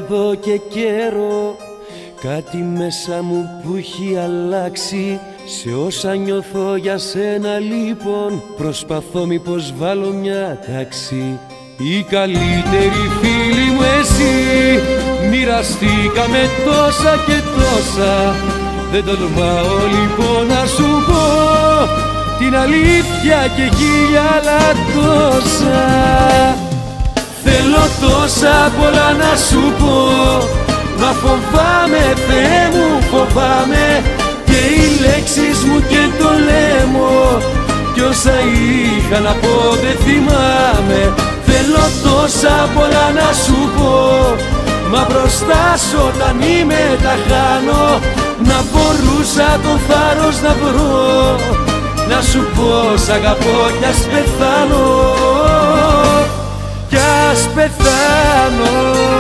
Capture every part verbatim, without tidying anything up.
εδώ και καιρό κάτι μέσα μου που έχει αλλάξει. Σε όσα νιώθω για σένα λοιπόν προσπαθώ μήπως βάλω μια τάξη. Η καλύτερη φίλη μου εσύ, μοιραστήκαμε τόσα και τόσα. Δεν τολμάω λοιπόν να σου πω την αλήθεια και χίλια άλλα τόσα. Θέλω τόσα πολλά να σου πω, μα φοβάμαι Θεέ μου φοβάμαι, και οι λέξεις μου και το λέμω, κι όσα είχα να πω δεν θυμάμαι. Θέλω τόσα πολλά να σου πω, μα μπροστά σου όταν είμαι τα χάνω. Να μπορούσα το θάρρος να βρω, να σου πω σ' αγαπώ κι ας πεθάνω, κι ας πεθάνω.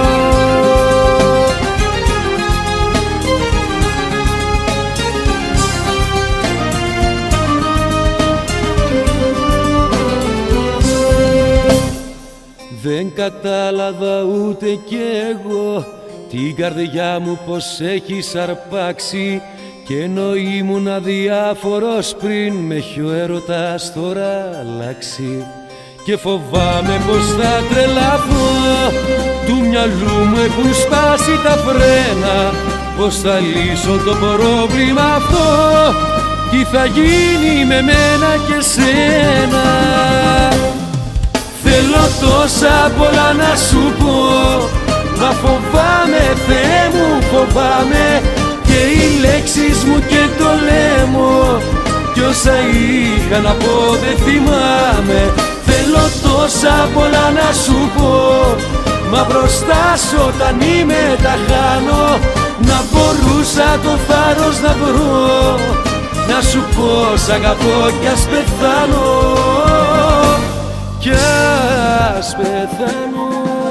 Δεν κατάλαβα ούτε κι εγώ την καρδιά μου πως έχεις αρπάξει, κι ενώ ήμουν αδιάφορος πριν με έχει ο έρωτας τώρα αλλάξει. Και φοβάμαι πως θα τρελαθώ, του μυαλού μου έχουν σπάσει τα φρένα, πως θα λύσω το πρόβλημα αυτό, τι θα γίνει με μένα και σένα. Θέλω τόσα πολλά να σου πω, μα φοβάμαι Θεέ μου φοβάμαι, και οι λέξεις μου και το λέμω, κι όσα είχα να πω δεν θυμάμαι. Θέλω τόσα πολλά να σου πω, μα μπροστά σου όταν είμαι τα χάνω. Να μπορούσα το θάρρος να βρω, να σου πω σ' αγαπώ κι ας πεθάνω, κι ας πεθάνω.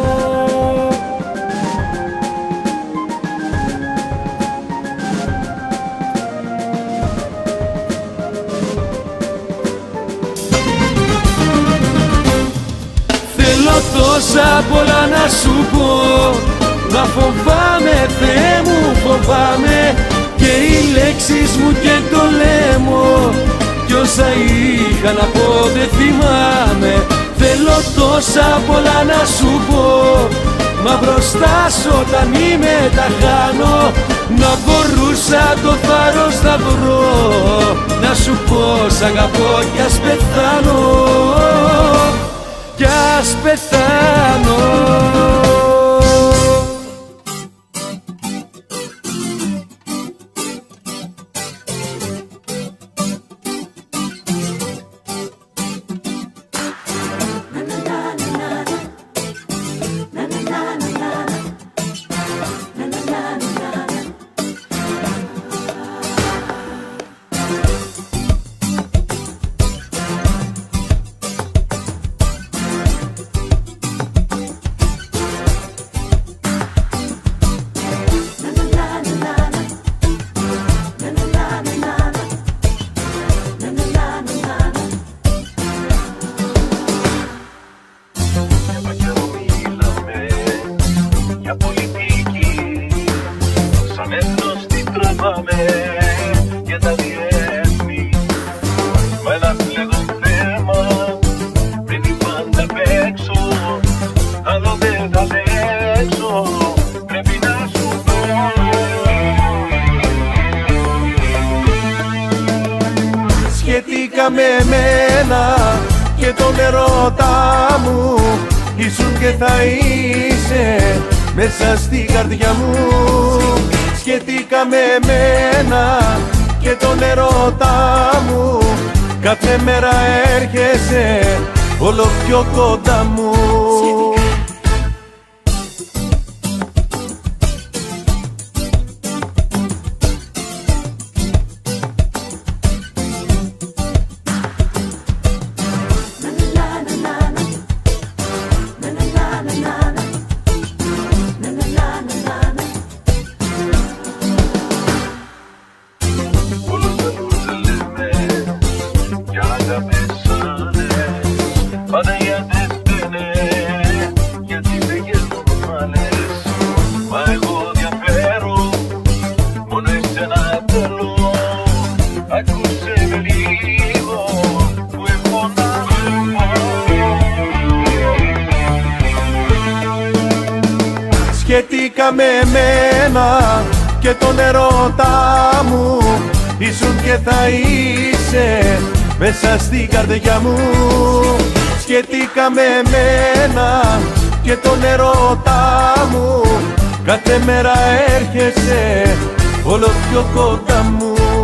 Θέλω τόσα πολλά να σου πω, μα φοβάμαι Θεέ μου φοβάμαι, και οι λέξεις μου και το λέμω, κι όσα είχα να πω δεν θυμάμαι. Θέλω τόσα πολλά να σου πω, μα μπροστά σου όταν είμαι τα χάνω. Να μπορούσα το θάρρος να βρω, να σου πω σ' αγαπώ κι ας πεθάνω, κι ας πεθάνω. Σχετικά με εμένα και τον ερώτα μου, ήσουν και θα είσαι μέσα στην καρδιά μου. Σχετικά με εμένα και τον ερώτα μου, κάθε μέρα έρχεσαι όλο πιο κοντά μου. Πάντα για δεν Σχετικά με εμένα και τον ερώτα μου, ήσουν και θα είσαι μέσα στην καρδιά μου. Σχετικά με εμένα και τον ερώτα μου, κάθε μέρα έρχεσαι όλο πιο κοντά μου.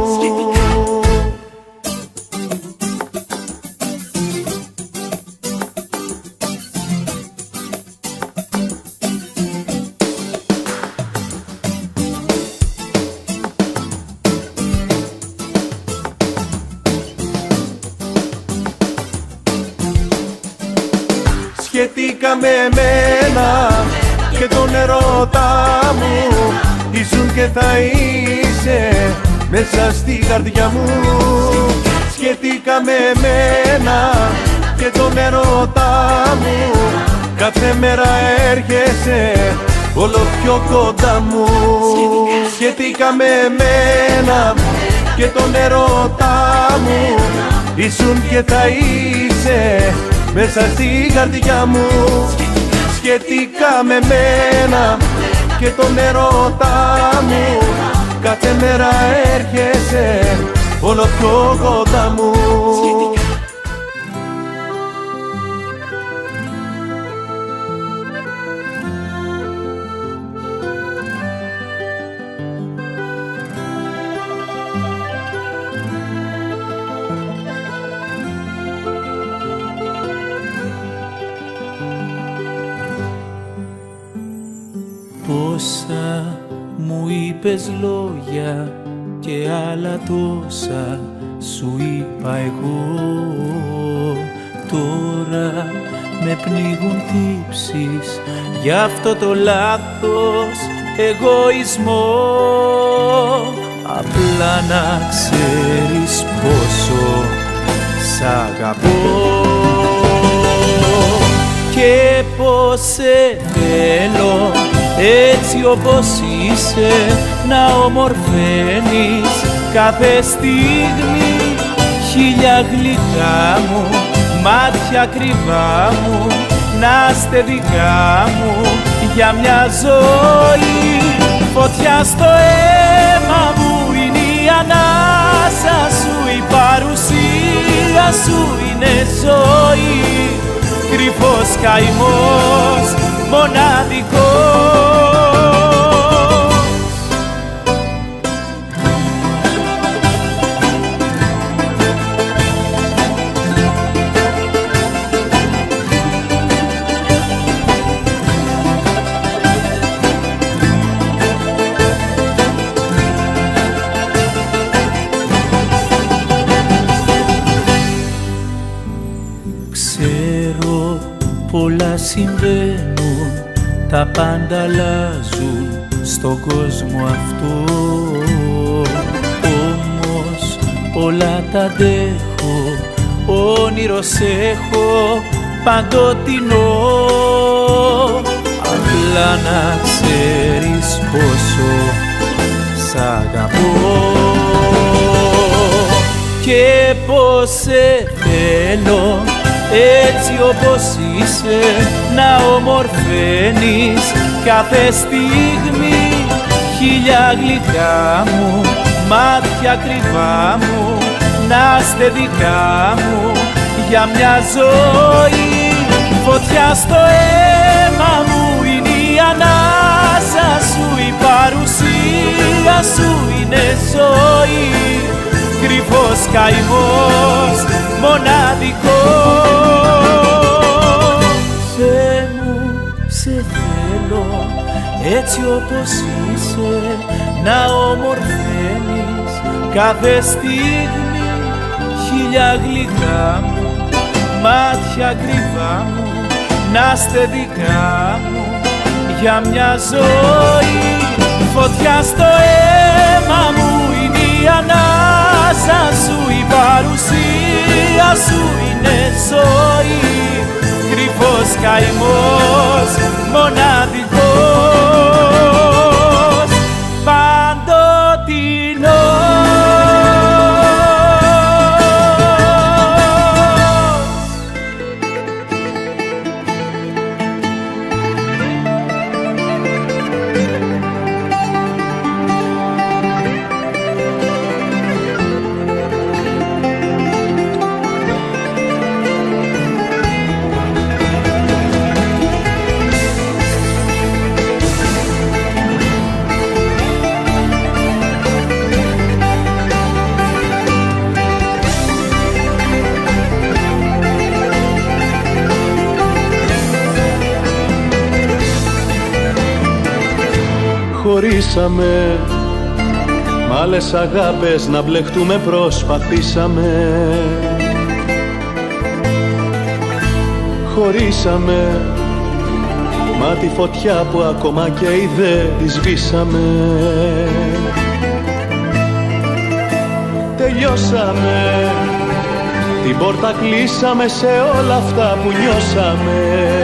Σχετικά με εμένα και τον ερώτα μου, ήσουν και θα είσαι μέσα στην καρδιά μου. Σχετικά με εμένα και τον ερώτα μου, κάθε μέρα έρχεσαι όλο πιο κοντά μου. Σχετικά με εμένα και τον ερώτα μου, ήσουν και θα είσαι μέσα στην καρδιά μου. Σχετικά με μένα και τον ερώτα μου, κάθε μέρα έρχεσαι όλο πιο κοντά μου. Πόσα μου είπες λόγια και άλλα τόσα σου είπα εγώ. Τώρα με πνίγουν τύψεις για αυτό το λάθος εγωισμό. Απλά να ξέρεις πόσο σ' αγαπώ και πως σε θέλω έτσι όπως είσαι να ομορφαίνεις κάθε στιγμή. Χίλια γλυκά μου, μάτια κρυβά μου, να είστε δικά μου για μια ζωή. Φωτιά στο αίμα μου είναι η ανάσα σου, η παρουσία σου είναι ζωή. Κρυφός καημός, μοναδικός. Ξέρω πολλά συμβαίνουν, τα πάντα αλλάζουν στον κόσμο αυτό. Όμως όλα τα αντέχω, όνειρος έχω παντοτινό. Απλά να ξέρεις πόσο σ' αγαπώ και πως σε θέλω έτσι όπως είσαι να ομορφαίνεις κάθε στιγμή. Χίλια γλυκά μου, μάτια κρυβά μου, να είστε δικά μου για μια ζωή. Φωτιά στο αίμα μου είναι η ανάσα σου, η παρουσία σου είναι ζωή. Κρυφός καημός, μοναδικός. Θεέ μου, σε θέλω έτσι όπως είσαι να ομορφαίνεις κάθε στιγμή. Χίλια γλυκά μου, μάτια κρυβά μου, να είστε δικά μου για μια ζωή. Φωτιά στο αίμα μου είναι η ανάσα σου, η παρουσία σου είναι ζωή. Κρυφός καημός, μοναδικός, παντοτινός. Χωρίσαμε, μ' άλλες αγάπες να μπλεχτούμε προσπαθήσαμε. Χωρίσαμε, μα τη φωτιά που ακόμα καίει δεν τη σβήσαμε. Τελειώσαμε, την πόρτα κλείσαμε σε όλα αυτά που νιώσαμε.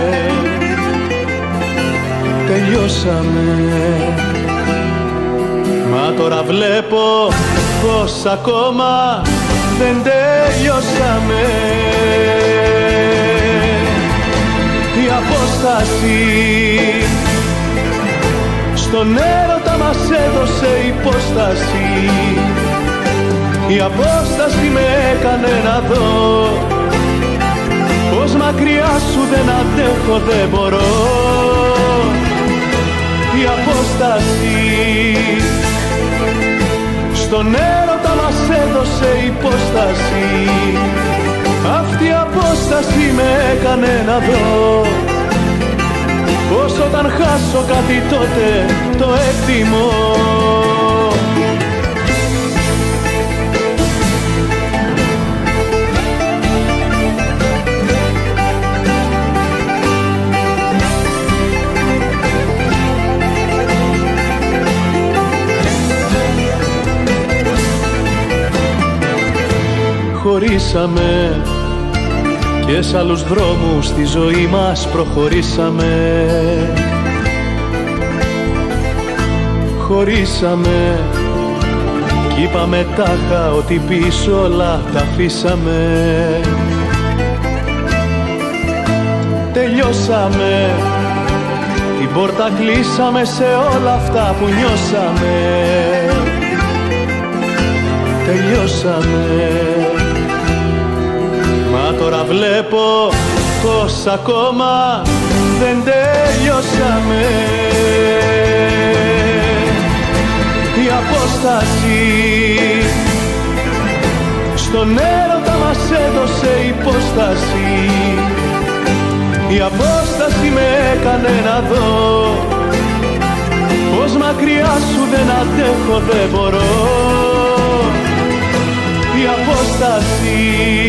Τελειώσαμε, μα τώρα βλέπω πως ακόμα δεν τελειώσαμε. Η απόσταση στον έρωτα μας έδωσε υπόσταση. Η απόσταση με έκανε να δω πως μακριά σου δεν αντέχω, δεν μπορώ. Η απόσταση στον έρωτα μας έδωσε υπόσταση. Αυτή η απόσταση με έκανε να δω πως όταν χάσω κάτι τότε το εκτιμώ. Χωρίσαμε και σ' άλλους δρόμους στη ζωή μας προχωρήσαμε. Χωρίσαμε κι είπαμε τάχα ότι πίσω όλα τα αφήσαμε. Τελειώσαμε, την πόρτα κλείσαμε σε όλα αυτά που νιώσαμε. Τελειώσαμε, μα τώρα βλέπω πως ακόμα δεν τελειώσαμε. Η απόσταση στον έρωτα μας έδωσε υπόσταση. Η απόσταση με έκανε να δω πως μακριά σου δεν αντέχω, δεν μπορώ. Η απόσταση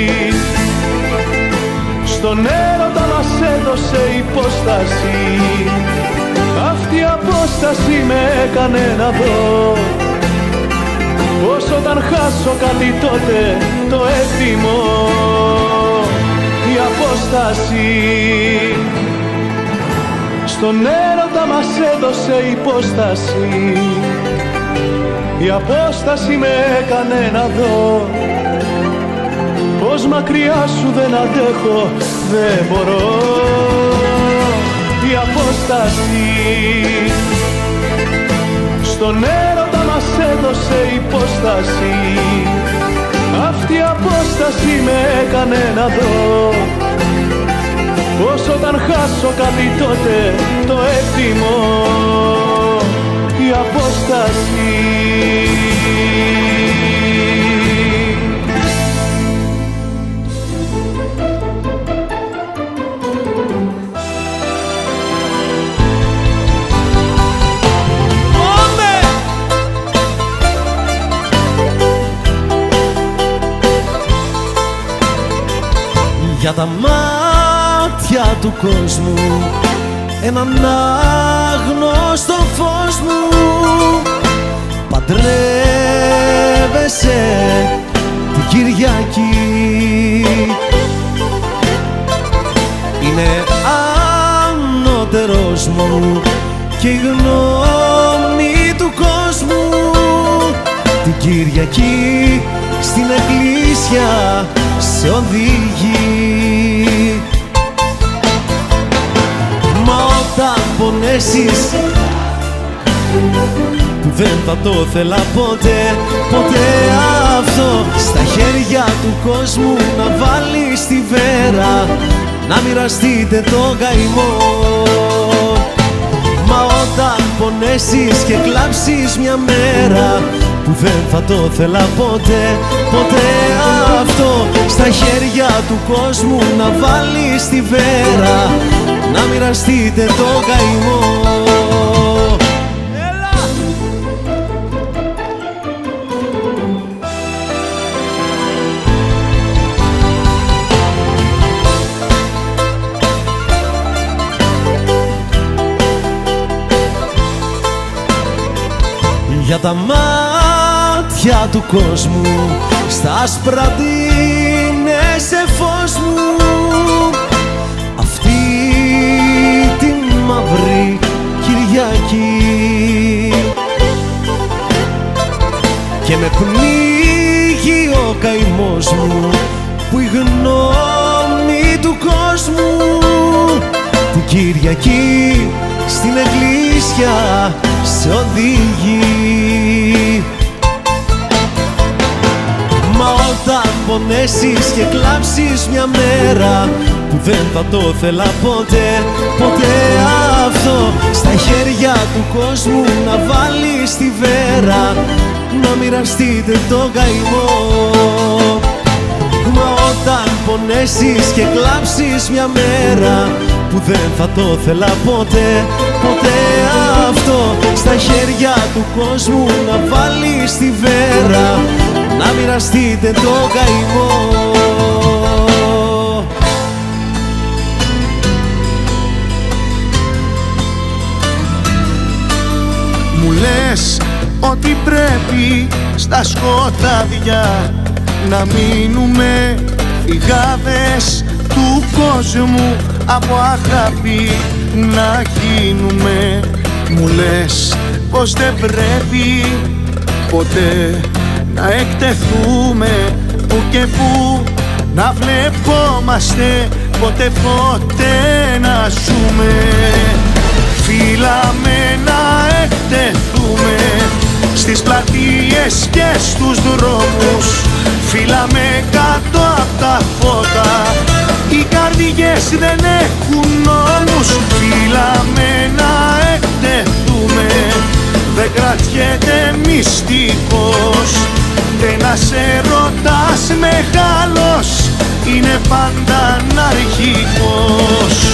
στον έρωτα μας έδωσε υπόσταση. Αυτή η απόσταση με έκανε να δω πως όταν χάσω κάτι τότε το εκτιμώ. Η απόσταση στον έρωτα μας έδωσε υπόσταση. Η απόσταση με έκανε να δω πως μακριά σου δεν αντέχω, δεν μπορώ. Η απόσταση στον έρωτα μας έδωσε υπόσταση. Αυτή η απόσταση με έκανε να δω πως όταν χάσω κάτι τότε το εκτιμώ. Η απόσταση για τα μάτια του κόσμου έναν άγνωστο φως μου. Παντρεύεσαι την Κυριακή, είναι ανώτερος μου και η γνώμη του κόσμου. Την Κυριακή στην εκκλησιά σε οδηγεί. Μα όταν πονέσεις που δεν θα το θέλα ποτέ, ποτέ αυτό στα χέρια του κόσμου να βάλεις τη βέρα, να μοιραστείτε το καημό. Μα όταν πονέσεις και κλάψεις μια μέρα που δεν θα το θέλα ποτέ, ποτέ αυτό στα χέρια του κόσμου να βάλεις τη βέρα, να μοιραστείτε το καημό. Έλα! για τα μάτια του κόσμου, στα άσπρα ντύνε σε φως μου. Αυτή τη μαύρη Κυριακή και με πνίγει ο καημός μου, που η γνώμη του κόσμου την Κυριακή στην εκκλησιά σε οδηγεί. Μα όταν πονέσεις και κλάψεις μια μέρα που δεν θα το θέλα ποτέ, ποτέ αυτό, στα χέρια του κόσμου να βάλεις τη βέρα, να μοιραστείτε το καημό. Μα όταν πονέσεις και κλάψεις μια μέρα που δεν θα το θέλα ποτέ, ποτέ αυτό, στα χέρια του κόσμου να βάλεις τη βέρα, να μοιραστείτε το καημό. Μου λες ότι πρέπει στα σκοτάδια να μείνουμε φυγάδες του κόσμου, από αγάπη να γίνουμε. Μου λες πως δεν πρέπει ποτέ να εκτεθούμε, που και που να βλεπόμαστε, ποτέ ποτέ να ζούμε. Φύλαμε να εκτεθούμε στις πλατείες και στους δρόμους, φύλαμε κάτω απ' τα φώτα, οι καρδιές δεν έχουν νόμους. Φύλαμε να εκτεθούμε, δεν κρατιέται μυστικός, ένας έρωτας μεγάλος είναι πάντα αναρχικός.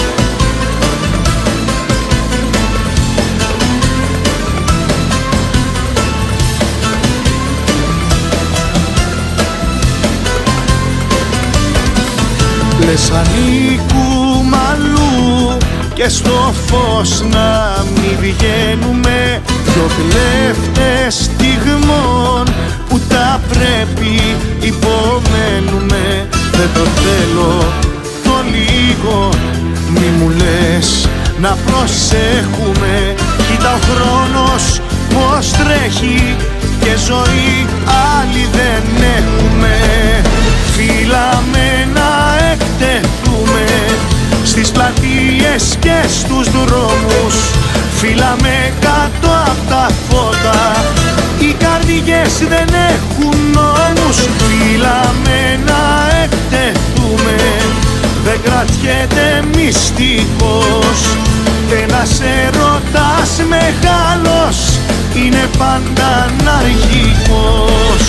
Λες ανήκουμε αλλού και στο φως να μη βγαίνουμε, δυο κλέφτες στιγμών που τα πρέπει υπομένουμε. Δεν το θέλω το λίγο, μη μου λες να προσέχουμε, κοίτα ο χρόνος πως τρέχει και ζωή άλλη δεν έχουμε. Φύλαμε να εκτεθούμε στις πλατείες και στους δρόμους, φύλαμε κάτω απ' τα φώτα, οι καρδιές δεν έχουν νόμους. Φύλαμε να εκτεθούμε, δεν κρατιέται μυστικός, ένας έρωτας μεγάλος είναι πάντα αναρχικός.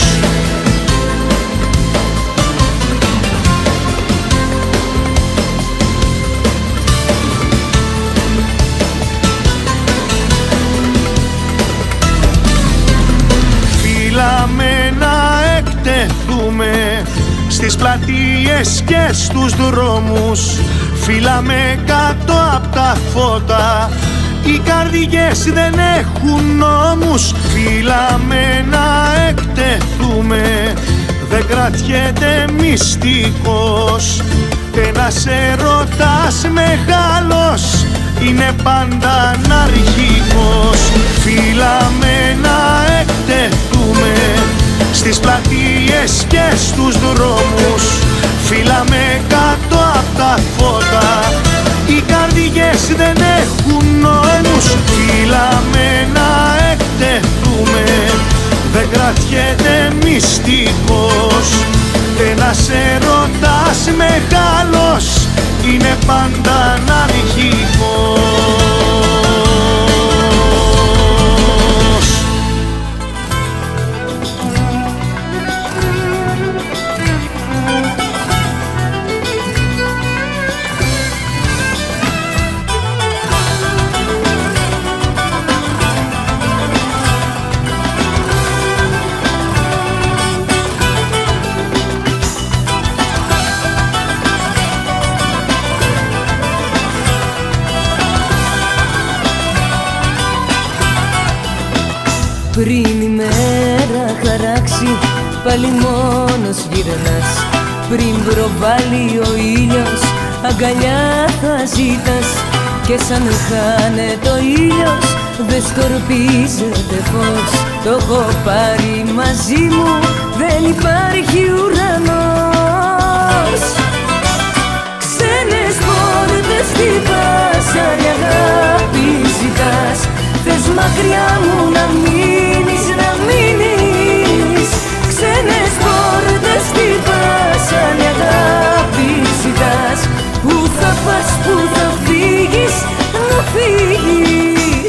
Φύλαμε να εκτεθούμε στις πλατείες και στους δρόμους, φύλαμε κάτω απ' τα φώτα, οι καρδιές δεν έχουν νόμους. Φύλαμε να εκτεθούμε, δεν κρατιέται μυστικός, ένας έρωτας μεγάλος είναι πάντα αναρχικός. Φύλαμε να εκτεθούμε στις πλατείες και στους δρόμους, φύλαμε κάτω απ' τα φώτα, οι καρδιές δεν έχουν νόμους. Φύλαμε να εκτεθούμε, δεν κρατιέται μυστικός, ένας έρωτας μεγάλος είναι πάντα αναρχικός. Πριν η μέρα χαράξει, πάλι μόνος γυρνάς. Πριν προβάλλει ο ήλιος, αγκαλιά θα ζητάς. Και σαν χάνεται ο ήλιος, δεν σκορπίζεται φως. Το έχω πάρει μαζί μου, δεν υπάρχει ουρανός. Ξένες πόρτες χτυπάς, άλλη αγάπη ζητάς. Θες μακριά μου να μείνεις, να μείνεις. Ξένες πόρτες χτυπάς, άλλη αγάπη ζητάς. Πού θα πας, πού θα φύγεις, να φύγεις.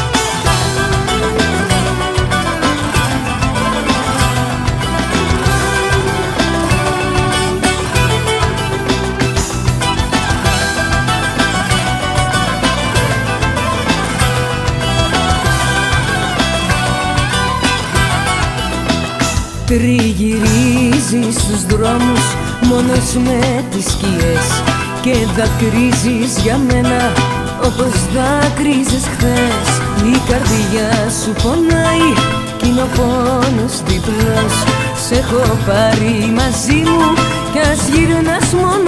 Τριγυρίζεις στους δρόμους μόνος με τις σκιές και δακρύζεις για μένα όπως δάκρυζες χθες. Η καρδιά σου πονάει κι είναι ο πόνος διπλός. Σ' έχω πάρει μαζί μου κι ας γυρνάς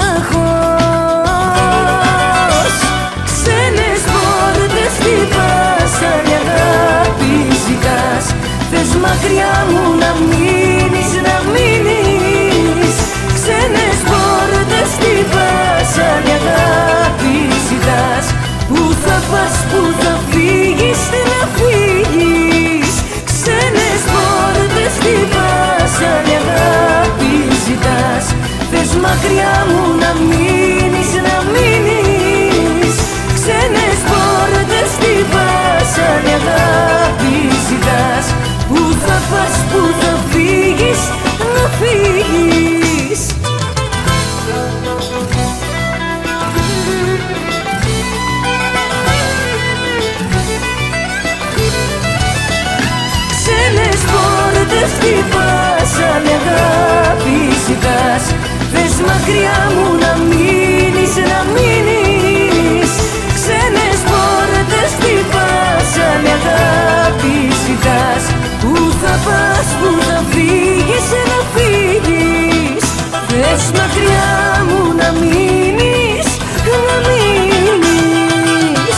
μοναχός. Ξένες πόρτες χτυπάς, άλλη αγάπη ζητάς. Θες μακριά μου να μείνεις, να μείνεις. Ξένες πόρτες χτυπάς, άλλη αγάπη ζητάς. Πού θα πας, πού θα φύγεις, να φύγεις. Ξένες πόρτες χτυπάς, άλλη αγάπη ζητάς. Θες μακριά μου να μείνεις, να μείνεις. Ξένες πόρτες χτυπάς, άλλη αγάπη ζητάς. Πού θα πας, πού θα φύγεις, να φύγεις. Ξένες πόρτες χτυπάς, άλλη αγάπη ζητάς. Θες μακριά μου να μείνεις, να μείνεις. Ξένες πόρτες χτυπάς, άλλη αγάπη ζητάς. Πού θα πας, πού θα φύγεις, να φύγεις. Θες μακριά μου να μείνεις, να μείνεις.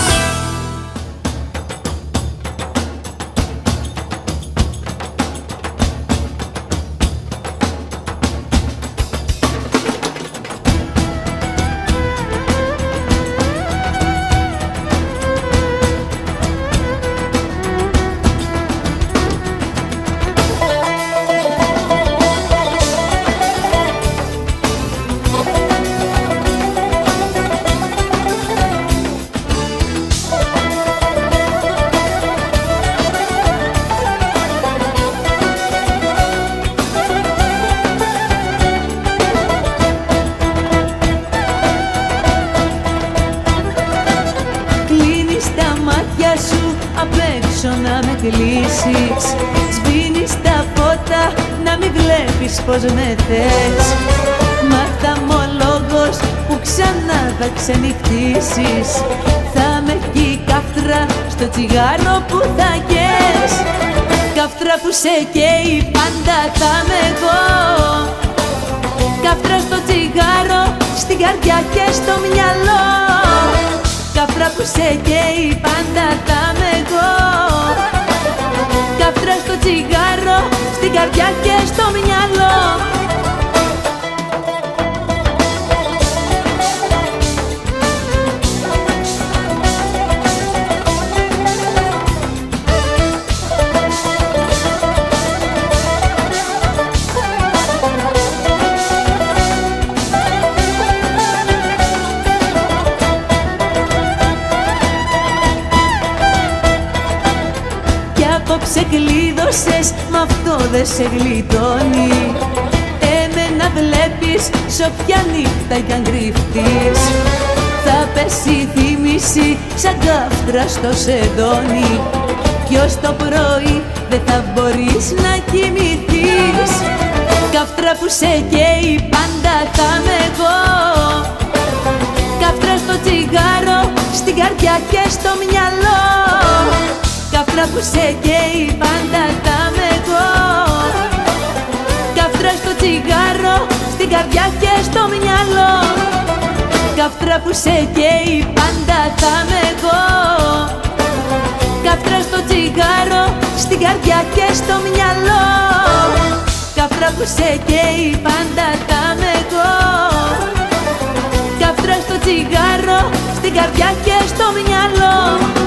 Απ' έξω να με κλείσεις. Σβήνεις τα φώτα, να μην βλέπεις πως με θες. Μάθα μου ο λόγος που ξανά θα ξενυχτήσεις. Θα με κι η καύτρα στο τσιγάρο που θα καις. Καύτρα που σε καίει πάντα θα είμαι εγώ. Καύτρα στο τσιγάρο, στην καρδιά και στο μυαλό. Καύτρα που σε καίει πάντα θα είμαι εγώ. Καύτρα στο τσιγάρο, στην καρδιά και στο μυαλό. Σε κλείδωσες, μ' αυτό δεν σε γλιτώνει. Εμένα βλέπεις σ' όποια νύχτα κι αν κρυφτείς. Θα πέσει η θύμηση σαν καύτρα στο σεντόνι. Κι ως το πρωί δεν θα μπορείς να κοιμηθείς. Καύτρα που σε καίει πάντα θα είμαι εγώ. Καύτρα στο τσιγάρο, στην καρδιά και στο μυαλό. Καύτρα που σε καίει πάντα θα είμαι εγώ. Καύτρα στο τσιγάρο, στην καρδιά και στο μυαλό. Καύτρα που σε καίει πάντα θα είμαι εγώ. Καύτρα στο τσιγάρο, στην καρδιά και στο μυαλό. Καύτρα που σε καίει πάντα θα είμαι εγώ. Καύτρα στο τσιγάρο, στην καρδιά και στο μυαλό.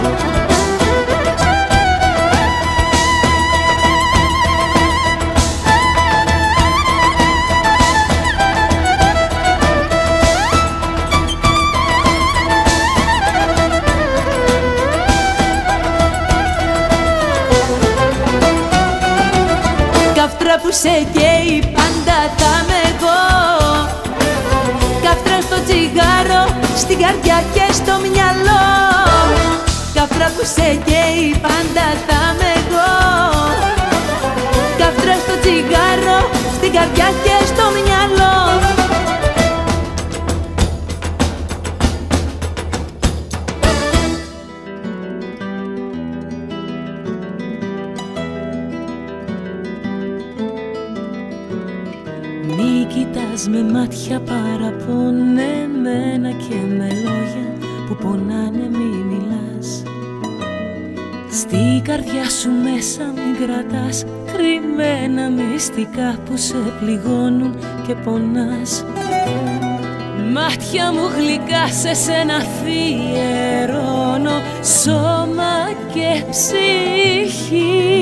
Καύτρα που σε καίει πάντα θα είμαι εγώ. Καύτρα στο τσιγάρο, στην καρδιά και στο μυαλό. Καύτρα που σε καίει πάντα θα είμαι εγώ. Καύτρα στο τσιγάρο, στην καρδιά και στο μυαλό. Μη κοιτάς με μάτια παραπονεμένα και με λόγια που πονάνε μη μιλάς. Στη καρδιά σου μέσα μην κρατάς κρυμμένα μυστικά που σε πληγώνουν και πονάς. Μάτια μου γλυκά σε σένα αφιερώνω σώμα και ψυχή.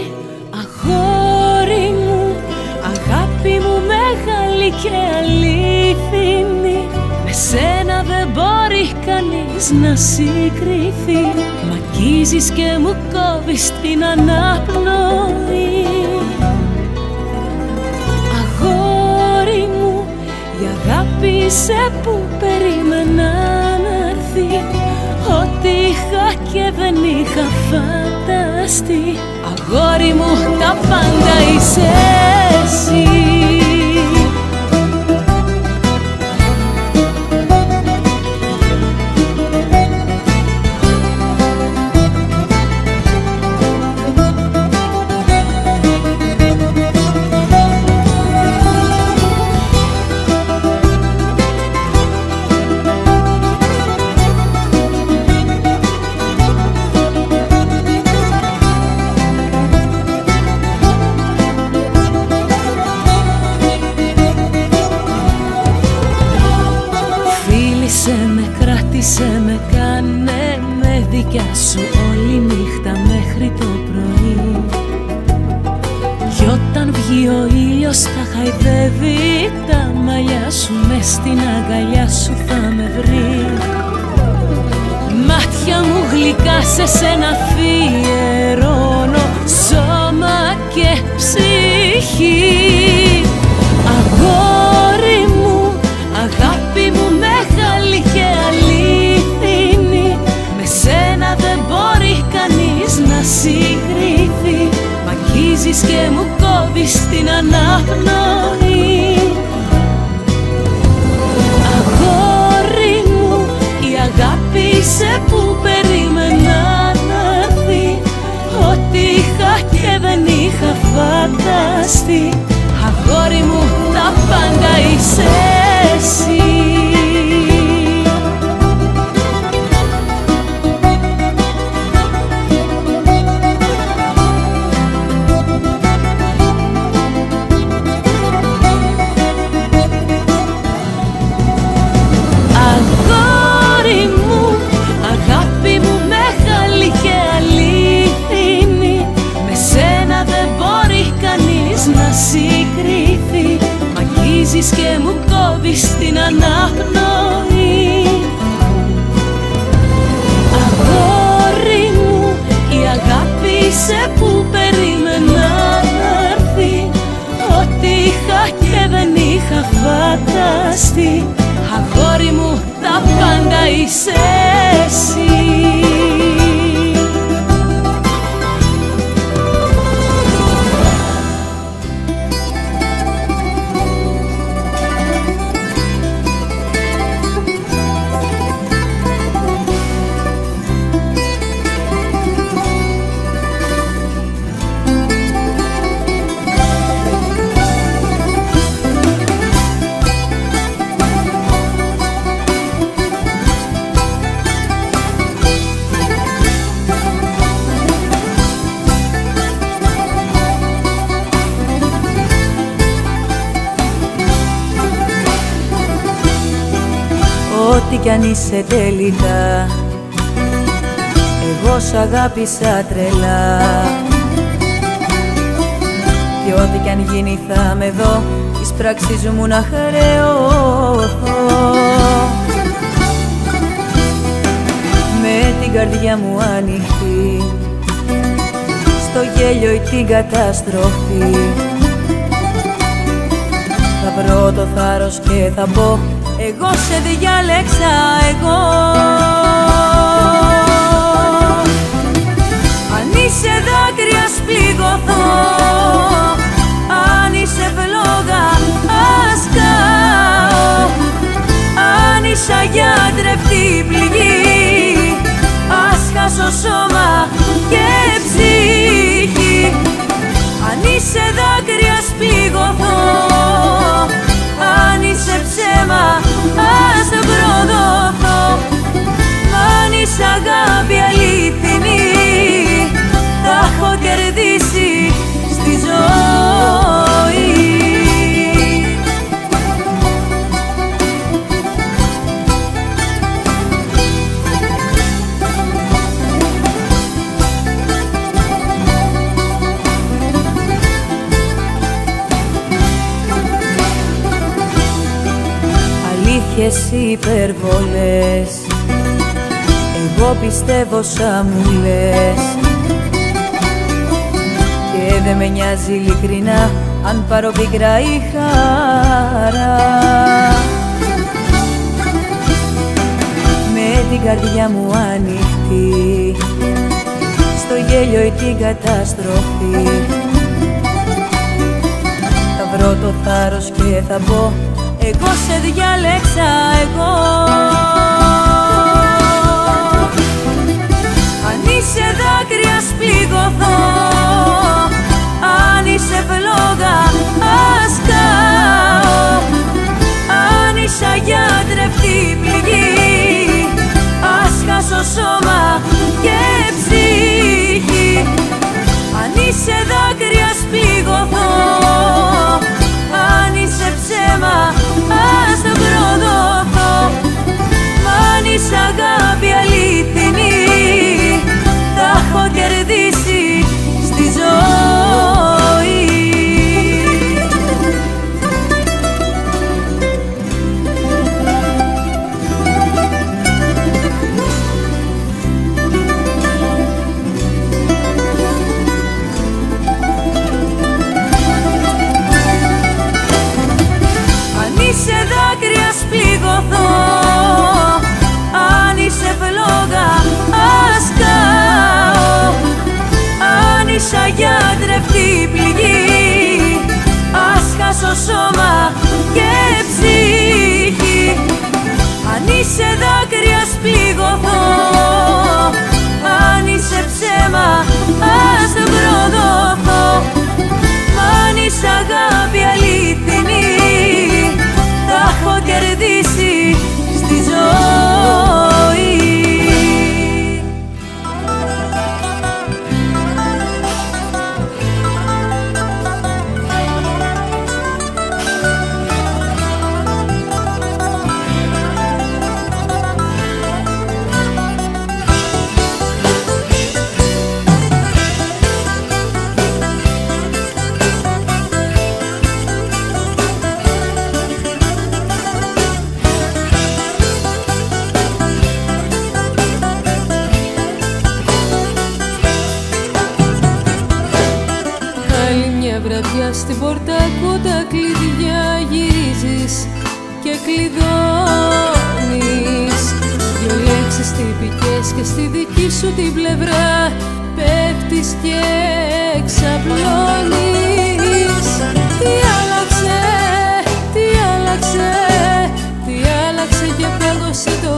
Αγόρι μου, αγάπη μου μεγάλη και αλήθινη, με σένα δεν μπορεί κανείς να συγκριθεί. Μ' αγγίζεις και μου κόβεις την αναπνοή. Αγόρι μου, η αγάπη σε που περίμενα να έρθει, ό,τι είχα και δεν είχα φανταστεί. Αγόρι μου, τα πάντα είσαι εσύ. Κράτησε με, κάνε με δικιά σου όλη νύχτα μέχρι το πρωί. Κι όταν βγει ο ήλιος θα χαϊδεύει τα μαλλιά σου, μες στην αγκαλιά σου θα με βρει. Μάτια μου γλυκά σε σένα αφιερώνω σώμα και ψυχή. Αγόρι μου, αγάπη μου μεγάλη και αλήθινη, με σένα δεν μπορεί κανείς να συγκριθεί. Μ' αγγίζεις και μου κόβεις την αναπνοή. Αγόρι μου, η αγάπη σε που περίμενα να έρθει, ό,τι είχα και δεν είχα φανταστεί. Αγόρι μου, τα πάντα είσαι εσύ. Αγόρι μου, αγάπη μου μεγάλη και αλήθινη, με σένα δεν μπορεί κανείς να συγκριθεί. Μ' αγγίζεις και μου κόβεις την αναπνοή. Αγόρι μου, η αγάπη σε που περίμενα να έρθει, ό,τι είχα και δεν είχα φανταστεί. Αγόρι μου, τα πάντα είσαι εσύ. Ό,τι κι αν είσαι τελικά, εγώ σ' αγάπησα τρελά. Και ό,τι κι αν γίνει θα με δω, της πράξης μου να χρεώθω. Με την καρδιά μου ανοιχτή, στο γέλιο ή την καταστροφή, θα βρω το θάρρος και θα πω, εγώ σε διάλεξα εγώ. Αν είσαι δάκρυα σπληγωθώ, αν είσαι φλόγα ας καώ, αν είσαι αγιάτρευτη πληγή, ας χάσω σώμα και ψυχή. Αν είσαι δάκρυα σπληγωθώ, αν είσαι ψέμα ας προδοθώ, αν είσαι αγάπη αληθινή, θα έχω κερδίσει στη ζωή. Αλήθειες υπερβολές, εγώ πιστεύω σαν μου λες, και δεν με νοιάζει ειλικρινά αν πάρω πικρά η χαρά. Με την καρδιά μου ανοιχτή, στο γέλιο ή την καταστροφή, θα βρω το θάρρος και θα πω, εγώ σε διάλεξα εγώ. Αν είσαι δάκρυα σπληγωθώ, αν είσαι φλόγα ας καώ, αν είσαι αγιάτρευτη πληγή, ας χάσω σώμα και ψυχή. Αν είσαι δάκρυα σπληγωθώ, αν είσαι ψέμα ας προδοθώ, αν είσαι αγάπη αληθινή, θα έχω κερδίσει στη ζωή. Αν είσαι δάκρυα σπληγωθώ, αν είσαι φλόγα ας καώ, αν είσαι αγιάτρευτη πληγή, ας χάσω σώμα και ψυχή. Αν είσαι δάκρυα σπληγωθώ, αν είσαι ψέμα ας προδοθώ, αν είσαι αγάπη αληθινή, θα έχω κερδίσει στη ζωή. Στην πόρτα ακούω τα κλειδιά, γυρίζεις και κλειδώνεις. Δυο λέξεις τυπικές και στη δική σου την πλευρά πέφτεις και ξαπλώνεις. Τι άλλαξε, τι άλλαξε, τι άλλαξε και πέδωσε το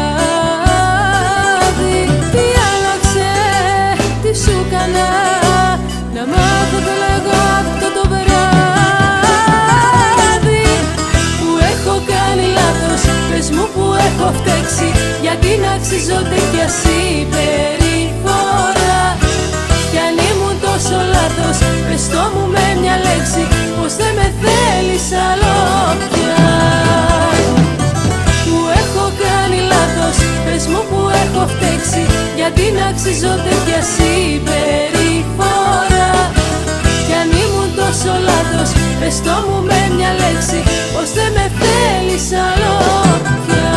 χάδι. Τι άλλαξε, τι σου κάνα, να μάθω το λέγω αυτό το βράδυ. Που έχω κάνει λάθος, πες μου που έχω φταίξει, γιατί να αξίζω τέτοια συμπεριφορά. Κι αν ήμουν τόσο λάθος, πες το μου με μια λέξη, πως δεν με θέλεις άλλο πια. Που έχω κάνει έχω φταίξει, γιατί να αξίζω τέτοια συμπεριφορά. Κι αν ήμουν τόσο λάθος, πες το μου με μια λέξη, πως δεν με θέλεις άλλο πια.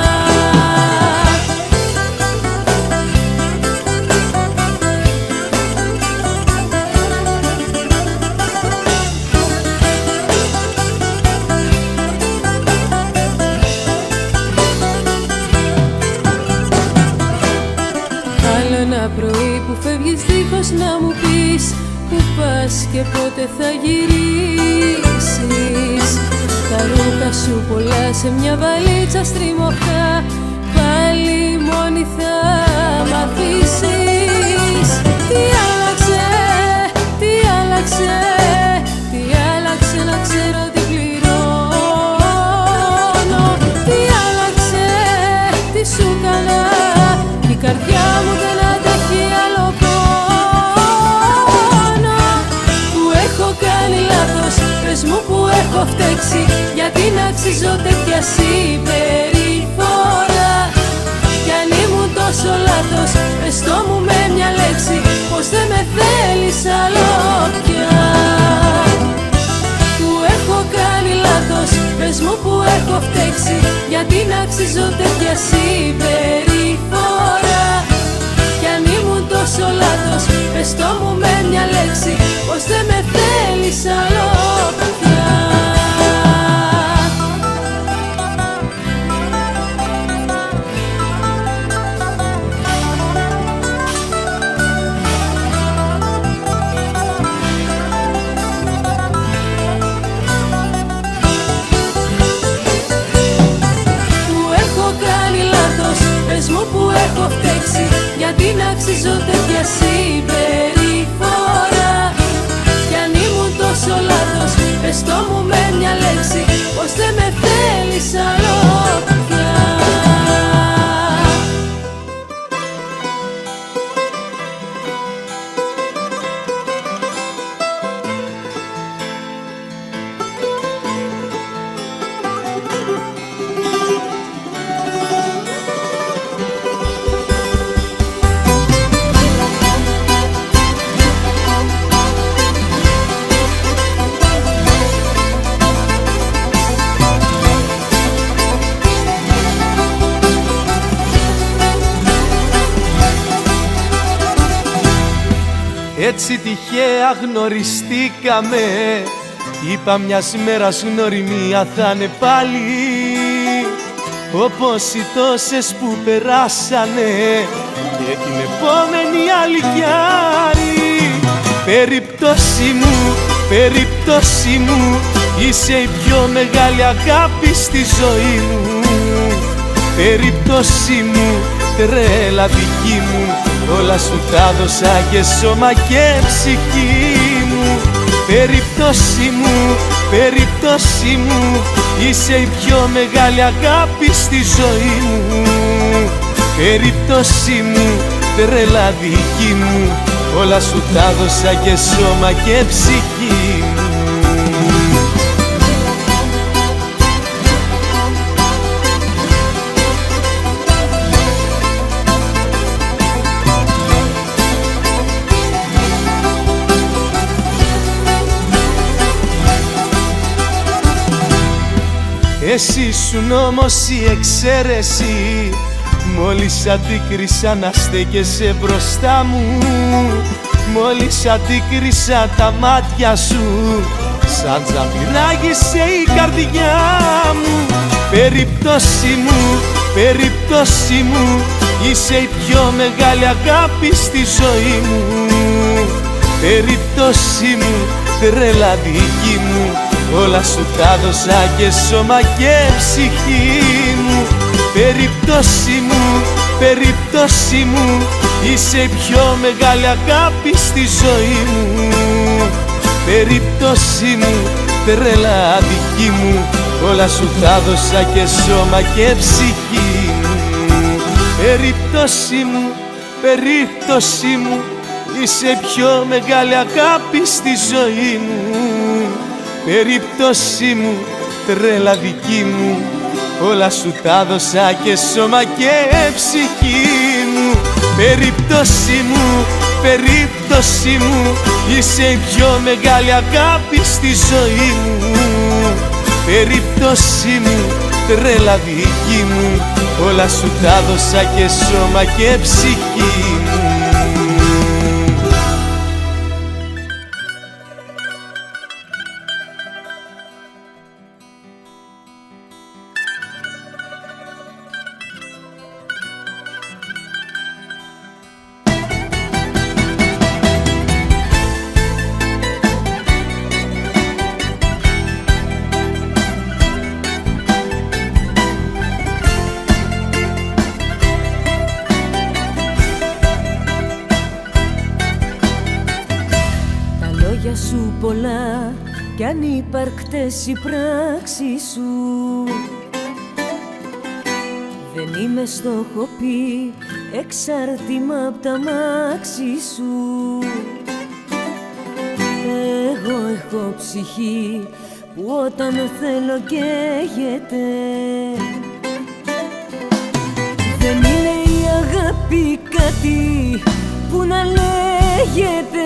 Ένα πρωί που φεύγεις δίχως να μου πεις που πας και πότε θα γυρίσεις. Τα ρούχα σου πολλά σε μια βαλίτσα στριμωχτά, πάλι μόνη θα μ' αφήσεις. Τι άλλαξε, τι άλλαξε, τι άλλαξε να ξέρω τι πληρώνω. Τι άλλαξε, τι σου καλά, η καρδιά μου δεν αντέχει άλλο πόνο. Που έχω κάνει λάθος, πες μου που έχω φταίξει, γιατί να αξίζω τέτοια συμπεριφορά. Κι αν ήμουν τόσο λάθος, πες το μου με μια λέξη, πως δεν με θέλεις άλλο πια. Που έχω κάνει λάθος, πες μου που έχω φταίξει, γιατί να αξίζω τέτοια συμπεριφορά. Κι αν ήμουν τόσο λάθος, πες το μου με μια λέξη, πως δεν με θέλεις άλλο πια. Πες μου που έχω φταίξει, γιατί να αξίζω τέτοια συμπεριφορά. Κι αν ήμουν τόσο λάθος, πες το μου με μια λέξη, πως δεν με θέλεις άλλο πια. Έτσι τυχαία γνωριστήκαμε, είπα μιας μέρας γνωριμία θα είναι πάλι, όπως οι τόσες που περάσανε και την επόμενη άλλη κι άλλη. Περίπτωση μου, περίπτωση μου, είσαι η πιο μεγάλη αγάπη στη ζωή μου. Περίπτωση μου, τρέλα δική μου, όλα σου τα δώσα και σώμα και ψυχή μου. Περίπτωση μου, περίπτωση μου, είσαι η πιο μεγάλη αγάπη στη ζωή μου. Περίπτωση μου, τρέλα δική μου, όλα σου τα δώσα και σώμα και ψυχή μου. Εσύ ήσουν όμως η εξαίρεση, μόλις αντίκρισα να στέκεσαι μπροστά μου. Μόλις αντίκρισα τα μάτια σου, σαν τζαμπιράγησε η καρδιά μου. Περίπτωση μου, περίπτωση μου, είσαι η πιο μεγάλη αγάπη στη ζωή μου. Περίπτωση μου, τρέλα δική μου, όλα σου τα δώσα και σώμα και ψυχή μου. Περίπτωση μου, περίπτωση μου, είσαι η πιο μεγάλη αγάπη στη ζωή μου. Περίπτωση μου, τρέλα δική μου, όλα σου τα δώσα και σώμα και ψυχή μου. Περίπτωση μου, περίπτωση μου, είσαι η πιο μεγάλη αγάπη στη ζωή μου. Περίπτωση μου, τρέλα δική μου, όλα σου τα δώσα και σώμα και ψυχή μου. Περίπτωση μου, περίπτωση μου, είσαι η πιο μεγάλη αγάπη στη ζωή μου. Περίπτωση μου, τρέλα δική μου, όλα σου τα δώσα και σώμα και ψυχή μου. Σου πολλά κι ανύπαρκτες οι πράξεις σου. Δεν είμαι στο έχω πει εξάρτημα απ' τα μάξι σου. Εγώ έχω ψυχή που όταν θέλω καίγεται. Δεν είναι η αγάπη κάτι που να λέγεται.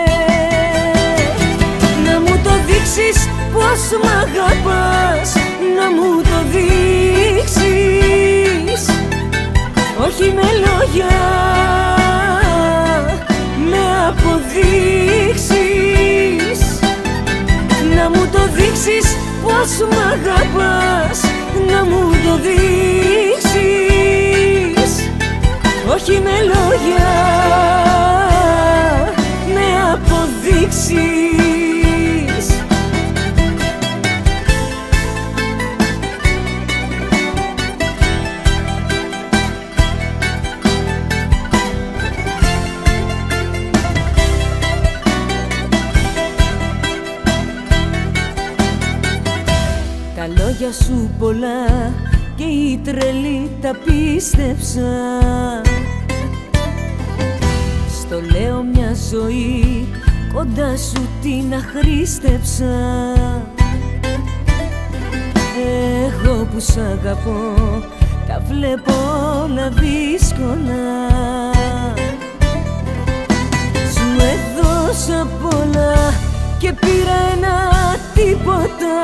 Πώς μ' αγαπάς, να μου το δείξεις. Όχι με λόγια, με αποδείξεις. Να μου το δείξεις πώς μ' αγαπάς, να μου το δείξεις. Όχι με λόγια, με αποδείξεις. Τα λόγια σου πολλά και η τρελή τα πίστεψα. Στο λέω μια ζωή κοντά σου την αχρήστεψα. Εγώ που σ' αγαπώ τα βλέπω όλα δύσκολα. Σου έδωσα πολλά και πήρα ένα τίποτα.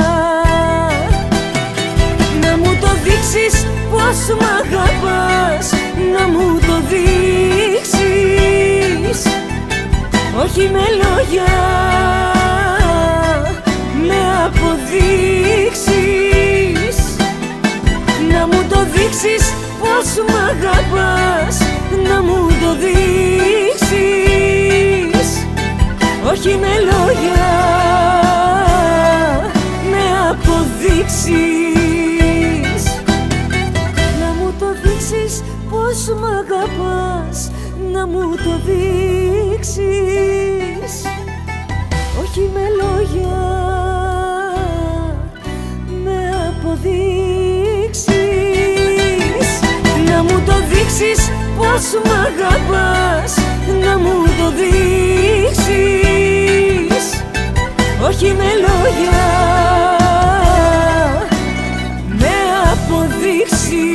Να μου το δείξεις πώς μ' αγαπάς, να μου το δείξεις. Όχι με λόγια, με αποδείξεις. Να μου το δείξεις πώς μ' αγαπάς, να μου το δείξεις. Όχι με λόγια, με αποδείξεις. Να μου το δείξεις πώς μ' αγαπάς, να μου το δείξεις. Όχι με λόγια, με αποδείξεις. Να μου το δείξεις πώς μ' αγαπάς, να μου το δείξεις. Όχι με λόγια, με αποδείξεις.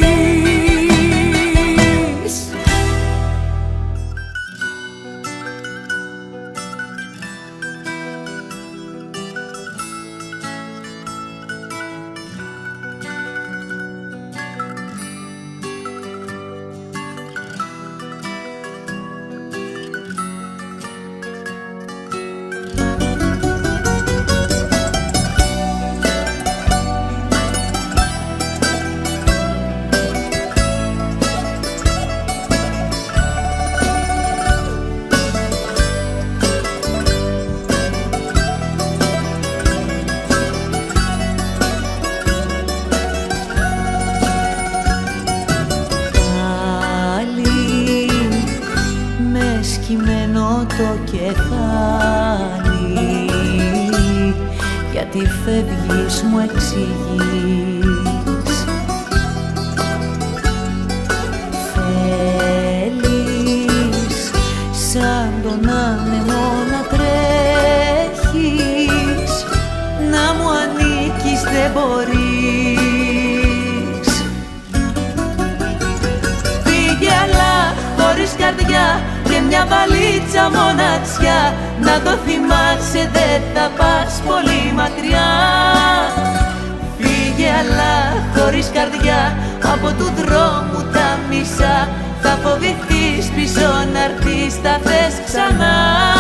το κεφάλι, γιατί φεύγεις μου εξηγείς. Θέλεις σαν τον άνεμο να τρέχεις, να μου ανήκεις δεν μπορείς. μια βαλίτσα μοναξιά. Να το θυμάσαι, δεν θα πας πολύ μακριά. Φύγε αλλά χωρίς καρδιά από του δρόμου τα μισά. Θα φοβηθείς πίσω να'ρθείς, θα θες ξανά.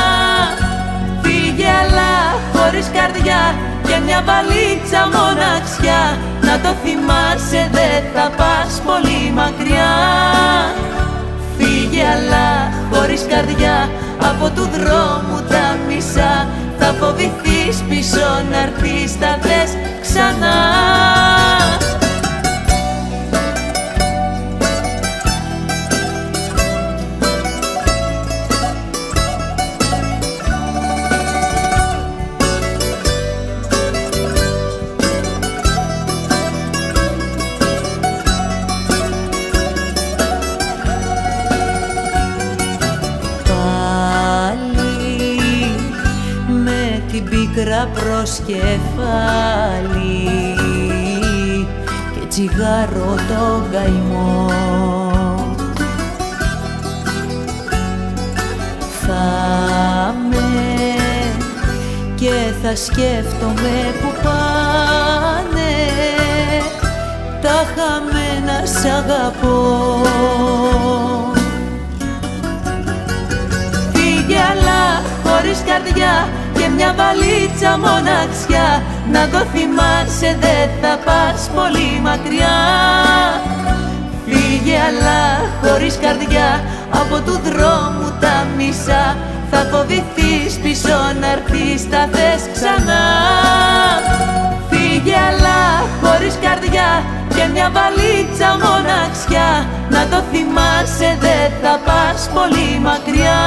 Φύγε αλλά χωρίς καρδιά και μια βαλίτσα μοναξιά. Να το θυμάσαι, δεν θα πας πολύ μακριά. Φύγε αλλά χωρίς καρδιά από του δρόμου τα μισά. Θα φοβηθείς πίσω να'ρθείς, θα θες ξανά. Πίκρα προς κεφάλι και τσιγάρο το καημό. Θα με και θα σκέφτομαι που πάνε τα χαμένα σ' αγαπώ. Φύγε αλλά χωρίς καρδιά και μια βαλίτσα μοναξιά. Να το θυμάσαι, δεν θα πας πολύ μακριά. Φύγε αλλά χωρίς καρδιά από του δρόμου τα μισά. Θα φοβηθείς πίσω να'ρθείς, θα θες ξανά. Φύγε αλλά χωρίς καρδιά και μια βαλίτσα μοναξιά. Να το θυμάσαι, δεν θα πας πολύ μακριά.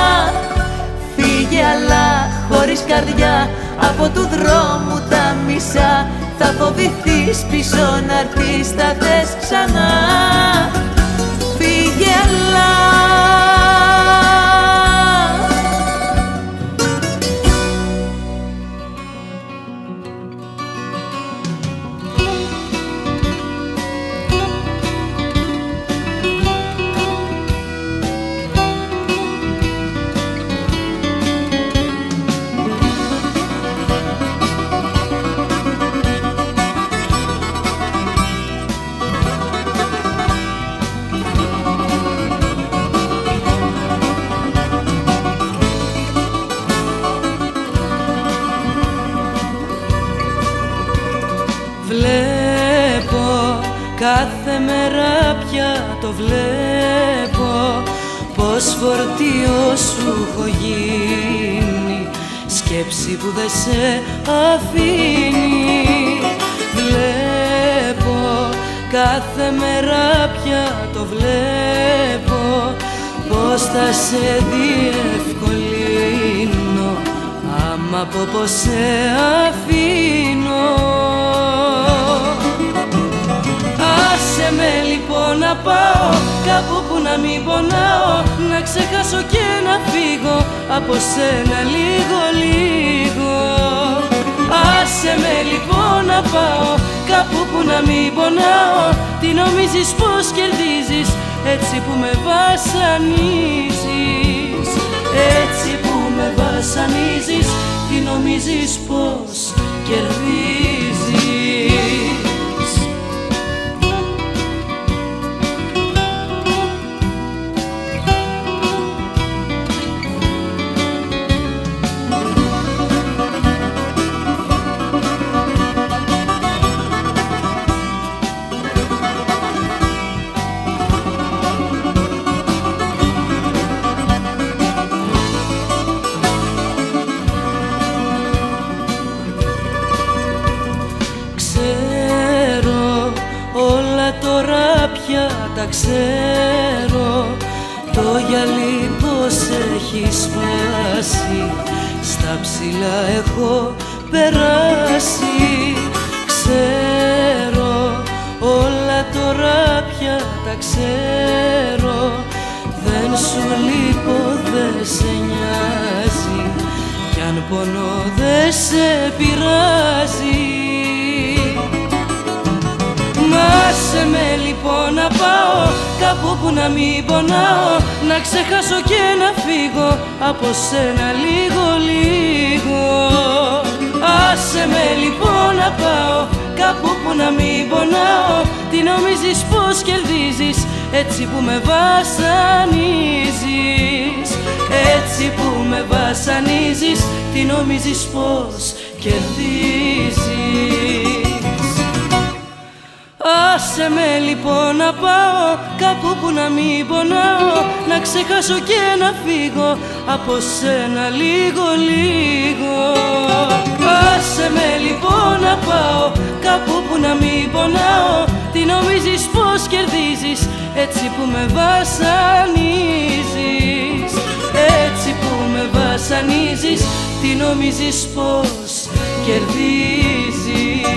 Φύγε αλλά χωρίς καρδιά από του δρόμου τα μισά. Θα φοβηθείς πίσω να'ρθείς, θα θες ξανά. Φύγε αλλά. Βλέπω κάθε μέρα πια το βλέπω, πως φορτίο σου έχω γίνει, σκέψη που δεν σε αφήνει. Βλέπω κάθε μέρα πια το βλέπω, πως θα σε διευκολύνω άμα πω πως σε αφήνω. Άσε με λοιπόν να πάω κάπου που να μην πονάω, να ξεχάσω και να φύγω από σένα λίγο λίγο. Άσε με λοιπόν να πάω κάπου που να μην πονάω. Τι νομίζεις πως κερδίζεις έτσι που με βασανίζεις, έτσι που με βασανίζεις. Τι νομίζεις πως κερδίζεις. Τώρα πια τα ξέρω, το γυαλί πως έχει σπάσει, στα ψηλά έχω περάσει. Ξέρω όλα τώρα πια τα ξέρω, δεν σου λείπω, δεν σε νοιάζει, κι αν πονώ δεν σε πειράζει. Μα Άσε με λοιπόν να πάω κάπου που να μην πονάω, να ξεχάσω και να φύγω από σένα λίγο λίγο. Άσε με λοιπόν να πάω κάπου που να μην πονάω, τι νομίζεις πως κερδίζεις έτσι που με βασανίζεις, έτσι που με βασανίζεις, τι νομίζεις πως κερδίζεις. Άσε με λοιπόν να πάω κάπου που να μην πονάω, να ξεχάσω και να φύγω από σένα λίγο λίγο. Άσε με λοιπόν να πάω κάπου που να μην πονάω, τι νομίζεις πως κερδίζεις έτσι που με βασανίζεις, έτσι που με βασανίζεις, τι νομίζεις πως κερδίζεις.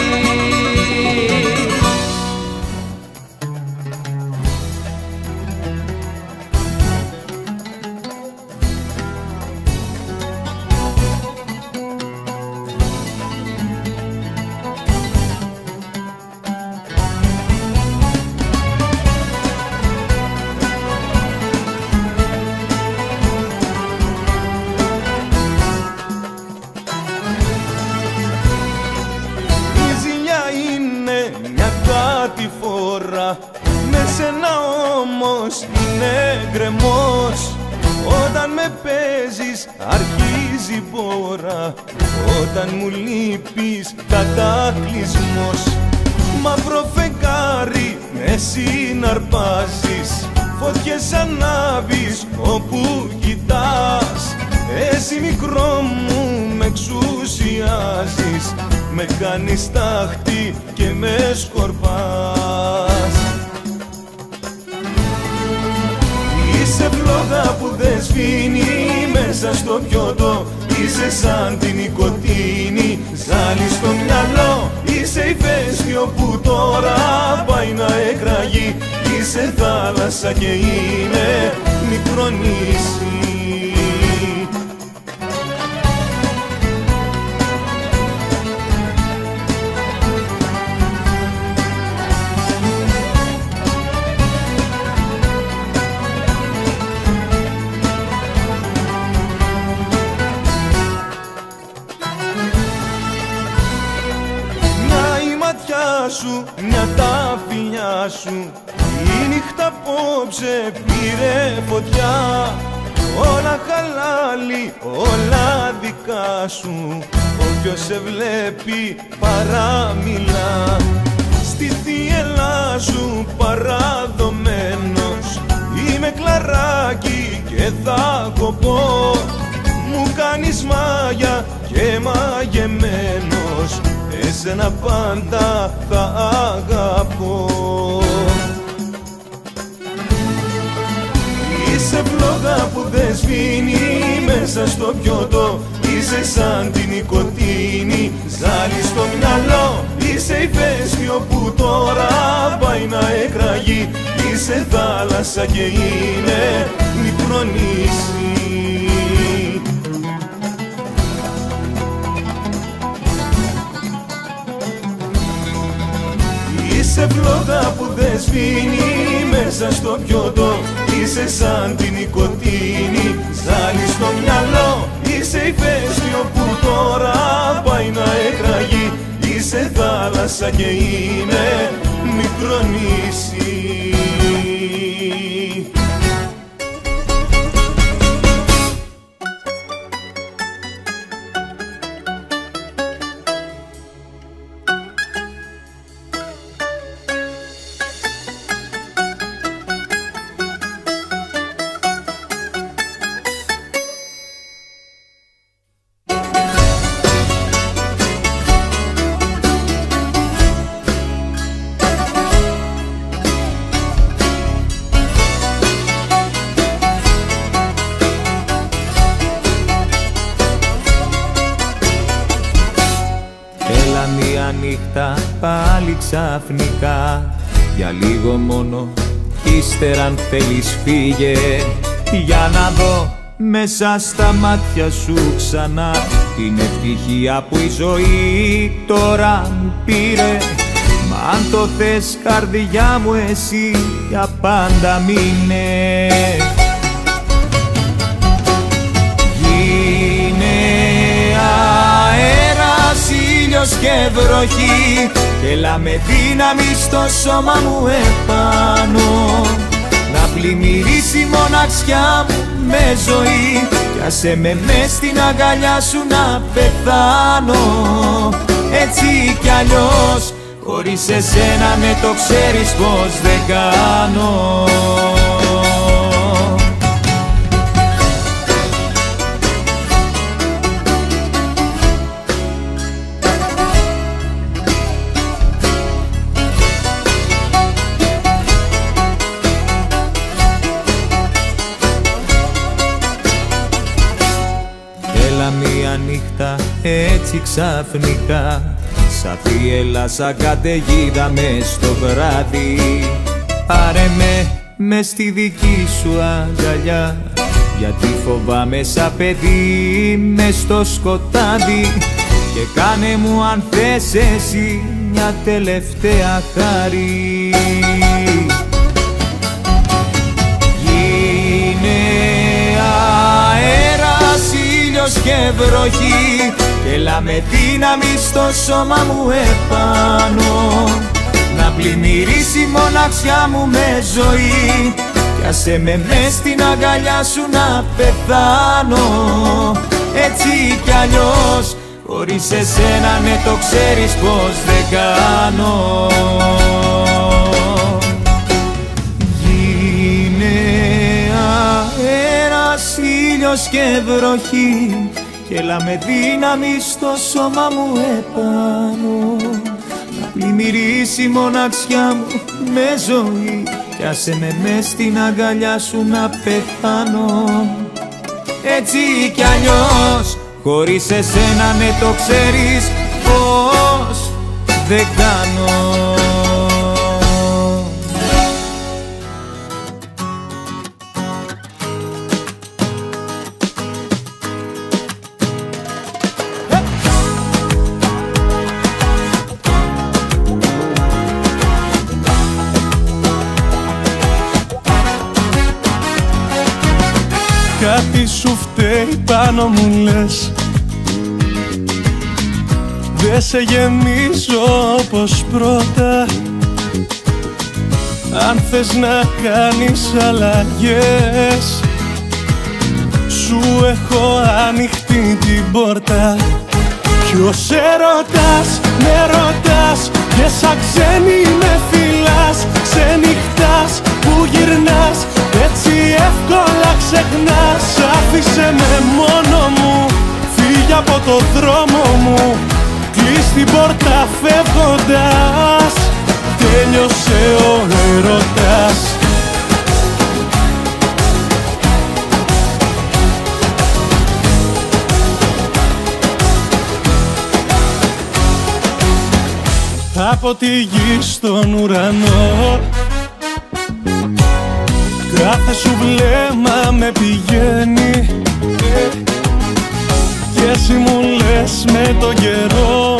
Με σένα όμως είναι γκρεμός, όταν με παίζεις αρχίζει η πόρα, όταν μου λείπεις κατάκλυσμος. Μαύρο φεγγάρι με συναρπάζεις, φωτιές ανάβεις όπου κοιτάς, εσύ μικρό μου με εξουσιάζεις, με κάνεις τάχτη και με σκορπάς. Είσαι φλόγα που δεν σβήνει μέσα στο πιότο, είσαι σαν την νοικοτήνη, ζάλει στο μυαλό, είσαι ηφαίστειο που τώρα πάει να εκραγεί, είσαι θάλασσα και είναι μικρό νησί. Σου, μια τα φιλιά σου, η νύχτα απόψε πήρε φωτιά, όλα χαλάλι, όλα δικά σου, όποιος σε βλέπει παραμιλά. Στη θύελα σου παραδομένος, είμαι κλαράκι και θα κοπώ, μου κάνεις μάγια και μαγεμένος, εσένα πάντα θα αγαπώ. Είσαι φλόγα που δεν σβήνει μέσα στο πιότο, είσαι σαν την νοικοτήνη, ζάλει στο μυαλό, είσαι ηφαίστειο που τώρα πάει να εκραγεί, είσαι θάλασσα και είναι μικρό νησί. Είσαι φλόγα που δεν σβήνει μέσα στο πιότο, είσαι σαν την νοικοτήνη, ζάλει στο μυαλό, είσαι ηφαίστειο που τώρα πάει να εκραγεί, είσαι θάλασσα και είναι μικρό νησί. Πάλι ξαφνικά για λίγο μόνο, ύστερα αν θέλεις φύγε, για να δω μέσα στα μάτια σου ξανά την ευτυχία που η ζωή τώρα μου πήρε. Μα αν το θες καρδιά μου εσύ για πάντα μείνε. Γίνε αέρας, ήλιος και βροχή και έλα με δύναμη στο σώμα μου επάνω, να πλημμυρίσει η μοναξιά μου με ζωή κι άσε με μες στην αγκαλιά σου να πεθάνω. Έτσι κι αλλιώς χωρίς εσένα ναι το ξέρεις πως δεν κάνω. Έλα μία νύχτα έτσι ξαφνικά, σαν θύελλα, σαν καταιγίδα μες στο βράδυ. Πάρε με μες στη δική σου αγκαλιά, γιατί φοβάμαι σαν παιδί μες στο σκοτάδι, και κάνε μου αν θες εσύ μια τελευταία χάρη. Γίνε αέρας, ήλιος και βροχή και έλα με δύναμη στο σώμα μου επάνω, να πλημμυρίσει η μοναξιά μου με ζωή κι άσε με μες στην αγκαλιά σου να πεθάνω. Έτσι κι αλλιώς χωρίς εσένα ναι το ξέρεις πως δεν κάνω. Γίνε αέρας, ήλιος και βροχή και έλα με δύναμη στο σώμα μου επάνω, να πλημμυρίσει η μοναξιά μου με ζωή κι άσε με μες στην αγκαλιά σου να πεθάνω. Έτσι κι αλλιώς χωρίς εσένα ναι το ξέρεις πως δεν κάνω. Κάτι σου φταίει πάνω μου λες, δε σε γεμίζω όπως πρώτα. Αν θες να κάνεις αλλαγές, σου έχω ανοιχτή την πόρτα. Ποιος έρωτας με ρωτάς και σαν ξένη με φυλάς, ξενυχτάς που γυρνάς, έτσι εύκολα ξεχνάς. Άφησε με μόνο μου, φύγε από το δρόμο μου, κλείς την πόρτα φεύγοντας, τέλειωσε ο έρωτας. Από τη γη στον ουρανό κάθε σου βλέμμα με πηγαίνει, και εσύ μου λες με τον καιρό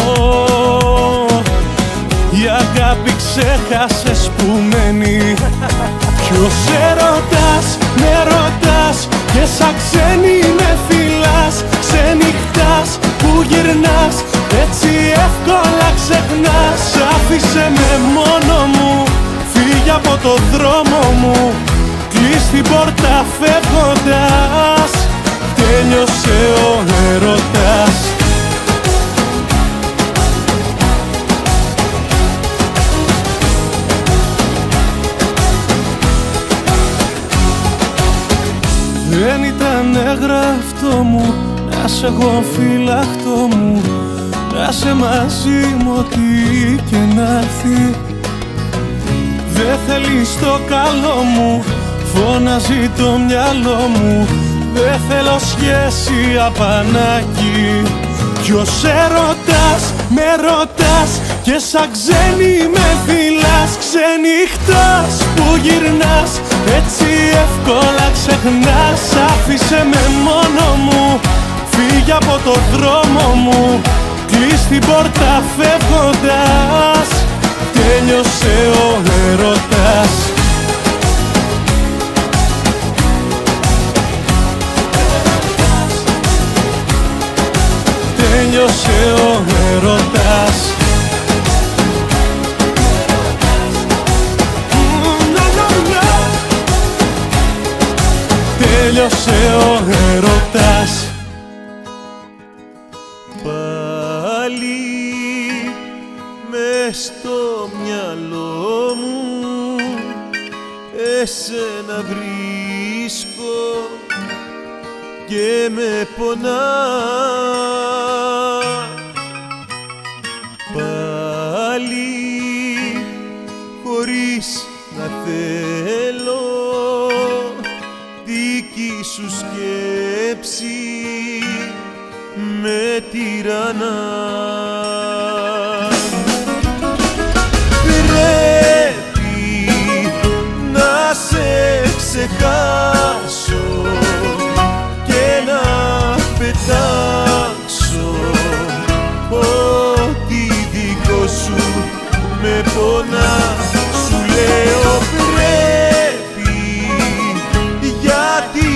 η αγάπη ξέχασες που μένει. Ποιος έρωτας με ρωτάς και σαν ξένη με φυλάς, ξενυχτάς που γυρνάς, έτσι εύκολα ξεχνάς. Άφησε με μόνο μου, φύγε από το δρόμο μου, κλείς την πόρτα φεύγοντας, τέλειωσε ο έρωτας. Δεν ήταν έγραφτό μου να σε έχω φυλαχτό μου, να σε μαζί μου ό,τι και να έρθει. Δεν θέλεις το καλό μου, φωνάζει το μυαλό μου, δεν θέλω σχέση απανάκι. Ποιος έρωτας με ρωτάς και σαν ξένη με φυλάς, ξενυχτάς που γυρνάς, έτσι εύκολα ξεχνάς. Άφησε με μόνο μου, φύγε από το δρόμο μου, κλείς την πόρτα φεύγοντας, τέλειωσε ο έρωτας. Τέλειωσε ο έρωτας. Τέλειωσε ο έρωτας. Πάλι μες στο μυαλό μου εσένα βρίσκω και με πονά. Πάλι χωρίς να θέλω δική σου σκέψη με τυραννά. Πρέπει να σε ξεχάσω και να πετάξω ό,τι δικό σου με πονά. Σου λέω πρέπει γιατί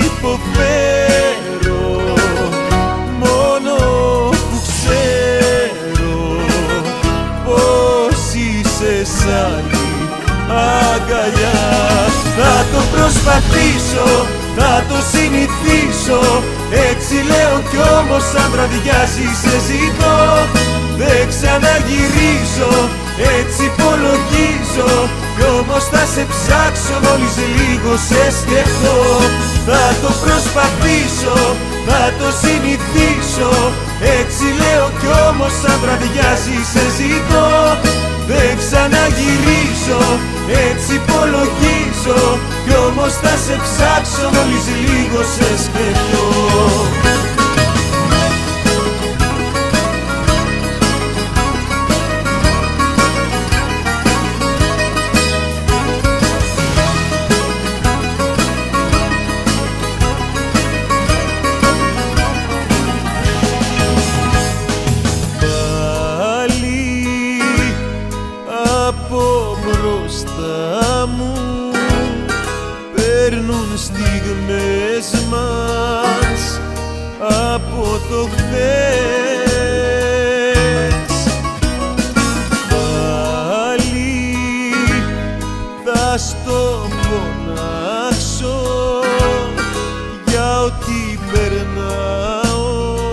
υποφέρω μόνο που ξέρω πως είσαι σ' άλλη αγκαλιά. Θα το προσπαθήσω, θα το συνηθίσω, έτσι λέω κι όμως αν βραδιάζει σε ζητώ. Δεν ξαναγυρίζω, έτσι υπολογίζω, κι όμως θα σε ψάξω μόλις λίγο σε σκεφτώ. Θα το προσπαθήσω, θα το συνηθίσω, έτσι λέω κι όμως αν βραδιάζει σε ζητώ. Δεν ξαναγυρίζω, έτσι υπολογίζω, κι όμως θα σε ψάξω μόλις λίγο σε σκεφτώ. Από μπροστά μου παίρνουν στιγμές μας από το χθες. Πάλι θα στο φωνάξω για ό,τι περνάω,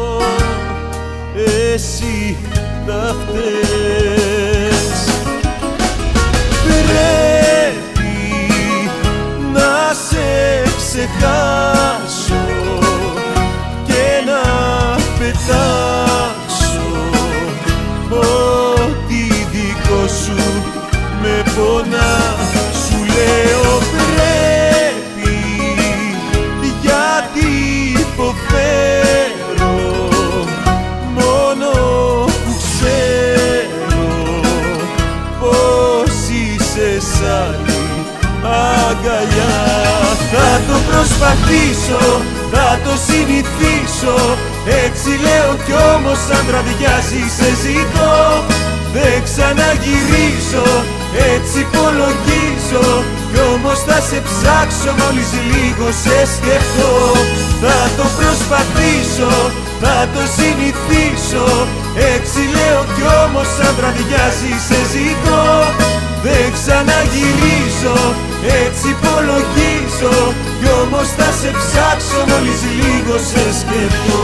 εσύ θα φταίς. Πρέπει να σε ξεχάσω και να πετάξω ό,τι δικό σου με πονά. Σου λέω πρέπει γιατί υποφέρω μόνο που ξέρω πως είσαι σ' άλλη αγκαλιά. Θα το προσπαθήσω, θα το συνηθίσω, έτσι λέω κι όμως αν βραδιάζει σε ζητώ. Δεν ξαναγυρίζω, έτσι υπολογίζω, κι όμως θα σε ψάξω μόλις λίγο σε σκεφτώ. Θα το προσπαθήσω, θα το συνηθίσω, έτσι λέω κι όμως αν βραδιάζει σε ζητώ. Δεν ξαναγυρίζω, έτσι υπολογίζω, κι όμως θα σε ψάξω μόλις λίγο σε σκεφτώ.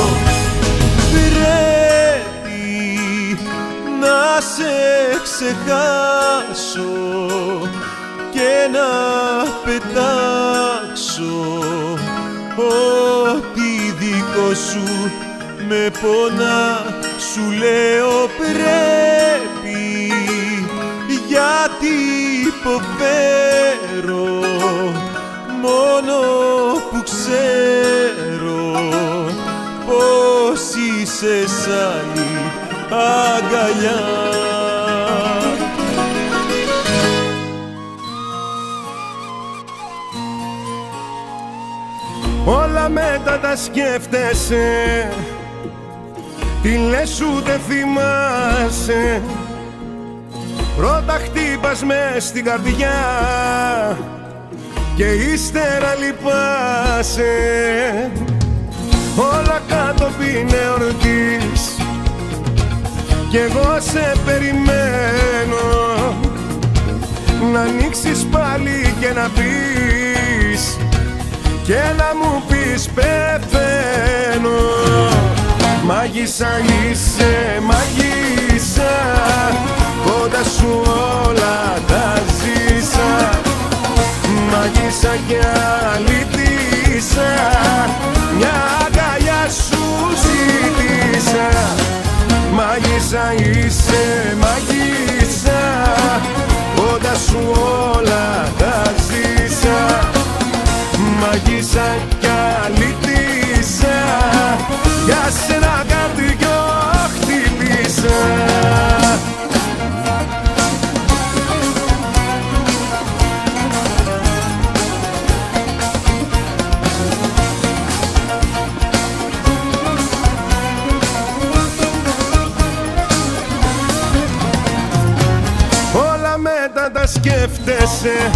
Πρέπει να σε ξεχάσω και να πετάξω ό,τι δικό σου με πονά. Σου λέω πρέπει γιατί υποφέρω μόνο που ξέρω πως είσαι σ' άλλη αγκαλιά. Όλα μετά τα σκέφτεσαι, τι λες ούτε θυμάσαι. Πρώτα χτύπας μες στην καρδιά και ύστερα λυπάσαι. Όλα κάτω πίνε εορτής κι εγώ σε περιμένω να ανοίξεις πάλι και να πεις και να μου πεις πεθαίνω. Μάγισσα είσαι, μάγισσα, κοντά σου όλα τα ζήσα. Μάγισσα κι αλήτησα, μια αγκαλιά σου ζήτησα. Μάγισσα είσαι, μάγισσα, κοντά σου όλα τα ζήσα. Μάγισσα κι αλήτησα, για σένα καρδιό χτύπησα. Όλα μετά τα σκέφτεσαι,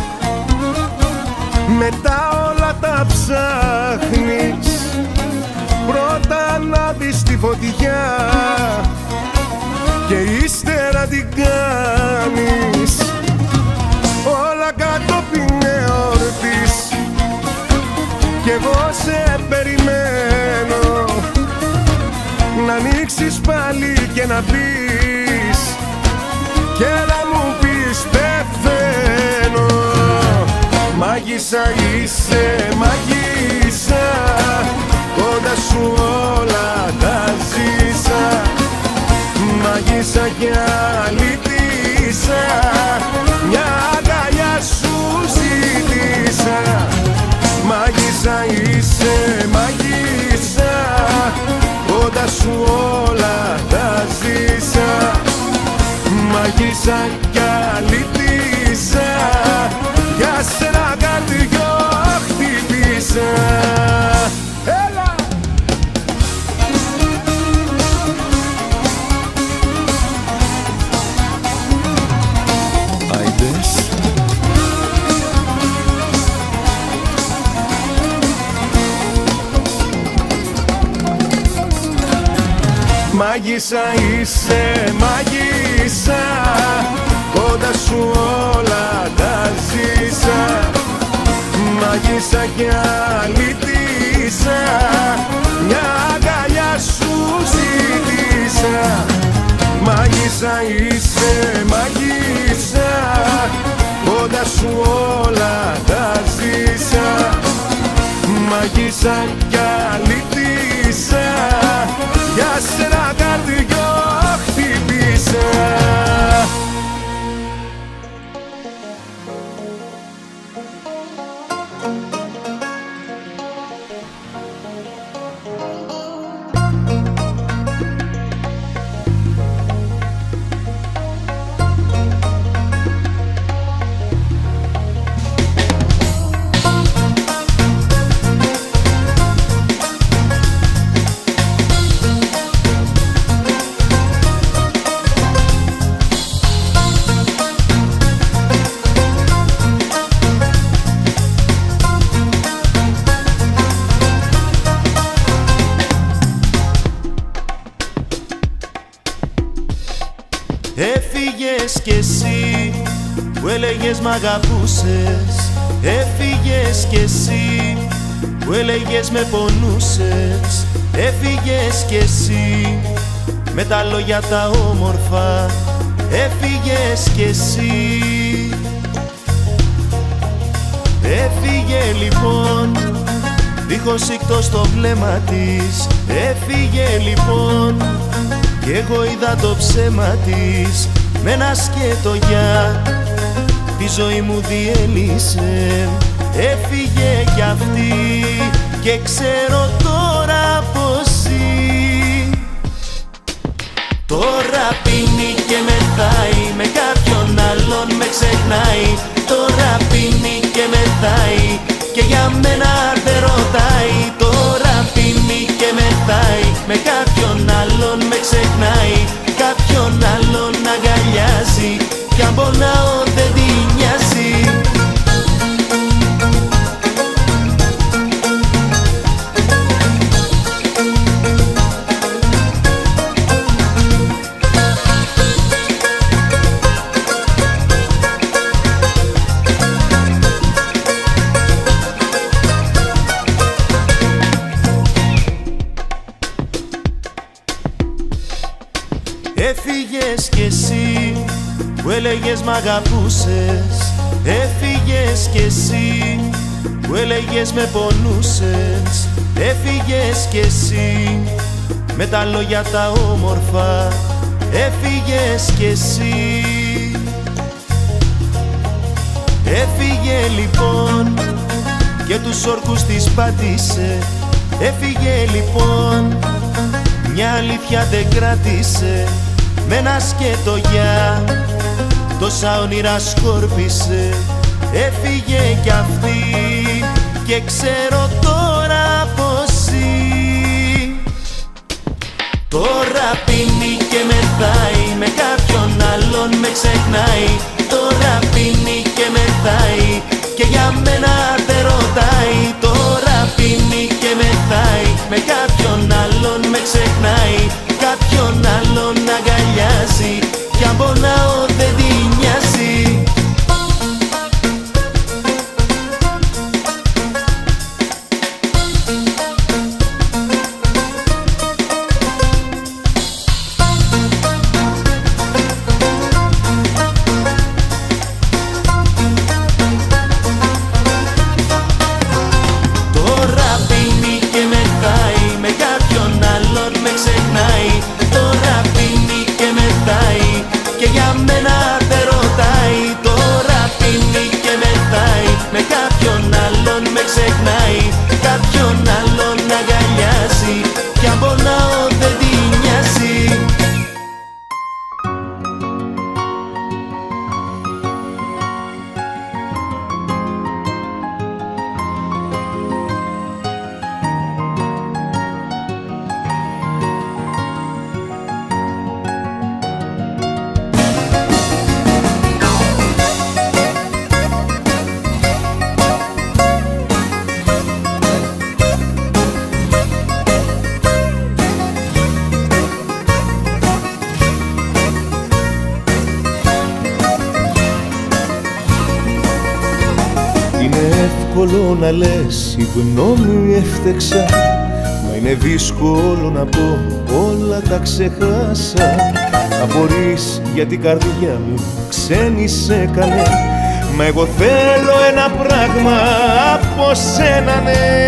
μετά όλα τα ψάχνεις. Πρώτα να δεις τη φωτιά και ύστερα την κάνεις. Όλα κατόπιν εορτής κι εγώ σε περιμένω να ανοίξεις πάλι και να πεις και να μου πεις πεθαίνω. Μάγισσα είσαι, μάγισσα, κοντά σου όλα τα ζήσα. Μάγισσα κι αλήτησα, μια αγκαλιά σου ζήτησα. Μάγισσα είσαι, μάγισσα, κοντά σου όλα τα ζήσα. Μάγισσα κι αλήτησα, για σένα καρδιό χτύπησα. Έλα! Άιντες. Μάγισσα είσαι, μάγισσα, κοντά σου όλα τα ζήσα. Μάγισσα κι αλήτησα, μια αγκαλιά σου ζήτησα. Μάγισσα είσαι, μάγισσα, κοντά σου όλα τα ζήσα. Μάγισσα κι αλήτησα, για σένα καρδιό χτύπησα. Έφυγες κι εσύ που έλεγες μ' αγαπούσες. Έφυγες κι εσύ που έλεγες με πονούσες. Έφυγες κι εσύ με τα λόγια τα όμορφα. Έφυγες κι εσύ. Έφυγε λοιπόν δίχως ήκτο στο βλέμμα της. Έφυγε λοιπόν κι εγώ είδα το ψέμα της. Μ' ένα σκέτο για τη ζωή μου διέλυσε. Έφυγε κι αυτή και ξέρω τώρα πως ζει. Τώρα πίνει και μεθάει, με κάποιον άλλον με ξεχνάει. Τώρα πίνει και μεθάει και για μένα δεν ρωτάει. Τώρα πίνει και μεθάει, με κάποιον άλλον με ξεχνάει. Κάποιον άλλον αγκαλιάζει, για αν πονάω δεν τη νοιάζει. Έφυγες κι εσύ που έλεγες μ' αγαπούσες. Έφυγες κι εσύ που έλεγες με πονούσες. Έφυγες κι εσύ με τα λόγια τα όμορφα. Έφυγες κι εσύ. Έφυγε λοιπόν και τους όρκους της πάτησε. Έφυγε λοιπόν, μια αλήθεια δεν κράτησε. Με ένα σκέτο για τόσα όνειρα σκόρπισε. Έφυγε κι αυτή και ξέρω τώρα πως ζει. Τώρα πίνει και μεθάει, με κάποιον άλλον με ξεχνάει. Τώρα πίνει και μεθάει και για μένα δεν ρωτάει. Τώρα πίνει και μεθάει, με κάποιον άλλον με ξεχνάει. Κάποιον άλλον αγκαλιάζει κι αν πονάω δεν τη νοιάζει. Εύκολο να λες η γνώμη έφτεξα, μα είναι δύσκολο να πω όλα τα ξεχάσα. Απορείς γιατί η καρδιά μου ξένη σε έκανε, μα εγώ θέλω ένα πράγμα από σένα, ναι.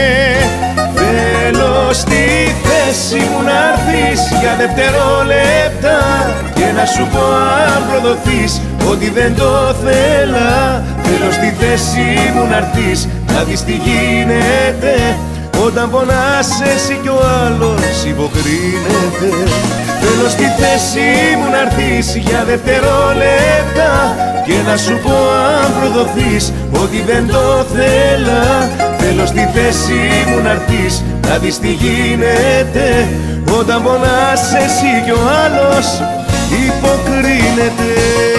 Θέλω στη θέση μου να έρθεις για δευτερόλεπτα και να σου πω αν προδοθείς ότι δεν το θέλα. Θέλω στη θέση μου να έρθεις να δεις τι γίνεται όταν πονάς εσύ κι ο άλλος υποκρίνεται. Θέλω στη θέση μου να έρθεις για δευτερόλεπτα και να σου πω αν προδοθείς ότι δεν το θέλα. Θέλω στη θέση μου να έρθεις να δεις τι γίνεται όταν πονάς εσύ κι ο άλλος υποκρίνεται.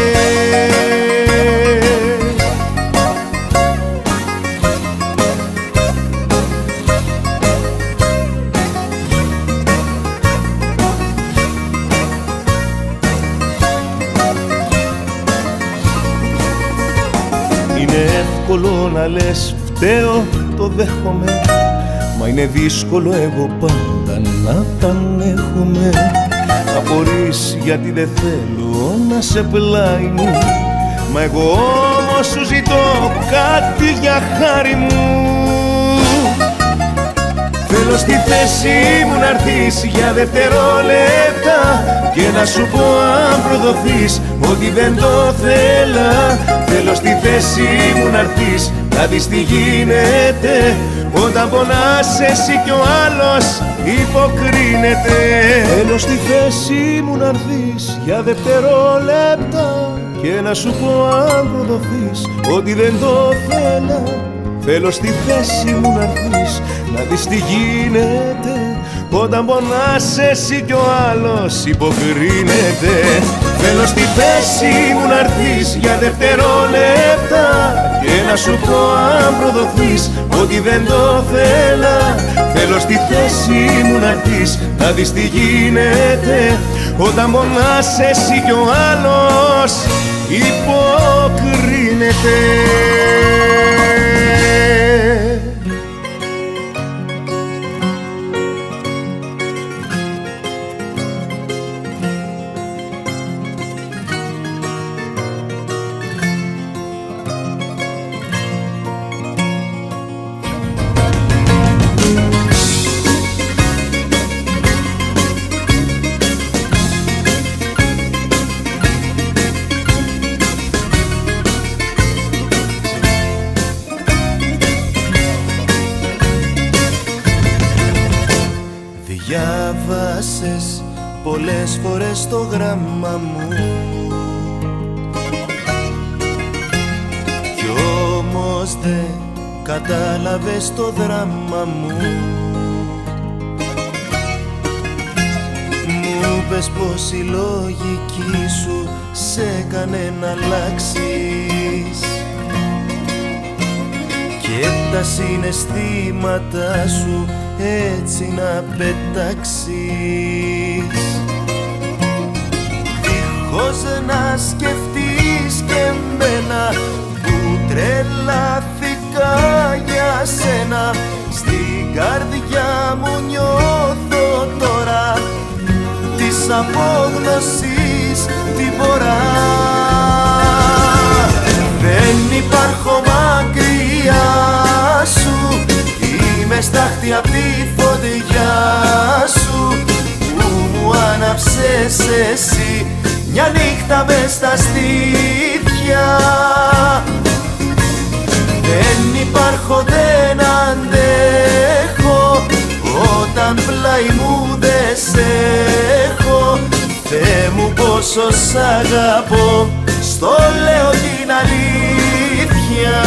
Είναι εύκολο να λες φταίω, το δέχομαι, μα είναι δύσκολο εγώ πάντα να τα ανέχομαι. Απορείς γιατί δεν θέλω να σε πλάι μου, μα εγώ όμως σου ζητώ κάτι για χάρη μου. Θέλω στη θέση μου να έρθεις για δευτερόλεπτα και να σου πω αν προδοθείς ότι δεν το θέλα. Θέλω στη θέση μου να έρθεις να δεις τι γίνεται όταν πονάς εσύ κι ο άλλος υποκρίνεται. Θέλω στη θέση μου να έρθεις για δευτερόλεπτα και να σου πω αν προδοθείς ότι δεν το θέλα. Θέλω στη θέση μου να έρθεις να δεις τι γίνεται όταν πονάς εσύ κι ο άλλος υποκρίνεται. Θέλω στη θέση μου να έρθεις για δευτερόλεπτα και να σου πω αν προδοθείς ότι δεν το θέλα. Θέλω στη θέση μου να έρθεις να δεις τι γίνεται όταν πονάς εσύ κι ο άλλος υποκρίνεται. Διάβασες πολλές φορές το γράμμα μου κι όμως δεν κατάλαβες το δράμα μου. Μου πες πως η λογική σου σε έκανε να αλλάξεις και τα συναισθήματά σου έτσι να πετάξεις, δίχως να σκεφτείς και εμένα που τρελάθηκα για σένα. Στην καρδιά μου νιώθω τώρα της απόγνωσης την πορά. Δεν υπάρχω μακριά σου, είμαι στάχτη απ' τη φωτιά σου που μου άναψες εσύ μια νύχτα μες στα στήθια. Δεν υπάρχω, δεν αντέχω όταν πλάι μου δεν σε έχω. Θεέ μου πόσο σ' αγαπώ, στο λέω την αλήθεια.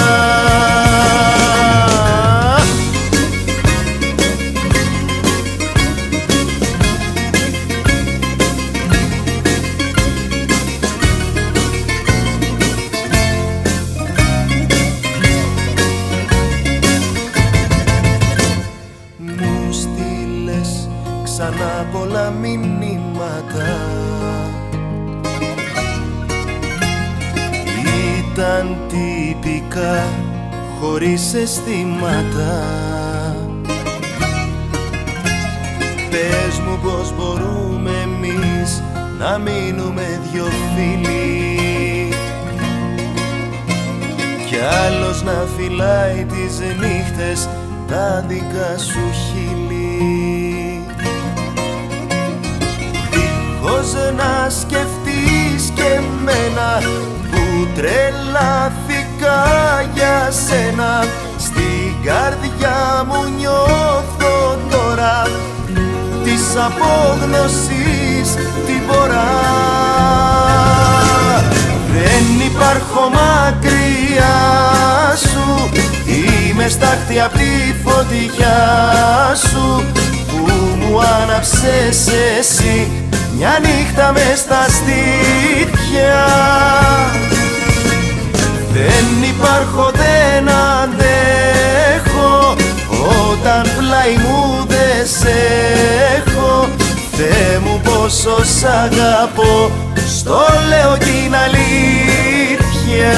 Ξανά πολλά μηνύματα, ήταν τυπικά χωρίς αισθήματα. Πες μου πως μπορούμε εμείς να μείνουμε δυο φίλοι κι άλλος να φυλάει τις νύχτες τα δικά σου χείλη. Δίχως να σκεφτείς και εμένα που τρελάθηκα για σένα. Στην καρδιά μου νιώθω τώρα της απόγνωσης την πορά. Δεν υπάρχω μακριά σου, είμαι στάχτη απ' τη φωτιά σου που μου άναψες εσύ μια νύχτα μες στα στήθια. Δεν υπάρχω, δεν αντέχω όταν πλάι μου δεν σε έχω. Θεέ μου πόσο σ' αγαπώ, στο λέω την αλήθεια.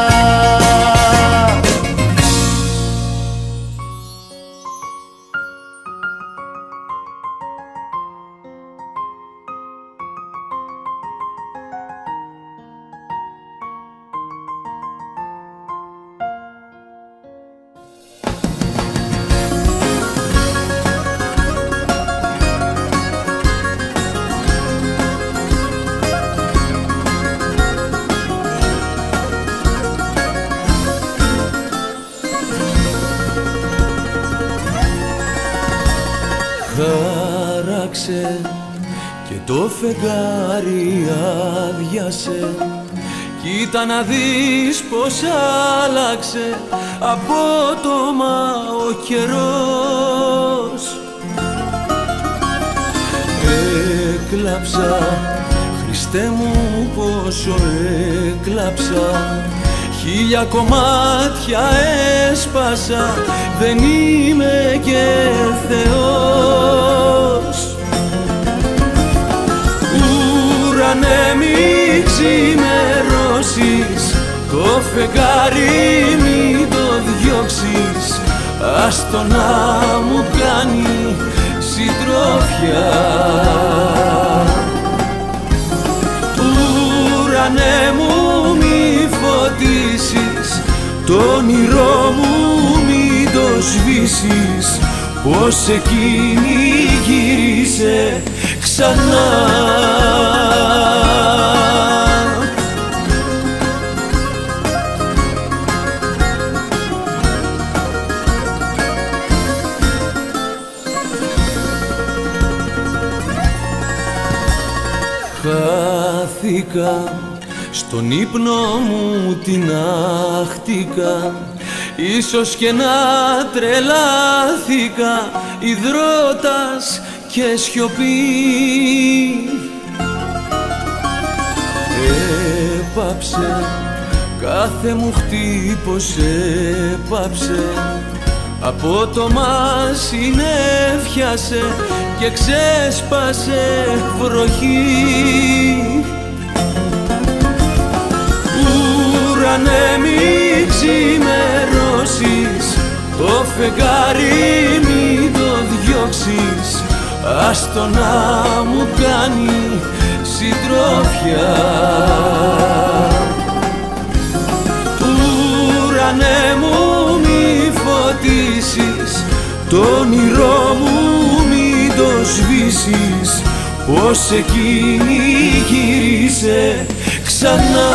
Χάραξε και το φεγγάρι άδειασε. Κοίτα να δεις πως άλλαξε απότομα ο καιρός. έκλαψα, Χριστέ μου πόσο έκλαψα. Χίλια κομμάτια έσπασα, δεν είμαι και Θεός. Ουρανέ μη ξημερώσεις, το φεγγάρι μη το διώξεις, ας το να μου κάνει συντρόφια. Ουρανέ μου μη φωτίσεις, το όνειρό μου μη το σβήσεις, πως εκείνη γύρισε ξανά. Χάθηκα στον ύπνο μου, την άχτηκα, ίσως και να τρελάθηκα, υδρότας και σιωπή. Έπαψε, κάθε μου χτύπος έπαψε, απότομα συνέφιασε και ξέσπασε βροχή. Ουρανέ μη ξημερώσεις, το φεγγάρι μη το διώξεις, ας το να μου κάνει συντρόφια. Ουρανέ μου μη φωτίσεις, το όνειρό μου μη το σβήσεις, πως εκείνη γύρισε ξανά.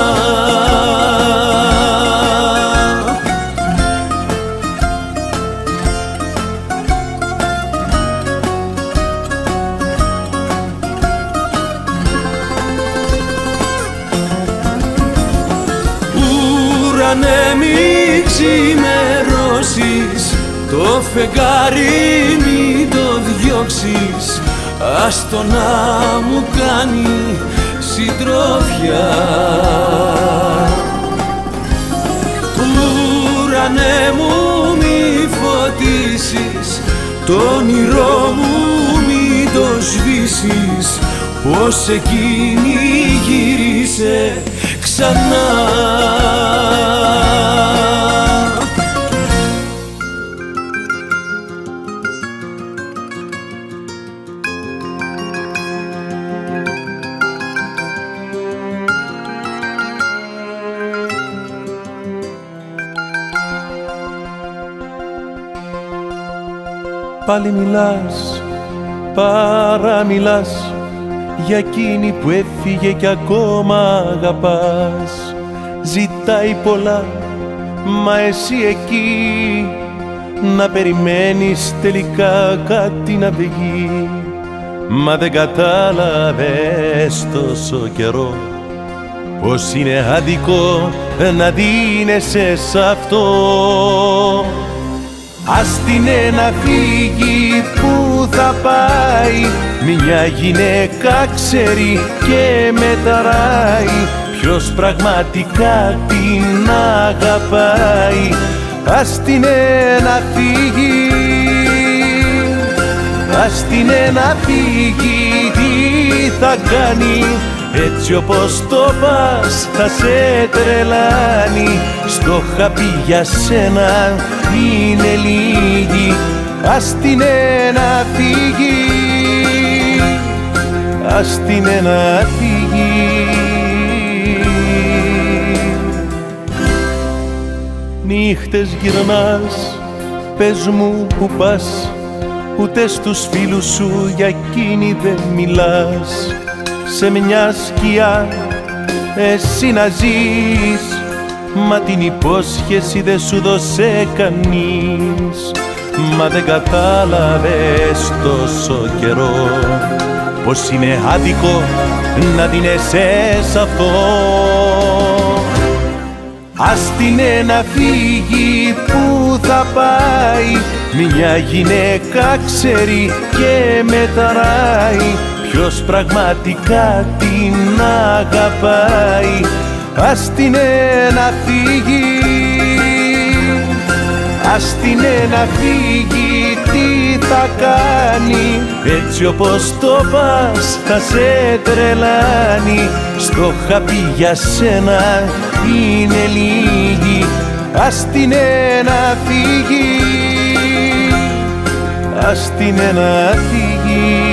Ουρανέ μη ξημερώσεις, το φεγγάρι μη το διώξεις, ας το να μου κάνει συντρόφια. Ουρανέ μου μη φωτίσεις, το όνειρό μου μη το σβήσεις, πως εκείνη γύρισε ξανά. Πάλι μιλάς, παραμιλάς για εκείνη που έφυγε κι ακόμα αγαπάς. Ζητάει πολλά, μα εσύ εκεί να περιμένεις τελικά κάτι να βγει. Μα δεν κατάλαβες τόσο καιρό πως είναι άδικο να δίνεσαι σ' αυτό. Ας την να φύγει που θα πάει, μια γυναίκα ξέρει και μεταράει ποιος πραγματικά την αγαπάει. Ας την να φύγει, ας την να φύγει, τι θα κάνει, έτσι όπως το πας θα σε τρελάνει. Στο χαπί για σένα είναι λίγη, ας την να φύγει, ας την να φύγει. Νύχτες γυρνάς, πες μου που πας, ούτε στους φίλους σου για εκείνη δεν μιλάς. Σε μια σκιά εσύ να ζεις, μα την υπόσχεση δεν σου δώσε κανείς. Μα δεν κατάλαβες τόσο καιρό πως είναι άδικο να δίνεσαι σ' αυτό. Ας την να φύγει που θα πάει, μια γυναίκα ξέρει και μεταράει ποιος ποιος πραγματικά την αγαπάει, ας την να φύγει, ας την να φύγει, τι θα κάνει, έτσι όπως το πας θα σε τρελάνει. Στο χαπί για σένα είναι λίγη, ας την να φύγει, ας την να φύγει.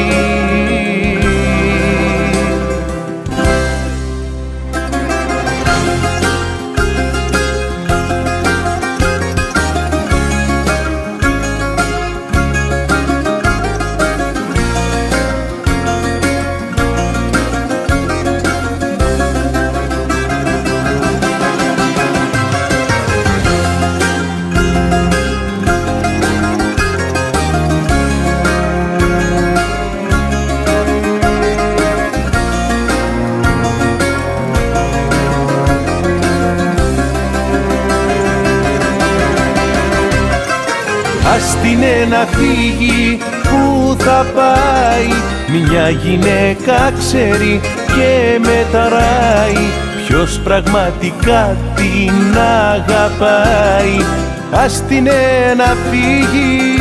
Ας την να φύγει, που θα πάει, μια γυναίκα ξέρει και μεταράει, ποιος πραγματικά την αγαπάει, ας την να φύγει,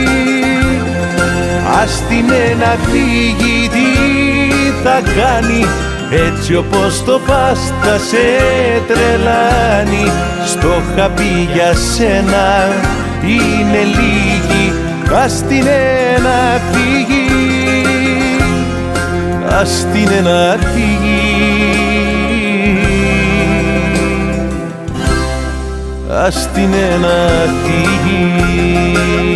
ας την να φύγει, τι θα κάνει, έτσι όπως το πας θα σε τρελάνει. Στο χαπί για σένα είναι λίγη, ας την να φύγει, ας την να φύγει, ας την να φύγει.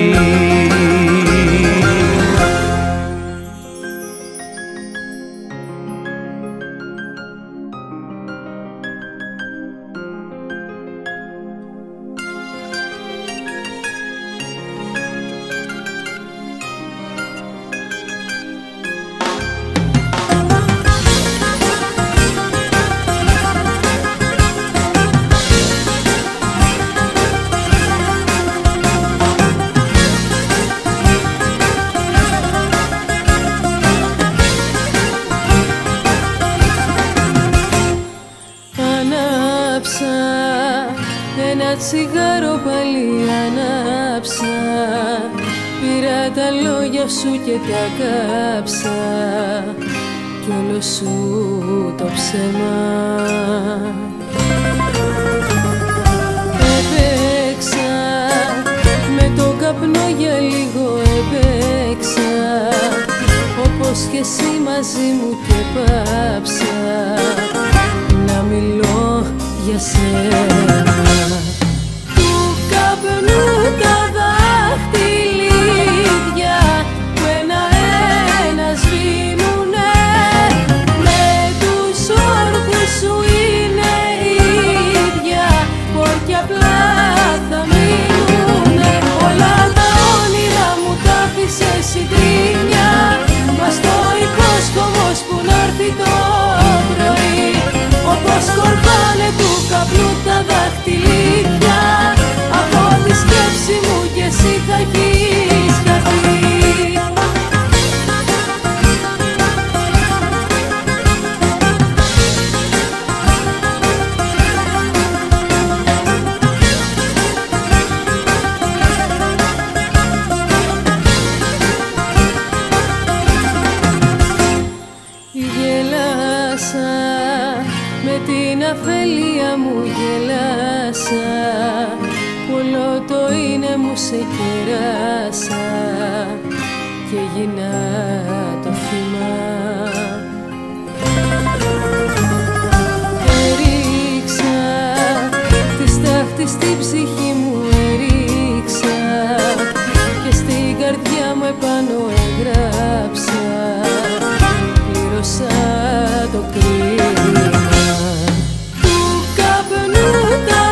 Ένα τσιγάρο πάλι ανάψα, πήρα τα λόγια σου και τα κάψα κι όλο σου το ψέμα. Έπαιξα με το καπνό για λίγο, έπαιξα όπως και εσύ μαζί μου και πάψα να μιλώ για σένα. Του καπνού τα δάχτυλίδια που ένα-ένα σβήνουνε, με τους όρκους σου είναι ίδια, πόρκια απλά θα μείνουνε. Όλα τα όνειρα μου τα άφησες συντρίμια, μα στο υπόσχομος που να'ρθεί το πρωί, όπως κορπάνε του καπνού τα δαχτυλίδια, από τη σκέψη μου κι εσύ θα έχεις χαθεί. Γελάσα με την αφέλεια μου, γελάσα, όλο το είναι μου σε κεράσα και γίνα το θύμα. Έριξα τη στάχτη στην ψυχή μου, έριξα και στην καρδιά μου επάνω έγραψα, πλήρωσα το κρίμα. Του καπνού τα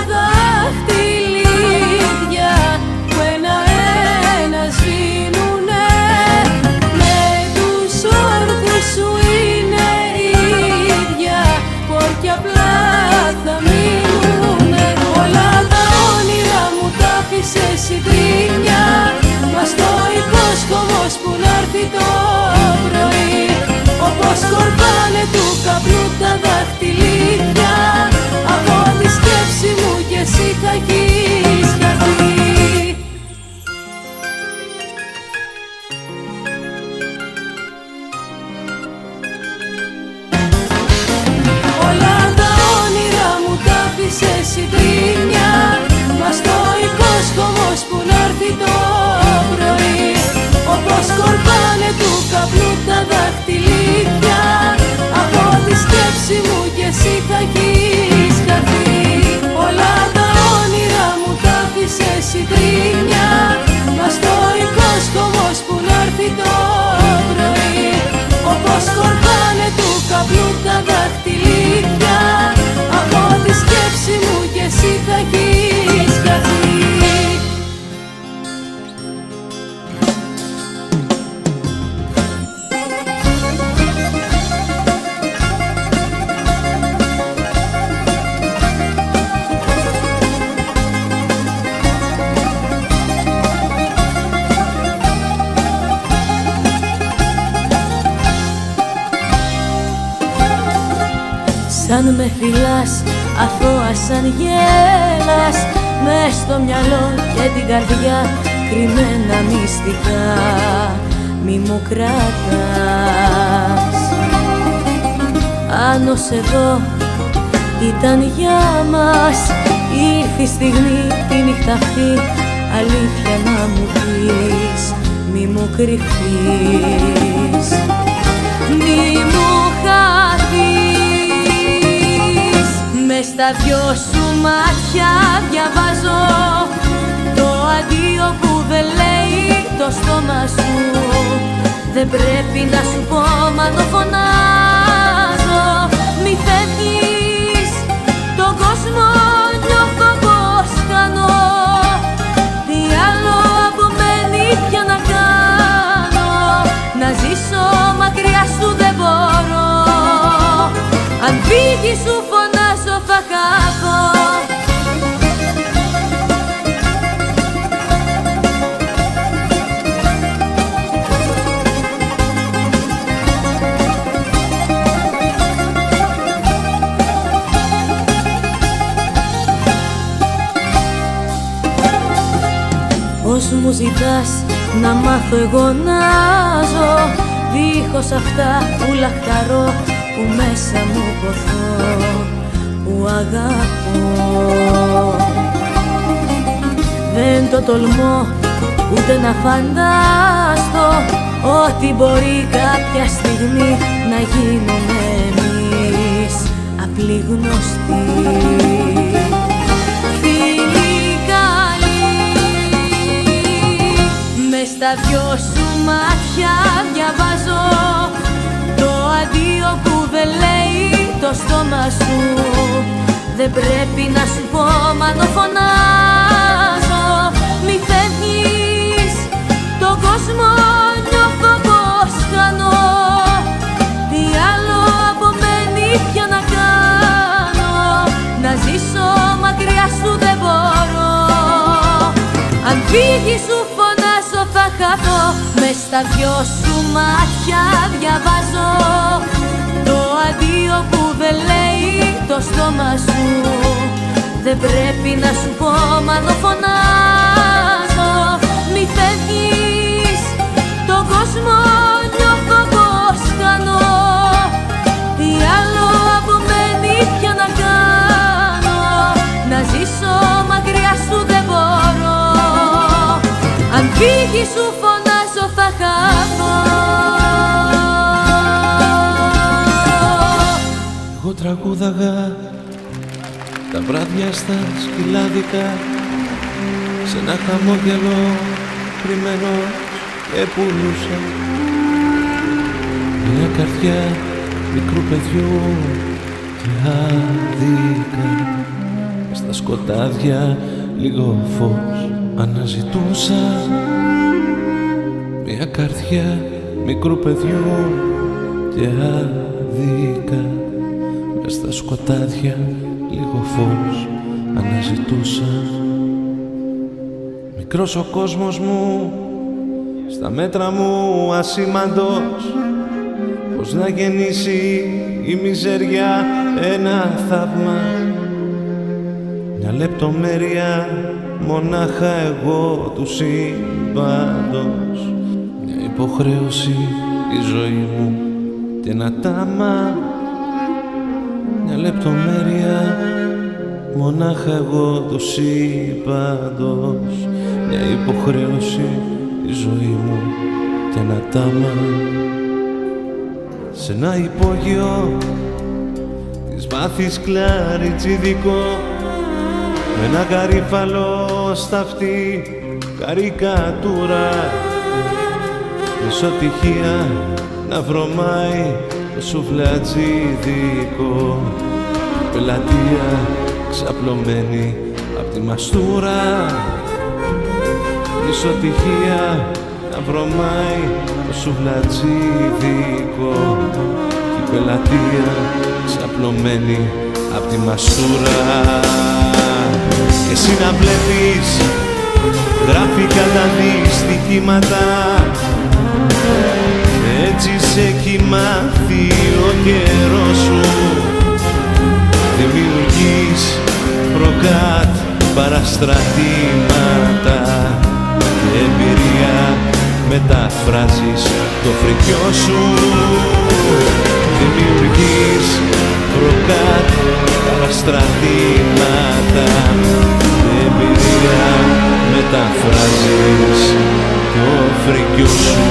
δάχτυλίδια που ένα-ένα σβήνουνε, με τους όρκους σου είναι ίδια, πόρκια απλά θα μείνουνε. Όλα τα όνειρα μου τα άφησες συντρίμια, μα στο υπόσχομος που να'ρθεί το πρωί, συντρίμμια. Μας το οικόσκομος που να'ρθει το πρωί, όπως σκορπάνε του καπνού τα δαχτυλίδια. Από τη σκέψη μου κι εσύ θα έχεις χαθεί. Όλα τα όνειρα μου τα άφησες συντρίμμια. Μας το οικόσκομος που να'ρθει το πρωί, όπως σκορπάνε του καπνού τα δαχτυλίδια. Από τη σκέψη μου κι εσύ θα έχεις χαθεί. Σαν με φυλάς, αθώα σαν γέλας, μες στο μυαλό και την καρδιά κρυμμένα μυστικά μη μου κρατάς. Αν ως εδώ ήταν για μας, ήρθε η στιγμή τη νύχτα αυτή αλήθεια να μου πεις, μη μου κρυφτείς, μη μου χαθείς. Μες στα δυο σου μάτια διαβάζω το αντίο που δεν λέει το στόμα σου. Δεν πρέπει να σου πω μα το φωνάζω. Μη φεύγεις, τον κόσμο νιώθω πως χάνω. Τι άλλο απομένει πια να κάνω, να ζήσω μακριά σου δεν μπορώ. Αν φύγεις σου φωνάζω θα χαθώ. Πώς μου ζητάς να μάθω εγώ να ζω, δίχως αυτά που λαχταρώ, που μέσα μου ποθώ, που αγαπώ. Δεν το τολμώ ούτε να φανταστώ ότι μπορεί κάποια στιγμή να γίνουμε εμείς απλοί γνωστοί. Φίλοι καλοί, μες στα δυο σου μάτια διαβάζω το αντίο που δεν λέει το στόμα σου. Δεν πρέπει να σου πω μα το φωνάζω. Μη φεύγεις, τον κόσμο νιώθω πως χάνω. Τι άλλο απομένει πια να κάνω, να ζήσω μακριά σου δεν μπορώ. Αν φύγεις σου φωνάζω θα χαθώ. Μες στα δυο σου μάτια διαβάζω το αντίο που δεν λέει το στόμα σου. Δεν πρέπει να σου πω μα το φωνάζω. Μη φεύγεις, τον κόσμο νιώθω πως χάνω. Τι άλλο απομένει πια να κάνω, να ζήσω μακριά σου δεν μπορώ. Αν φύγεις σου φωνάζω θα χαθώ. Εγώ τραγούδαγα τα βράδια στα σκυλάδικα, σε ένα χαμόγελο κρυμμένο και πουλούσα μια καρδιά μικρού παιδιού και άδικα. Στα σκοτάδια λίγο φως αναζητούσα μια καρδιά μικρού παιδιού και άδικα. Μες στα σκοτάδια λίγο φως αναζητούσα. Μικρός ο κόσμος μου, στα μέτρα μου ασήμαντος, πως να γεννήσει η μιζεριά ένα θαύμα. Μια λεπτομέρεια μονάχα εγώ του σύμπαντος, μια υποχρέωση η ζωή μου και ένα τάμα. Μια λεπτομέρεια μονάχα εγώ τους είπα εντός μια υποχρέωση η ζωή μου και ένα τάμα σε ένα υπόγειο της βάθης κλαριτσιδικό με ένα καρύφαλο στα αυτή καρικατούρα μισοτυχία να βρωμάει το σουβλατζίδικο πελατεία ξαπλωμένη απ' τη μαστούρα μισοτυχία να βρωμάει το σουβλατζίδικο η πελατεία ξαπλωμένη απ' τη μαστούρα και εσύ να βλέπεις γράφει κατά δυστυχήματα έτσι σε έχει μάθει ο καιρός σου δημιουργείς προκάτ παραστρατήματα και εμπειρία μεταφράζεις το φρικιό σου δημιουργείς προκάτ παραστρατήματα και εμπειρία μεταφράζεις το φρικιό σου.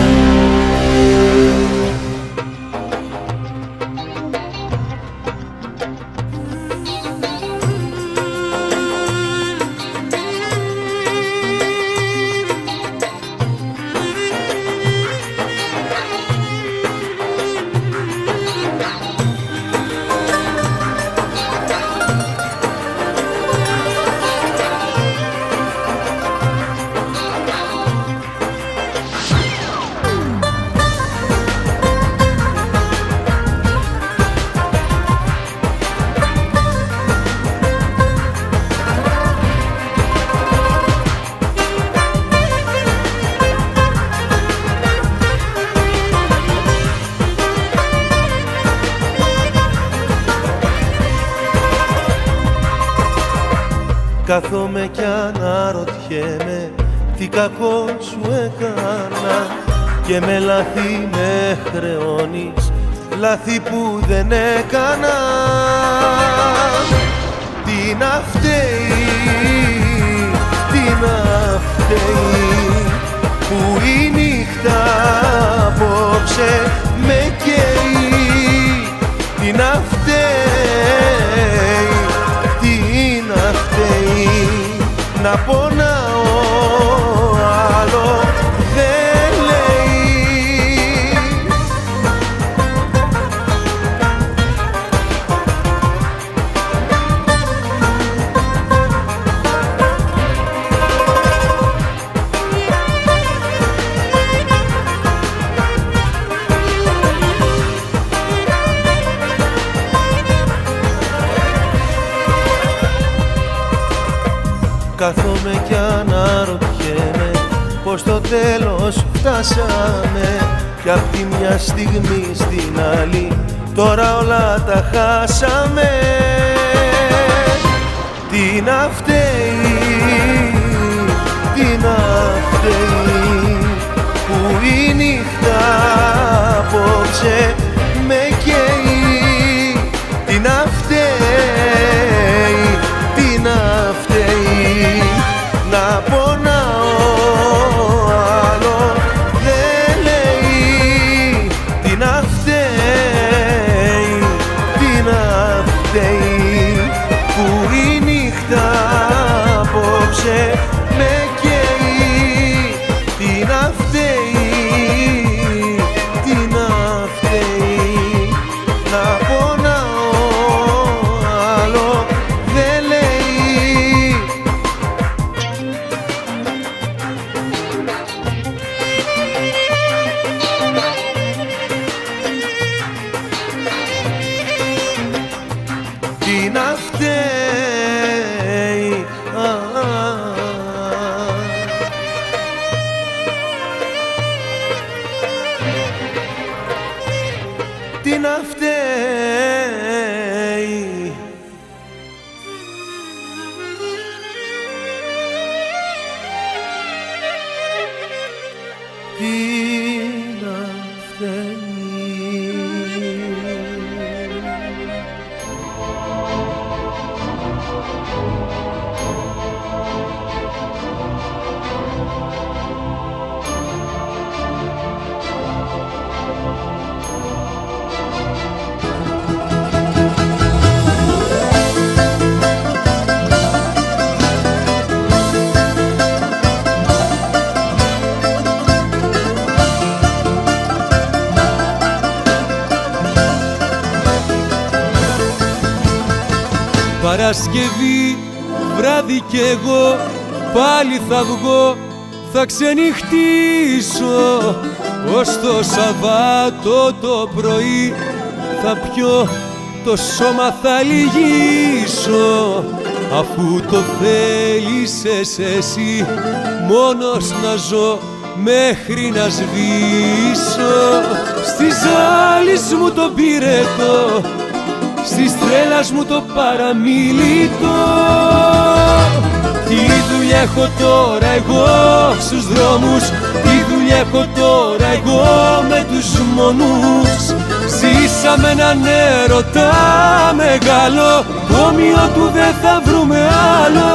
Κάθομαι κι αναρωτιέμαι τι κακό σου έκανα και με λάθη με χρεώνεις, λάθη που δεν έκανα. Τι να φταίει, τι να φταίει που η νύχτα απόψε με καίει. Τι να φταίει, τι να φταίει να πονάω άλλο δεν λέει. Κάθομαι κι αναρωτιέμαι πως το τέλος φτάσαμε κι απ' τη μια στιγμή στην άλλη τώρα όλα τα χάσαμε. Τι να φταίει, τι να φταίει που η νύχτα απόψε με καίει. Τι να φταίει, τι να φταίει να πονάω άλλο δεν λέει. Τι να φταίει, τι να φταίει που η νύχτα απόψε με καίει. Τι να φταίει, τι να φταίει να πονάω άλλο δεν λέει. Τι να φταίει, α, α, α. Τι να φταίει. Τι να φταίει. Παρασκευή βράδυ κι εγώ πάλι θα βγω, θα ξενυχτήσω, ως το Σαββάτο το πρωί θα πιω, το σώμα θα λυγίσω. Αφού το θέλησες εσύ μόνος να ζω μέχρι να σβήσω. Στις άλλης μου το πυρετό, στις τρέλας μου το παραμιλητό. Τι δουλειά έχω τώρα εγώ στους δρόμους, τι δουλειά έχω τώρα εγώ με τους μονούς. Ζήσαμε έναν έρωτα μεγάλο, όμοιο του δεν θα βρούμε άλλο.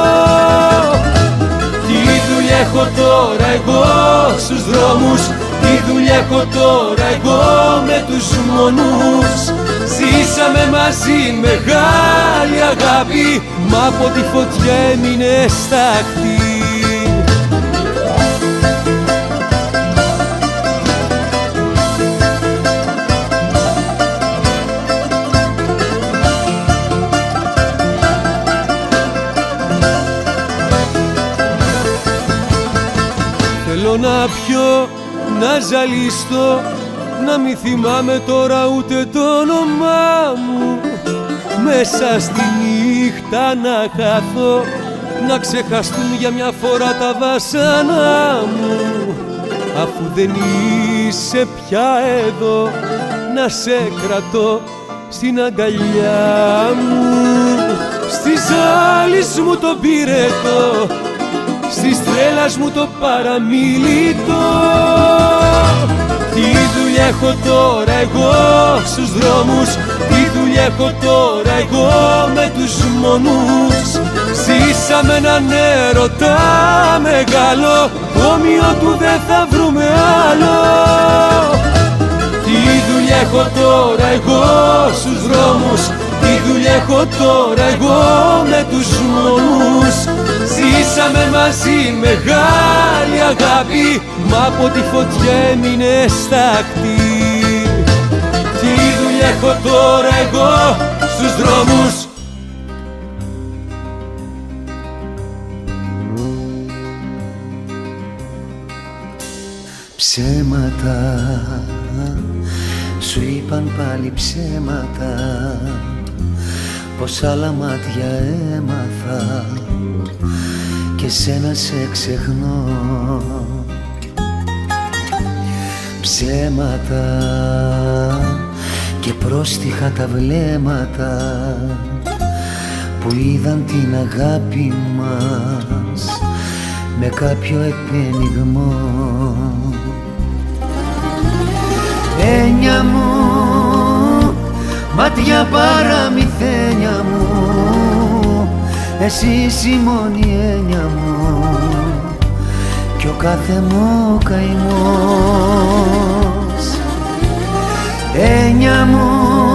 Τι δουλειά έχω τώρα εγώ στους δρόμους, τι δουλειά έχω τώρα εγώ με τους μονούς. Ζήσαμε μαζί μεγάλη αγάπη, μα από τη φωτιά έμεινε στάχτη. Θέλω να πιω, να ζαλιστώ, να μη θυμάμαι τώρα ούτε το όνομά μου. Μέσα στη νύχτα να χαθώ, να ξεχαστούν για μια φορά τα βάσανά μου. Αφού δεν είσαι πια εδώ, να σε κρατώ στην αγκαλιά μου. Στις άλλης μου το πυρετό, στις τρέλας μου το παραμιλητό. Τι δουλειά έχω τώρα εγώ στους δρόμους, τι δουλειά έχω τώρα εγώ με τους μονούς. Ζήσαμε έναν έρωτα μεγάλο, όμοιο του δεν θα βρούμε άλλο. Τι δουλειά έχω τώρα εγώ στους δρόμους, τι δουλειά έχω τώρα εγώ με τους μονούς. Ζήσαμε μαζί μεγάλη αγάπη, μα από τη φωτιά έμεινε στάχτη. Τι δουλειά έχω τώρα εγώ στους δρόμους. Ψέματα, σου είπαν πάλι ψέματα, πως άλλα μάτια έμαθα και σένα σε ξεχνώ. Ψέματα και πρόστιχα τα βλέμματα που είδαν την αγάπη μας με κάποιο επένιγμο. Έννοια μου, μάτια παραμυθένια μου, εσύ είσαι η μόνη έννοια μου κι ο κάθε μου καημός. Έννοια μου,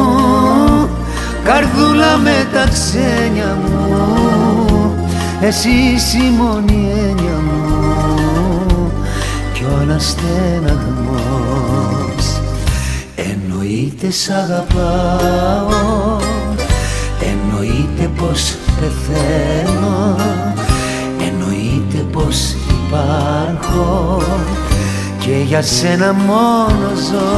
καρδούλα με τα ξένια μου, εσύ είσαι η μόνη έννοια μου κι ο αναστέναγμός. Εννοείται σ' αγαπάω, εννοείται πως πεθαίνω, εννοείται πως υπάρχω και για σένα μόνο ζω.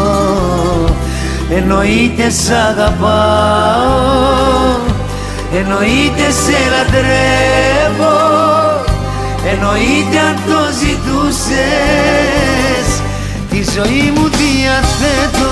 Εννοείται σ' αγαπάω, εννοείται σε λατρεύω, εννοείται αν το ζητούσες τη ζωή μου διαθέτω.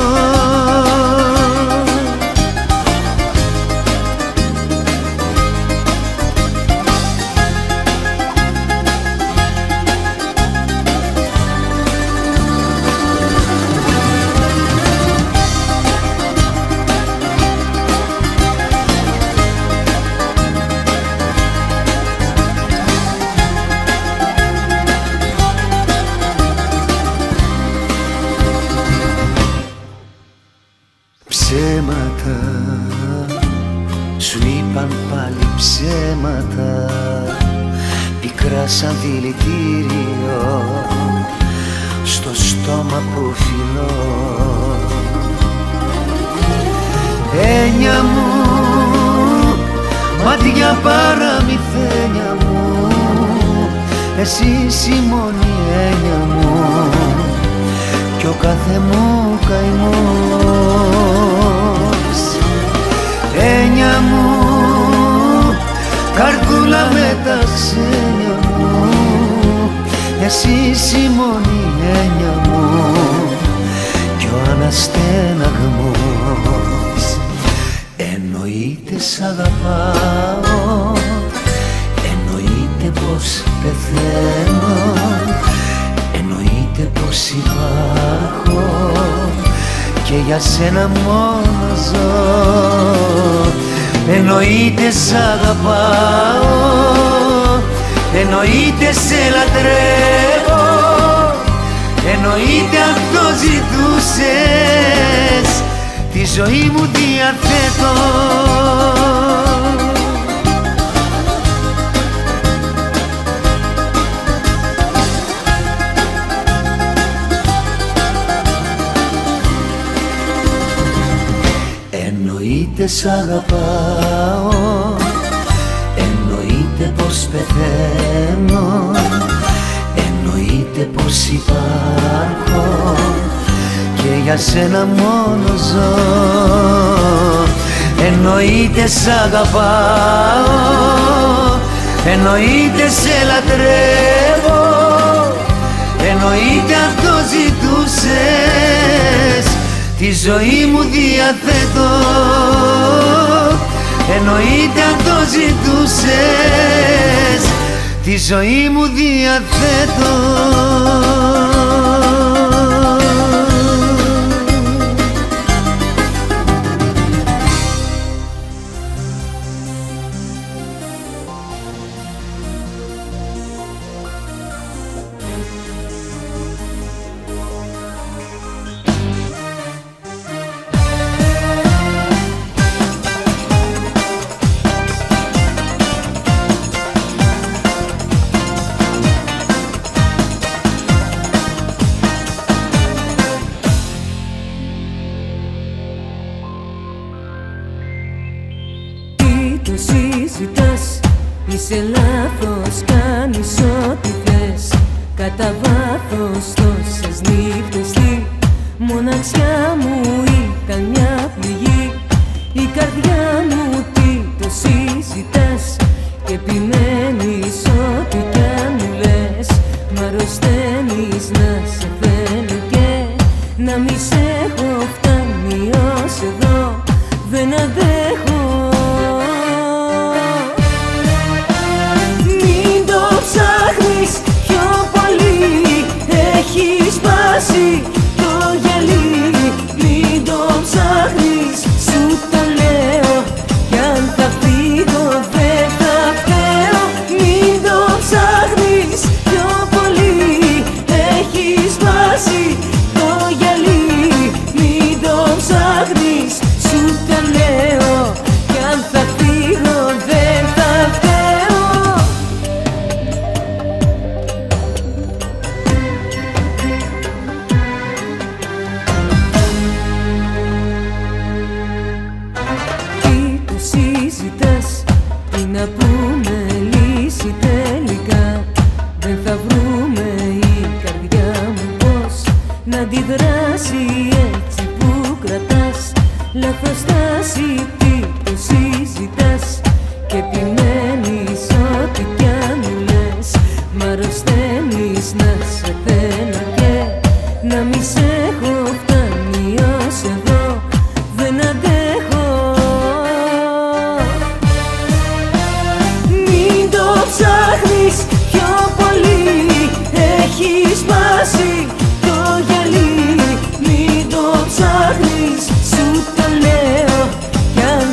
Ψέματα, σου είπαν πάλι ψέματα, πικρά σαν δηλητήριο στο στόμα που φιλώ. Έννοια μου, μάτια παραμυθένια μου, εσύ είσαι η μόνη έννοια μου κι ο κάθε μου καημός. Έννοια μου, καρδούλα με τα ξένια μου, εσύ είσαι η μόνη έννοια μου κι ο αναστέναγμος. Εννοείται σ' αγαπάω, εννοείται πως πεθαίνω, εννοείται πως υπάρχω και για σένα μόνο ζω. Εννοείται σ' αγαπάω, εννοείται σε λατρεύω, εννοείται αυτό ζητούσες, τη ζωή μου διαθέτω. Εννοείται σ' αγαπάω, εννοείται πως πεθαίνω, εννοείται πως υπάρχω και για σένα μόνο ζω. Εννοείται σ' αγαπάω, εννοείται σε λατρεύω, εννοείται αυτό ζητούσες, τη ζωή μου διαθέτω. Εννοείται αυτό ζητούσες, τη ζωή μου διαθέτω. Συζητάς, είσαι λάθος, κάνεις ό,τι θες. Κατά βάθος τόσες νύχτες τι μοναξιά μου ήταν μια πληγή. Η καρδιά μου τι το συζητάς και επιμένεις ό,τι κι αν μου λες. Μ' αρρωσταίνεις να σε θέλω και να μη σε έχω φτάνει ως εδώ. Δεν αντέχω. Έχει σπάσει το γυαλί, μην το ψάχνεις, σου τα λέω. Κι αν θα φύγω δεν θα φταίω. Μην το ψάχνεις πιο πολύ. Έχει σπάσει το γυαλί, μην το ψάχνεις, σου τα λέω. Κι αν θα φύγω δεν θα φταίω. Τι να πούμε λύση τελικά, δεν θα βρούμε η καρδιά μου πώς να αντιδράσει έτσι που κρατάς λάθος στάση. Τι το συζητάς και επιμένεις ό,τι κι αν μου λες. Μ' αρρωσταίνεις να σε θέλω και να μη σε έχω φτάνει ως εδώ. Δεν αντέχω. Ψάχνεις πιο πολύ, έχει σπάσει το γυαλί. Μην το ψάχνεις, σου τα λέω. Κι αν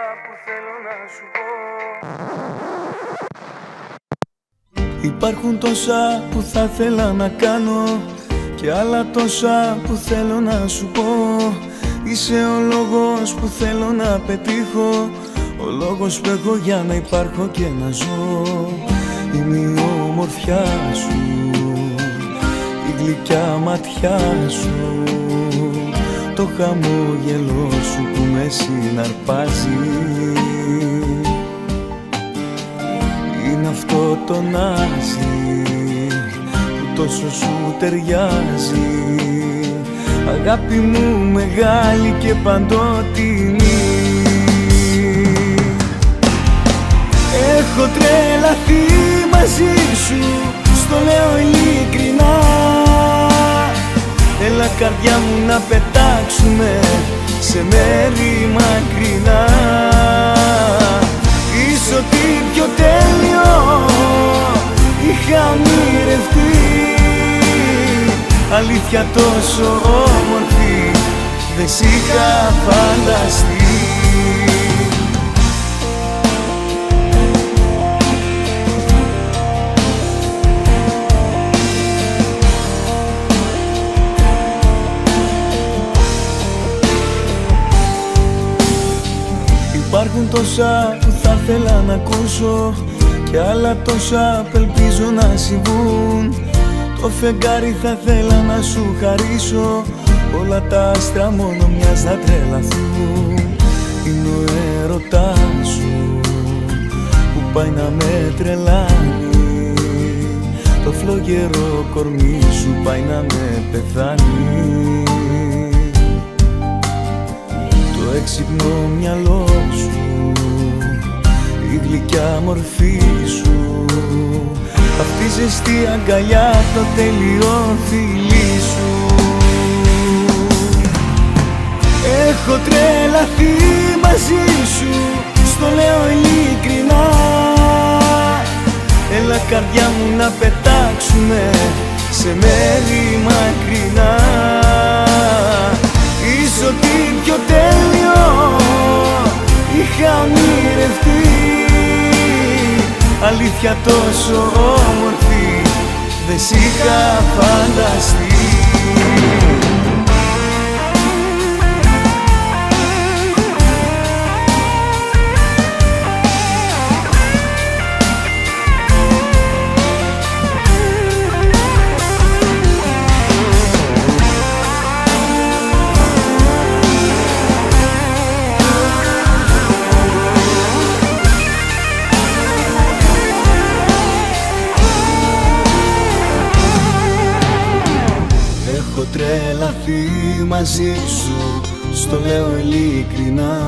που θέλω να σου πω. Υπάρχουν τόσα που θα θέλα να κάνω και άλλα τόσα που θέλω να σου πω. Είσαι ο λόγος που θέλω να πετύχω, ο λόγος που έχω για να υπάρχω και να ζω. Είναι η ομορφιά σου, η γλυκιά ματιά σου, το χαμόγελό σου που με συναρπάζει. Είναι αυτό το νάζι που τόσο σου ταιριάζει, αγάπη μου μεγάλη και παντοτινή. Έχω τρελαθεί μαζί σου, στο λέω ειλικρινά. Έλα καρδιά μου να πετάξουμε σε μέρη μακρινά. Είσαι ό,τι πιο τέλειο είχα ονειρευτεί, αλήθεια τόσο όμορφη δεν σ' είχα φανταστεί. Υπάρχουν τόσα που θα ήθελα να ακούσω και άλλα τόσα που ελπίζω να συμβούν. Το φεγγάρι θα ήθελα να σου χαρίσω, όλα τα άστρα μόνο μιας να τρελαθούν. Είναι ο έρωτάς σου που πάει να με τρελάνει, το φλογερό κορμί σου πάει να με πεθάνει. Το έξυπνο μυαλό σου, η γλυκιά μορφή σου, αυτή η ζεστή αγκαλιά, το τέλειο φιλί σου. Έχω τρελαθεί μαζί σου, στο λέω ειλικρινά. Έλα καρδιά μου να πετάξουμε σε μέρη μακρινά. Είσαι ό,τι πιο τέλειο είχα ονειρευτεί, αλήθεια τόσο όμορφη δεν σ' είχα φανταστεί. Έχω τρελαθεί μαζί σου, στο λέω ειλικρινά.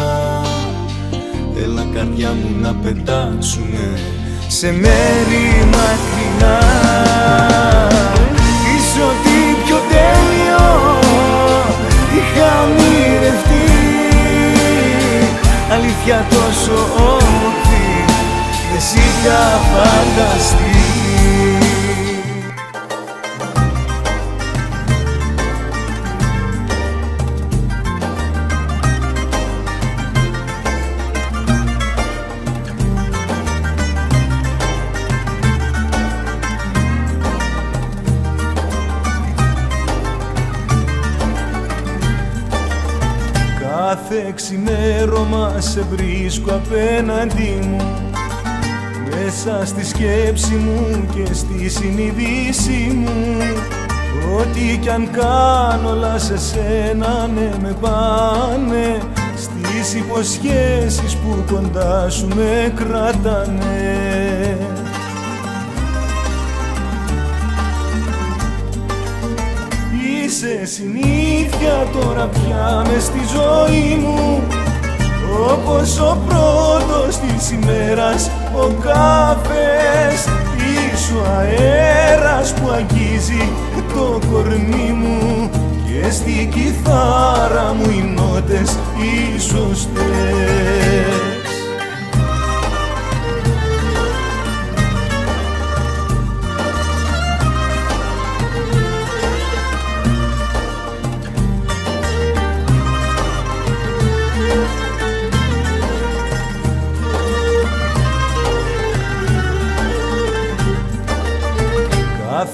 Έλα καρδιά μου να πετάξουμε σε μέρη μακρινά. Είσαι ό,τι πιο τέλειο είχα ονειρευτεί, αλήθεια τόσο όμορφη δεν σ' είχα φανταστεί. Κάθε ξημέρωμα σε βρίσκω απέναντί μου, μέσα στη σκέψη μου και στη συνείδησή μου. Ό,τι κι αν κάνω όλα σε σένα ναι με πάνε, στις υποσχέσεις που κοντά σου με κρατάνε. Είσαι συνήθεια τώρα πια μες στη ζωή μου, όπως ο πρώτος της ημέρας ο καφές. Είσαι ο αέρας που αγγίζει το κορμί μου και στη κιθάρα μου οι νότες οι σωστές.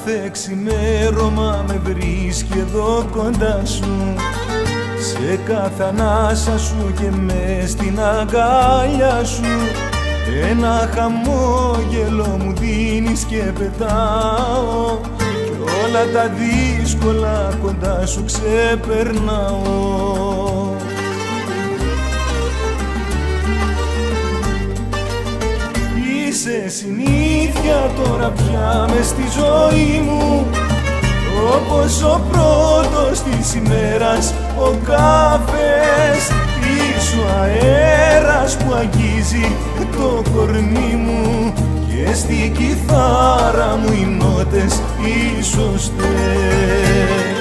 κάθε ξημέρωμα με βρίσκει εδώ κοντά σου, σε κάθε ανάσα σου και μες στην αγκάλια σου. Ένα χαμόγελο μου δίνεις και πετάω, κι όλα τα δύσκολα κοντά σου ξεπερνάω. Είσαι συνήθεια τώρα πια μες στη ζωή μου, όπως ο πρώτος της ημέρας ο καφές. Ήσου αέρας που αγγίζει το κορμί μου και στη κιθάρα μου οι νότες οι σωστές.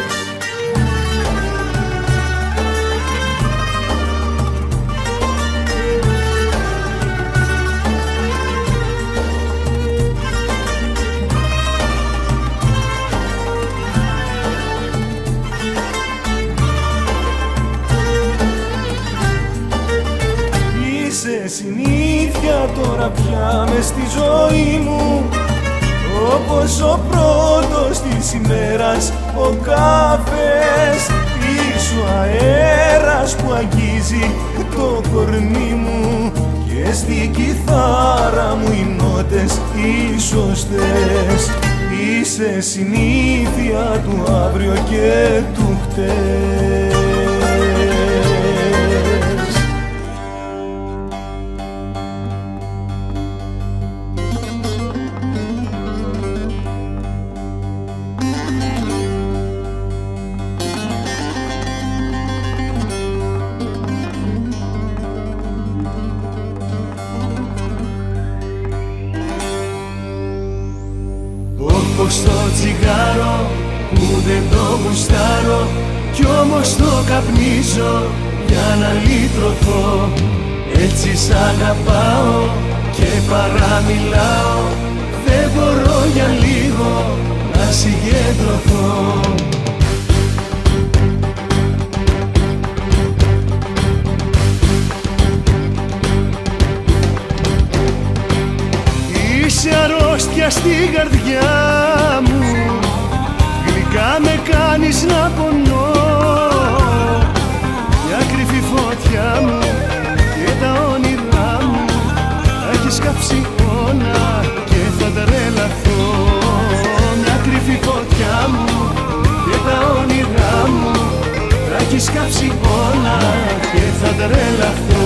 Συνήθεια τώρα πια μες στη ζωή μου, όπως ο πρώτος της ημέρας ο καφές. Ήσου αέρας που αγγίζει το κορμί μου και στη κιθάρα μου οι νότες οι σωστές. Είσαι συνήθεια του αύριο και του χτες. Όπως το τσιγάρο που δεν το γουστάρω, κι όμως το καπνίζω για να λύτρωθώ. Έτσι σ' αγαπάω και παραμιλάω, δεν μπορώ για λίγο να συγκεντρωθώ. Είσαι αρρώστια στην καρδιά μου, γλυκά με κάνεις να πονώ. Μια κρυφή φωτιά μου και τα όνειρά μου έχεις κάψει όλα και θα τρελαθώ. Μια κρυφή φωτιά μου και τα όνειρά μου έχεις κάψει όλα και θα τρελαθώ.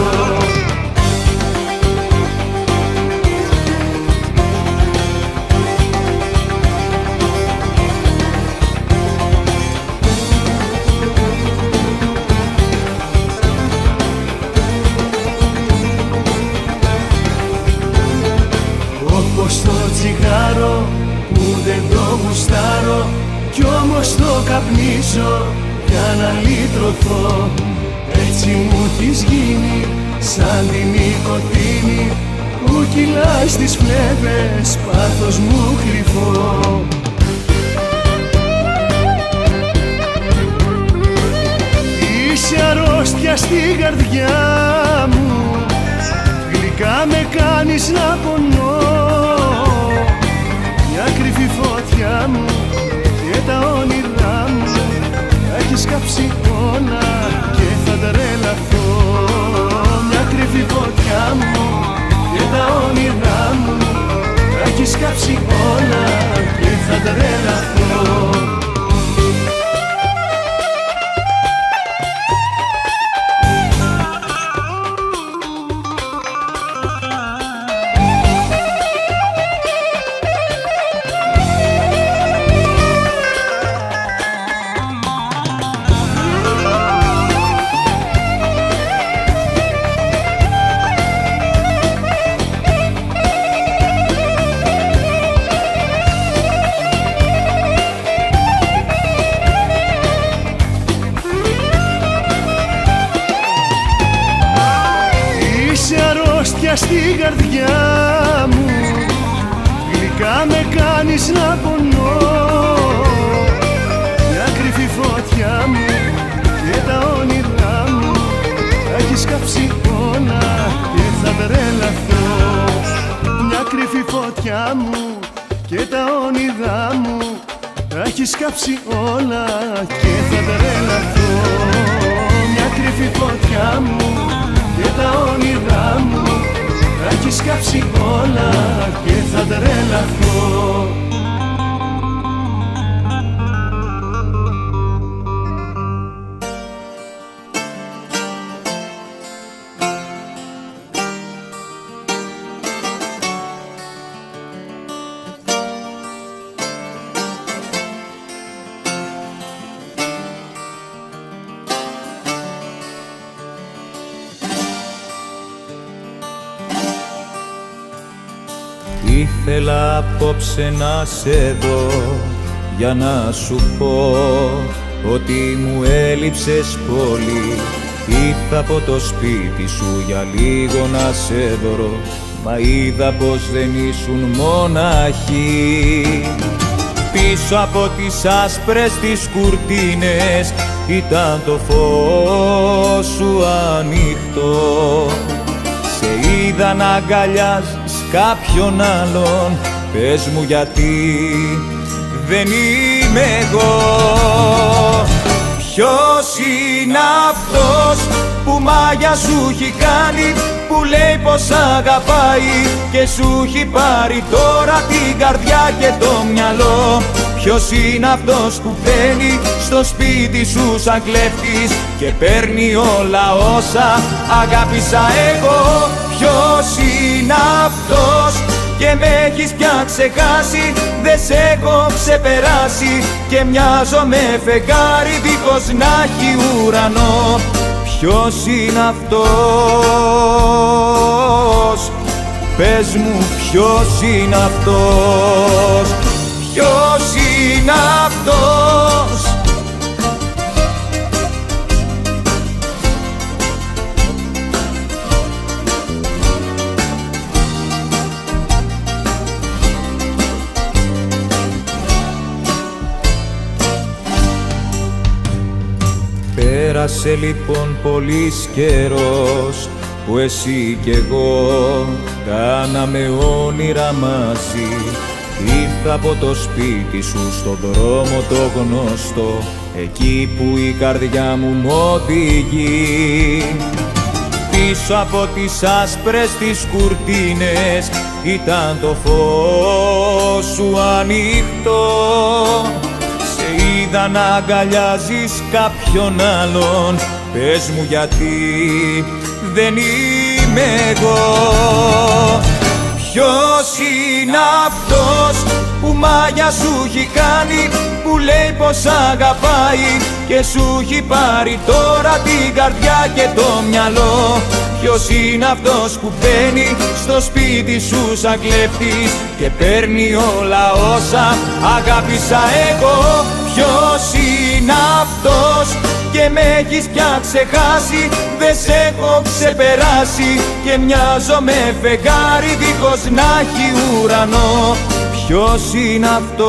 Όπως το τσιγάρο που δεν το γουστάρω, κι όμως το καπνίζω για να λύτρωθώ. Έτσι μου έχεις γίνει σαν τη νοικοτήνη που κυλάει στις φλέβες, πάθος μου κρυφό. Είσαι αρρώστια στην καρδιά μου, γλυκά με κάνεις να πονώ. Μια κρυφή φωτιά μου και τα όνειρά μου έχεις κάψει όλα και θα τρελαθώ. Μια κρυφή φωτιά μου και τα όνειρά μου έχεις κάψει όλα και θα τρελαθώ. Στην καρδιά μου, γλυκά με κάνεις να πονώ. Μια κρυφή φωτιά μου και τα όνειρά μου έχεις κάψει όλα και θα τρελαθώ. Μια κρυφή φωτιά μου και τα όνειρά μου έχεις κάψει όλα και θα τρελαθώ. Μια κρυφή φωτιά μου και τα όνειρά μου, τα έχεις κάψει όλα και θα τρελαθώ. Ήθελα απόψε να σε δω για να σου πω ότι μου έλειψες πολύ. Ήρθα από το σπίτι σου για λίγο να σε δω, μα είδα πως δεν ήσουν μοναχή. Πίσω από τις άσπρες τις κουρτίνες ήταν το φως σου ανοιχτό. Σε είδα να αγκαλιάζεις κάποιον άλλον, πες μου γιατί δεν είμαι εγώ. Ποιος είναι αυτός που μάγια σου έχει κάνει, που λέει πως αγαπάει και σου έχει πάρει τώρα την καρδιά και το μυαλό? Ποιος είναι αυτός που μπαίνει στο σπίτι σου σαν κλέφτης και παίρνει όλα όσα αγάπησα εγώ? Ποιος είναι αυτός και με έχεις πια ξεχάσει, δεν σε έχω ξεπεράσει και μοιάζω με φεγγάρι δίχως να έχει ουρανό? Ποιος είναι αυτός, πες μου ποιος είναι αυτός, ποιος είναι αυτός? Πέρασε λοιπόν πολύς καιρός που εσύ κι εγώ κάναμε όνειρα μαζί. Ήρθα από το σπίτι σου στον δρόμο το γνωστό, εκεί που η καρδιά μου μ' οδηγεί. Πίσω από τις άσπρες τις κουρτίνες ήταν το φως σου ανοιχτό. Σε είδα να αγκαλιάζεις κάποιον άλλον, πες μου γιατί δεν είμαι εγώ. Ποιος είναι αυτός που μάγια σου έχει κάνει, που λέει πως αγαπάει και σου έχει πάρει τώρα την καρδιά και το μυαλό? Ποιος είναι αυτός που μπαίνει στο σπίτι σου σαν κλέφτης και παίρνει όλα όσα αγάπησα εγώ? Ποιος είναι αυτός και με έχεις πια ξεχάσει, δεν σε έχω ξεπεράσει και μοιάζω με φεγγάρι δίχως να έχει ουρανό? Ποιος είναι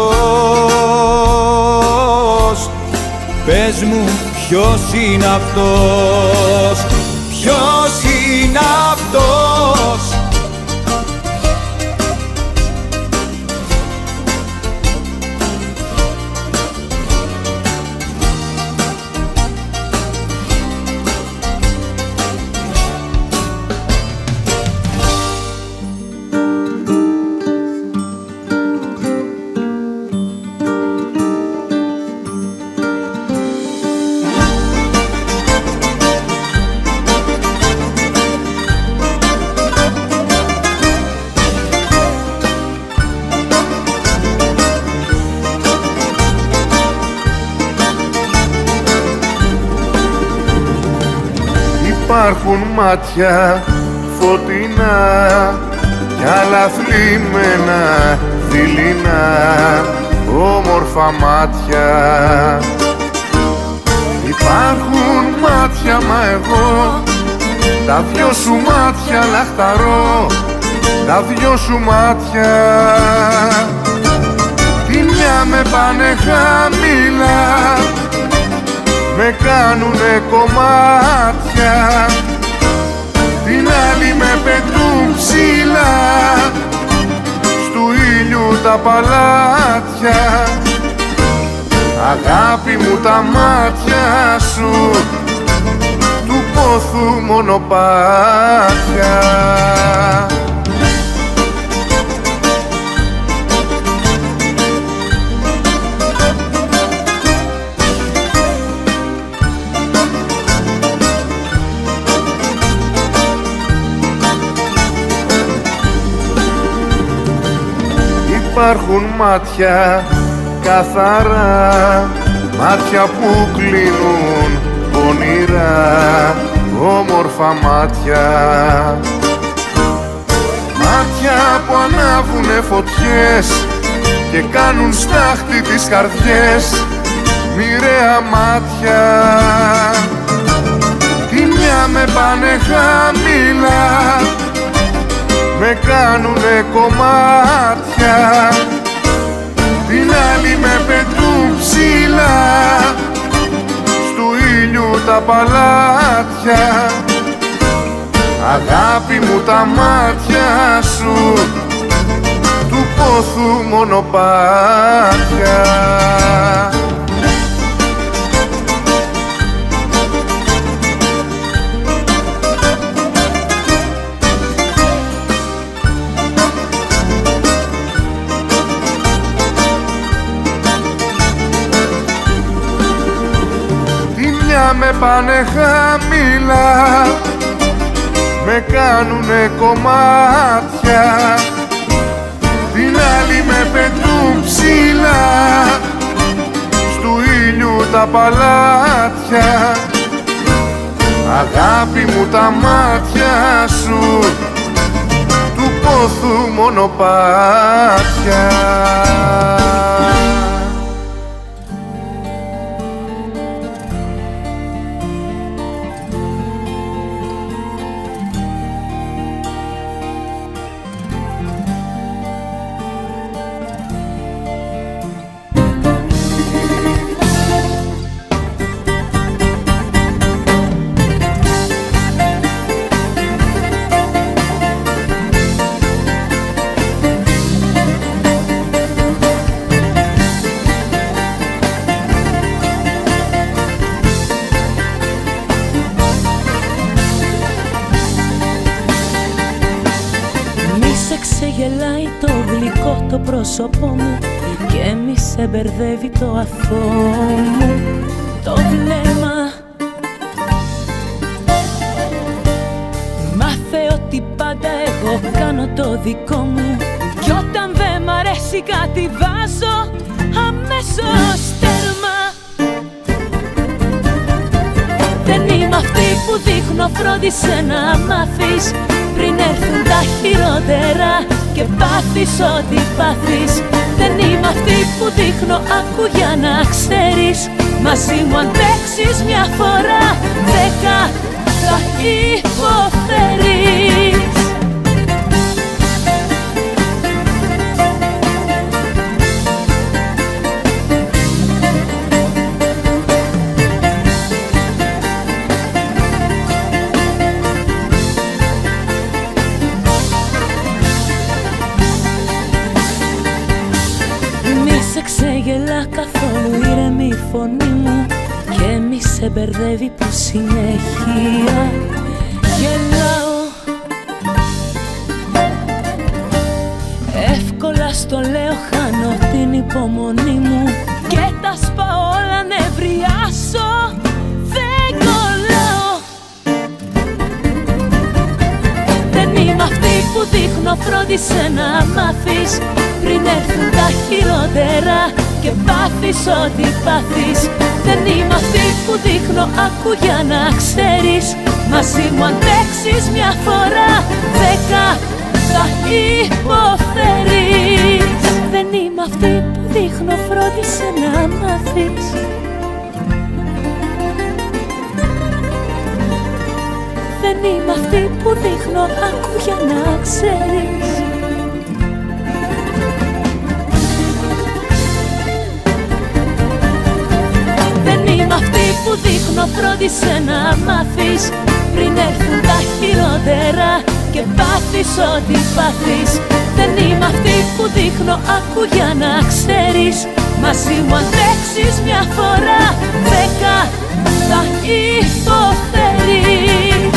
αυτός, πες μου ποιος είναι αυτός, ποιος είναι αυτός? Υπάρχουν μάτια φωτεινά κι άλλα θλιμμένα δειλινά, όμορφα μάτια. Υπάρχουν μάτια μα εγώ τα δυο σου μάτια λαχταρώ, τα δυο σου μάτια. Τη μια με πάνε χαμηλά, με κάνουνε κομμάτια, την άλλη με πετούν ψηλά, στου ήλιου τα παλάτια. Αγάπη μου τα μάτια σου του πόθου μονοπάτια. Υπάρχουν μάτια καθαρά, μάτια που κλείνουν πονηρά, όμορφα μάτια. Μάτια που ανάβουνε φωτιές και κάνουν στάχτη τις καρδιές, μοιραία μάτια. Τη μια με πάνε χαμηλά, με κάνουνε κομμάτια, την άλλη με πετούν ψηλά, στου ήλιου τα παλάτια. Αγάπη μου τα μάτια σου του πόθου μονοπάτια. Με πάνε χαμηλά, με κάνουνε κομμάτια, την άλλη με πετούν ψηλά, στου ήλιου τα παλάτια. Αγάπη μου τα μάτια σου του πόθου μονοπάτια. Ξεγελάει το γλυκό το πρόσωπό μου και μη σε μπερδεύει το αθώο μου το βλέμμα. Μάθε ότι πάντα εγώ κάνω το δικό μου κι όταν δεν μ' αρέσει κάτι βάζω αμέσως τέρμα. Δεν είμαι αυτή που δείχνω, φρόντισε να μάθεις πριν έρθουν τα χειρότερα και πάθεις ό,τι πάθεις. Δεν είμαι αυτή που δείχνω, άκου για να ξέρεις, μαζί μου αντέξεις μια φορά, δέκα θα υποφέρεις. Ξεγελά καθόλου, ήρεμη η φωνή μου και μη σε μπερδεύει που συνέχεια γελάω. Εύκολα στο λέω, χάνω την υπομονή μου και τα σπάω όλα, νευριάσω, δεν κολλάω. Δεν είμαι αυτή που δείχνω, φρόντισε να μάθεις πριν έρθουν τα χειρότερα και πάθεις ό,τι πάθεις. Δεν είμαι αυτή που δείχνω, άκου για να ξέρεις, μαζί μου αντέξεις μια φορά, δέκα θα υποφέρεις. Δεν είμαι αυτή που δείχνω, φρόντισε να μάθεις. Δεν είμαι αυτή που δείχνω, άκου για να ξέρεις. Είμαι αυτή που δείχνω, φρόντισε να μάθεις πριν έρθουν τα χειρότερα και πάθεις ό,τι πάθεις. Δεν είμαι αυτή που δείχνω, άκου για να ξέρεις, μαζί μου αντέξεις μια φορά, δέκα θα υποφέρεις.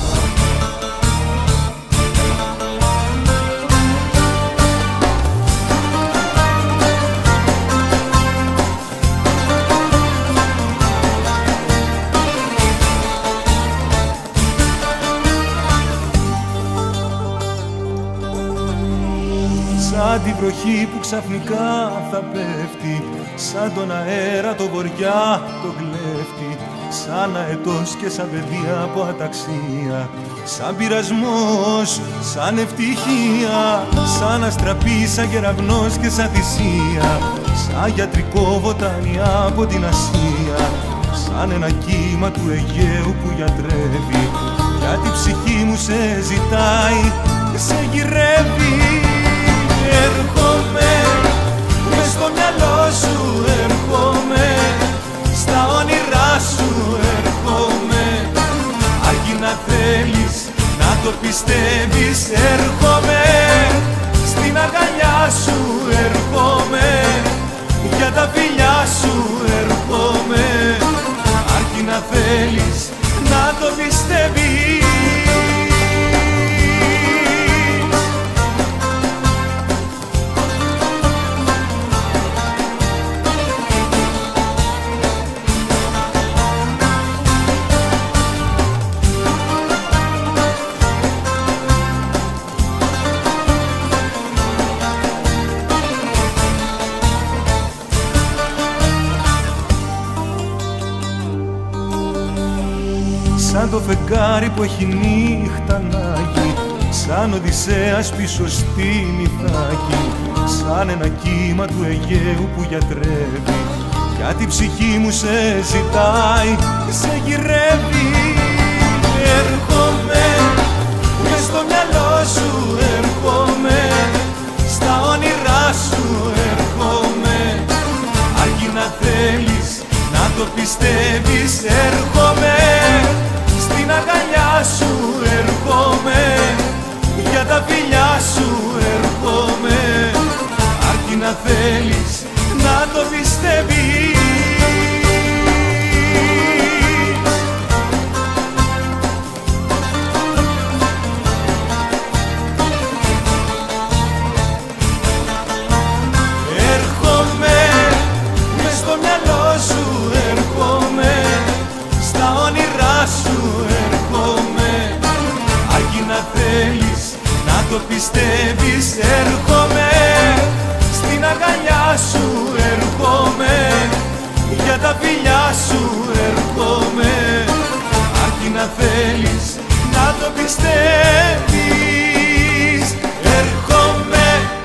Σαν τη βροχή που ξαφνικά θα πέφτει, σαν τον αέρα το βοριά το κλέφτη, σαν αετός και σαν παιδί από αταξία, σαν πειρασμός, σαν ευτυχία, σαν αστραπή, σαν κεραυνός και σαν θυσία, σαν γιατρικό βοτάνι από την Ασία, σαν ένα κύμα του Αιγαίου που γιατρεύει, γιατί η ψυχή μου σε ζητάει, σε γυρεύει. Έρχομαι, μες στο μυαλό σου έρχομαι, στα όνειρά σου έρχομαι, αρκεί να θέλεις να το πιστεύεις. Έρχομαι, στην αγκαλιά σου έρχομαι, για τα φιλιά σου έρχομαι, αρκεί να θέλεις να το πιστεύεις. Σαν το φεγγάρι που έχει νύχτα νάγει, σαν Οδυσσέας πίσω στην Ιθάκη, σαν ένα κύμα του Αιγαίου που γιατρεύει, γιατί η ψυχή μου σε ζητάει, σε γυρεύει. Έρχομαι, μες στο μυαλό σου έρχομαι, στα όνειρά σου έρχομαι, αρκεί να θέλεις να το πιστεύεις. Έρχομαι, στην αγκαλιά σου έρχομαι, για τα φιλιά σου έρχομαι, αρκεί να θέλεις να το πιστεύεις. Έρχομαι, μες στο μυαλό σου έρχομαι, στα όνειρά σου έρχομαι, αρκεί να θέλεις να το πιστεύεις. Έρχομαι, στην αγκαλιά σου έρχομαι, για τα φιλιά σου έρχομαι, αρκεί να θέλεις να το πιστεύεις. Έρχομαι.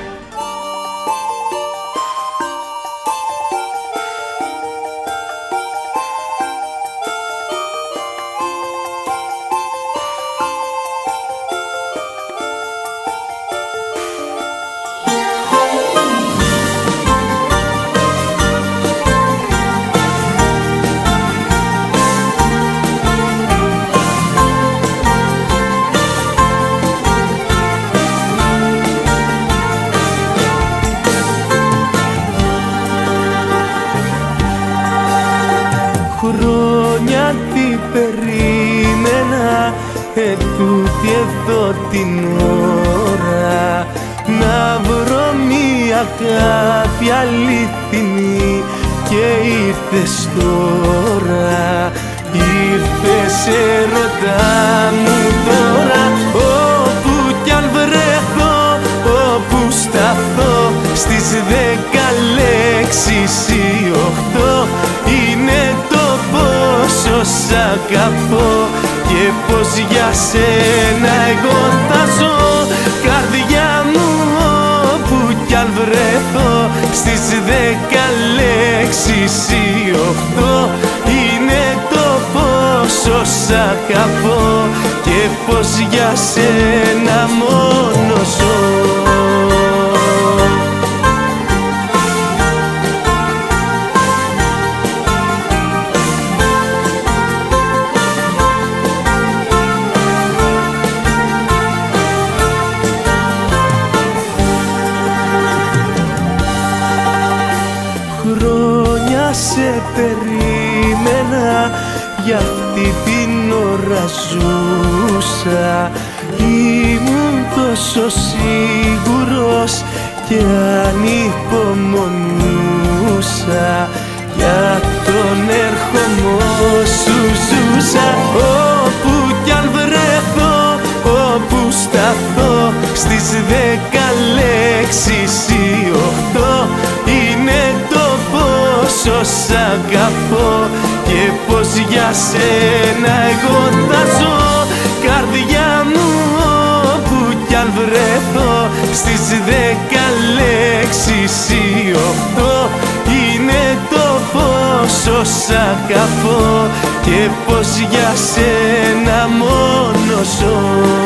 Χρόνια τι περίμενα, ετούτη εδώ την ώρα, να βρω μια αγάπη αληθινή και ήρθες τώρα. Ήρθες ερωτά μου τώρα, όπου κι αν βρεθώ, όπου σταθώ, στις δέκα λέξεις οι οχτώ είναι το πόσο σ' αγαπώ και πως για σένα εγώ θα ζω. Καρδιά μου, όπου κι αν βρεθώ, στις δέκα λέξεις οι οχτώ είναι το πόσο σ' αγαπώ και πως για σένα μόνο ζω. σε περίμενα, για αυτή την ώρα ζούσα. Ήμουν τόσο σίγουρος και ανυπομονούσα, για τον ερχομό σου ζούσα. Όπου κι αν βρεθώ, όπου σταθώ, στις δέκα λέξεις οι οχτώ είναι το πόσο σ' αγαπώ και πως για σένα εγώ θα ζω. Καρδιά μου, όπου κι αν βρεθώ, στις δέκα λέξεις οι οχτώ είναι το πόσο σ' αγαπώ και πως για σένα μόνο ζω.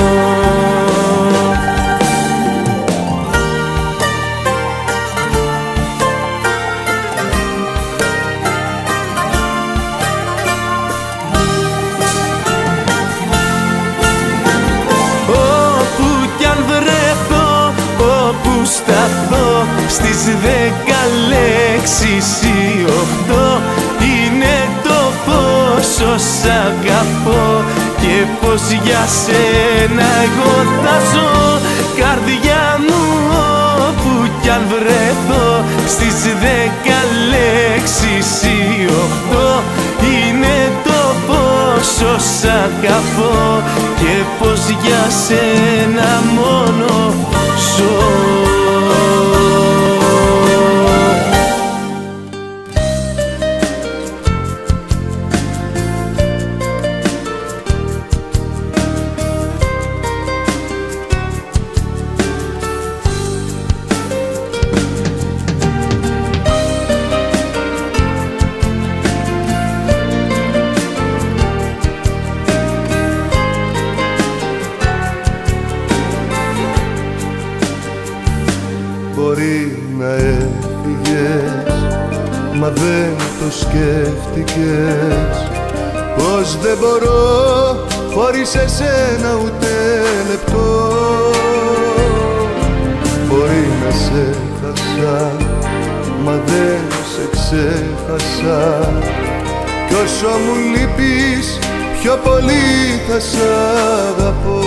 Σταθώ, στις δέκα λέξεις οι οχτώ είναι το πόσο σ' αγαπώ και πως για σένα εγώ θα ζω. Καρδιά μου, όπου κι αν βρεθώ, στις δέκα λέξεις οι οχτώ είναι το πόσο σ' αγαπώ και πως για σένα μόνο ζω. Μπορεί να έφυγες, μα δεν το σκέφτηκες, πως δεν μπορώ χωρίς εσένα ούτε λεπτό. Μπορεί να σε χάσα, μα δεν σε ξέχασα, κι όσο μου λείπεις πιο πολύ θα σ' αγαπώ.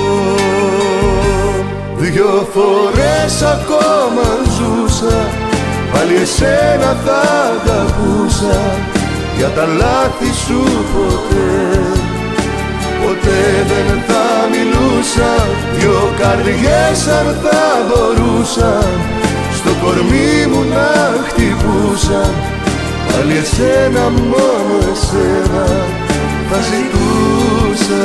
Δυο φορές ακόμα ζούσα, πάλι εσένα θα αγαπούσα, για τα λάθη σου ποτέ, ποτέ δεν θα μιλούσα. Δυο καρδιές αν θα μπορούσαν, στο κορμί μου να χτυπούσαν, πάλι εσένα, μόνο εσένα θα ζητούσα.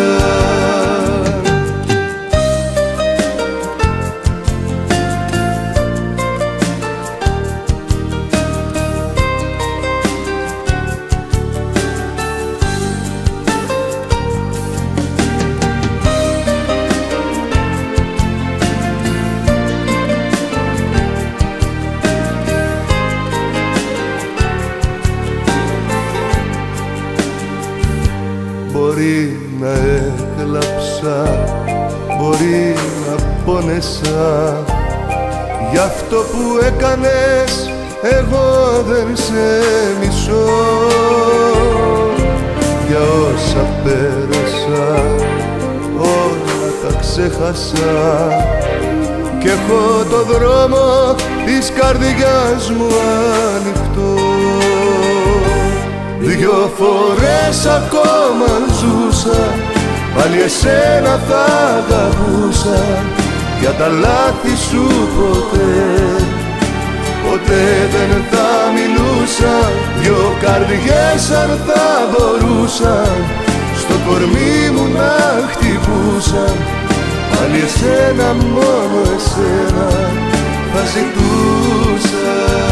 Μπορεί να έκλαψα, μπορεί να πόνεσα, γι' αυτό που έκανες εγώ δεν σε μισώ. Για όσα πέρασα όλα τα ξέχασα, κι έχω το δρόμο της καρδιάς μου ανοιχτό. Δυο φορές ακόμα ζούσα, πάλι εσένα θα αγαπούσα, για τα λάθη σου ποτέ, ποτέ δεν θα μιλούσα. Δυο καρδιές αν θα μπορούσαν, στο κορμί μου να χτυπούσαν, πάλι εσένα, μόνο εσένα θα ζητούσα.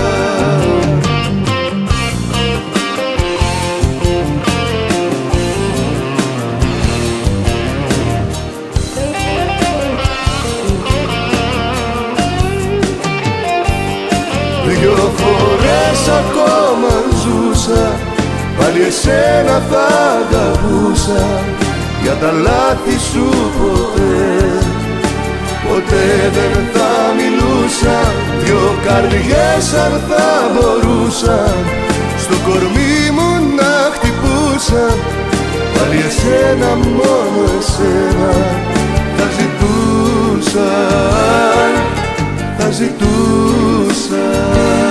Δυο φορές ακόμα ζούσα, πάλι εσένα θα αγαπούσα, για τα λάθη σου ποτέ, ποτέ δεν θα μιλούσα. Δυο καρδιές αν θα μπορούσαν, στο κορμί μου να χτυπούσαν, πάλι εσένα, μόνο εσένα θα ζητούσαν, θα ζητούσαν.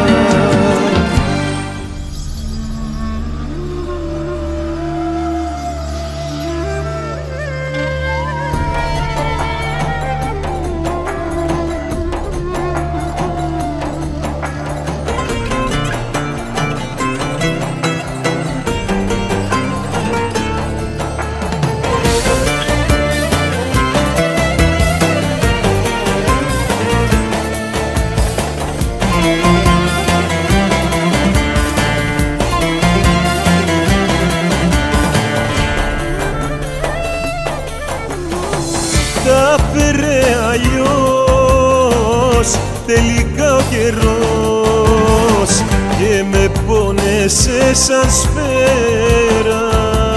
Τα φέρε αλλιώς τελικά ο καιρός και με πόνεσε σαν σφαίρα.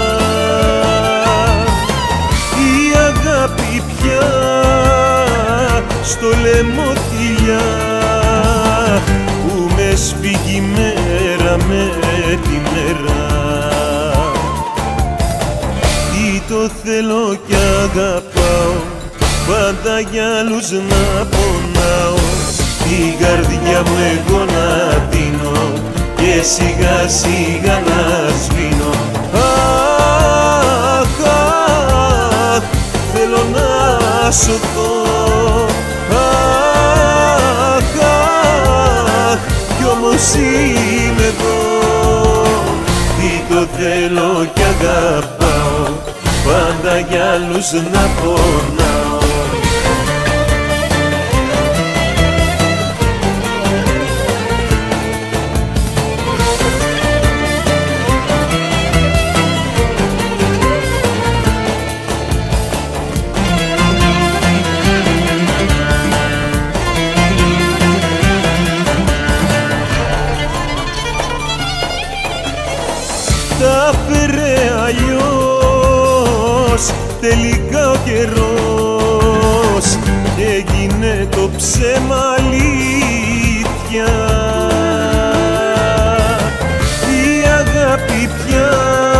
Η αγάπη πια στο λαιμό κοιλιά που με σφίγγει μέρα με τη μέρα. Τι το θέλω κι αγαπάω, πάντα για άλλους να πονάω, την καρδιά μου εγώ να δίνω και σιγά σιγά να σβήνω. Αχ, αχ, θέλω να σωθώ. Αχ, αχ, κι όμως είμαι εδώ. Τι το θέλω κι αγαπάω, πάντα για άλλους να πονάω. Τα φέρε αλλιώς τελικά ο καιρός και έγινε το ψέμα αλήθεια. Η αγάπη πια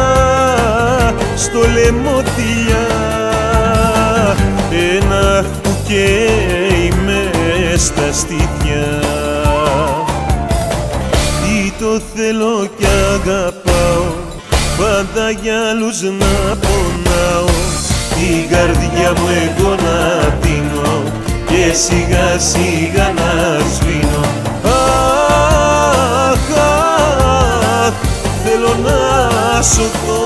στο λαιμό τυλιά, ένα που καίει μες στα στήθια. Τι το θέλω κι αγαπάω, πάντα για άλλους να πονάω, την καρδιά μου εγώ να δίνω και σιγά σιγά να σβήνω. Αχ, αχ, θέλω να σωθώ.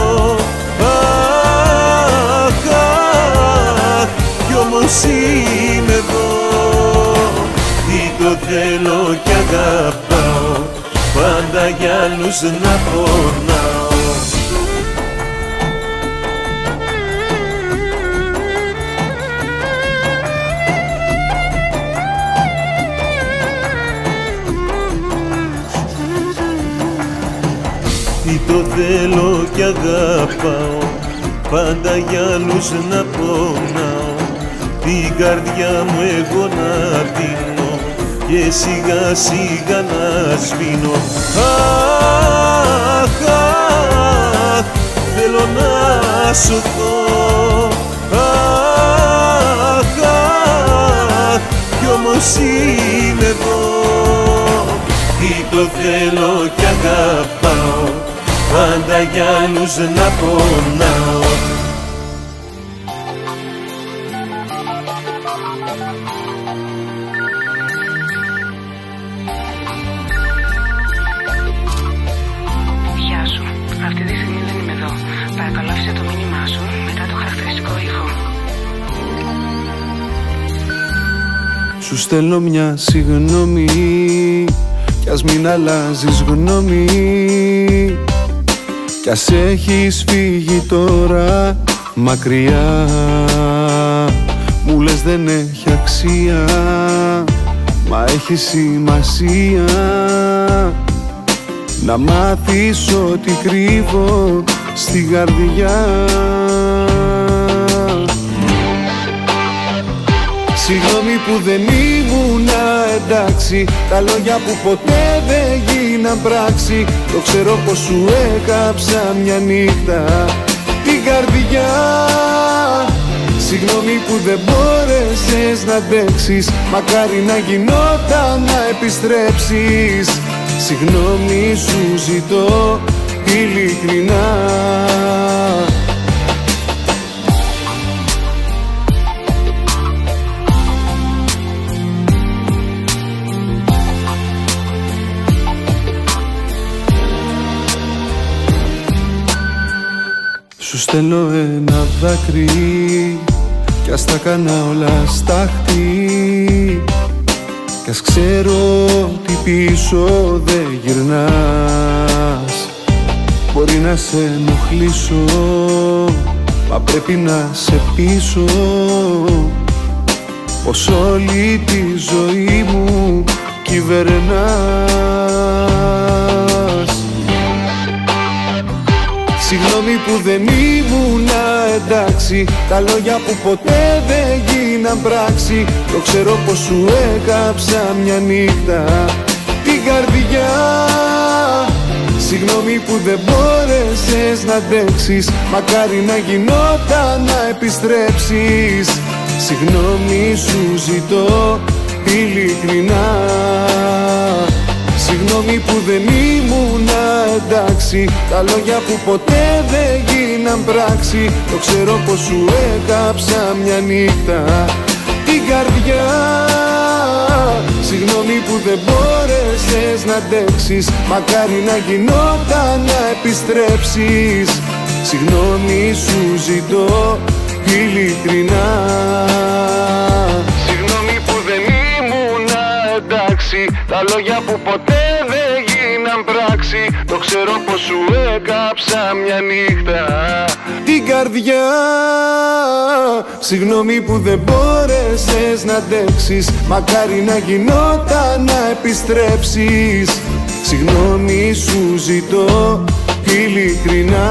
Αχ, αχ, κι όμως είμαι εδώ. Τι το θέλω κι αγαπάω, πάντα για άλλους να πονάω. Τι το θέλω κι αγαπάω, πάντα για άλλους να πονάω, την καρδιά μου εγώ να δίνω και σιγά σιγά να σβήνω. Αχ, αχ, θέλω να σωθώ. Αχ, αχ, κι όμως είμαι εδώ. Τι το θέλω κι αγαπάω, πάντα για άλλους να πονάω. Γεια σου, αυτή τη στιγμή δεν είμαι εδώ. Παρακαλώ άφησε το μήνυμά σου μετά το χαρακτηριστικό ήχο. Σου στέλνω μια συγγνώμη κι ας μην αλλάζεις γνώμη, κι ας έχεις φύγει τώρα μακριά. Μου λες δεν έχει αξία, μα έχει σημασία να μάθεις ότι κρύβω στην καρδιά. Συγγνώμη που δεν ήμουνα εντάξει, τα λόγια που ποτέ δεν γίναν πράξη. Το ξέρω πως σου έκαψα μια νύχτα την καρδιά. Συγγνώμη που δεν μπόρεσες να αντέξεις, μακάρι να γινόταν να επιστρέψεις. Συγγνώμη σου ζητώ ειλικρινά. Σου στέλνω ένα δάκρυ κι ας τα κάνα όλα στάχτη, κι ας ξέρω ότι πίσω δεν γυρνάς. Μπορεί να σε ενοχλήσω, μα πρέπει να σε πείσω πως όλη τη ζωή μου κυβερνάς. Συγγνώμη που δεν ήμουνα εντάξει, τα λόγια που ποτέ δεν γίναν πράξη. Το ξέρω πως σου έκαψα μια νύχτα την καρδιά. Συγγνώμη που δεν μπόρεσες να αντέξεις, μακάρι να γινόταν να επιστρέψεις. Συγγνώμη σου ζητώ ειλικρινά. Συγγνώμη που δεν ήμουνα εντάξει, τα λόγια που ποτέ δεν γίναν πράξη. Το ξέρω πως σου έκαψα μια νύχτα την καρδιά. Συγγνώμη που δεν μπόρεσες να αντέξεις, μακάρι να γινόταν να επιστρέψεις. Συγγνώμη σου ζητώ ειλικρινά. Συγγνώμη που δεν ήμουνα εντάξει, τα λόγια που ποτέ δεν γίναν πράξη. Το ξέρω πως σου έκαψα μια νύχτα την καρδιά. Συγγνώμη που δεν μπόρεσες να αντέξεις, μακάρι να γινόταν να επιστρέψεις. Συγγνώμη σου ζητώ ειλικρινά.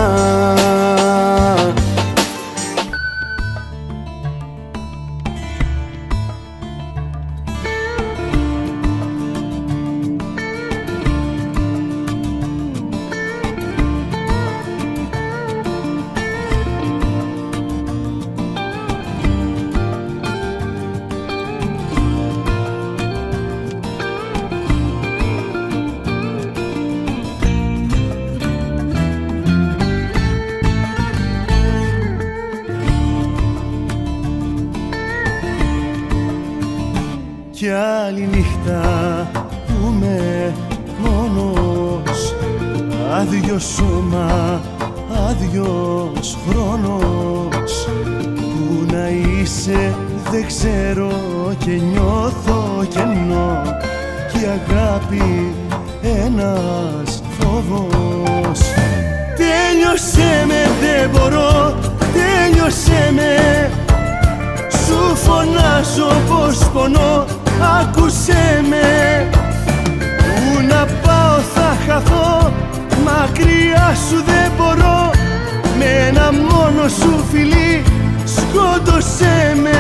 Κι άλλη νύχτα που είμαι μόνος, άδειο σώμα, άδειος χρόνος. Πού να είσαι δεν ξέρω και νιώθω κενό, κι η αγάπη ένας φόβος. Τέλειωσέ με, δεν μπορώ, τέλειωσέ με. Σου φωνάζω πως πονώ, άκουσέ με. Πού να πάω θα χαθώ, μακριά σου δεν μπορώ. Με ένα μόνο σου φιλί σκότωσέ με.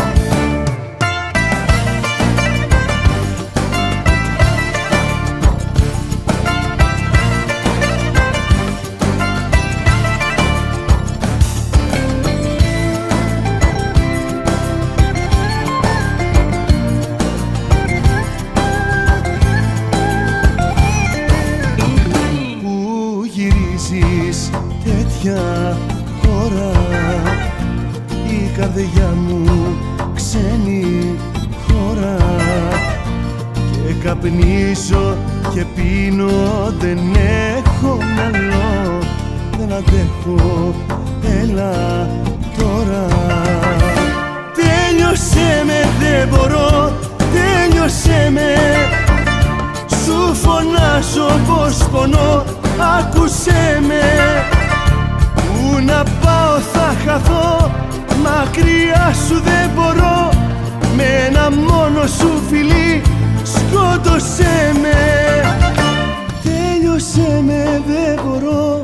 Τέτοια ώρα η καρδιά μου ξένη χώρα, και καπνίζω και πίνω, δεν έχω μυαλό, δεν αντέχω, έλα τώρα. Τέλειωσέ με, δεν μπορώ, τέλειωσέ με. Σου φωνάζω πως πονώ, άκουσέ με. Πού να πάω θα χαθώ, μακριά σου δεν μπορώ. Με ένα μόνο σου φιλί σκότωσέ με. Τέλειωσέ με, δεν μπορώ,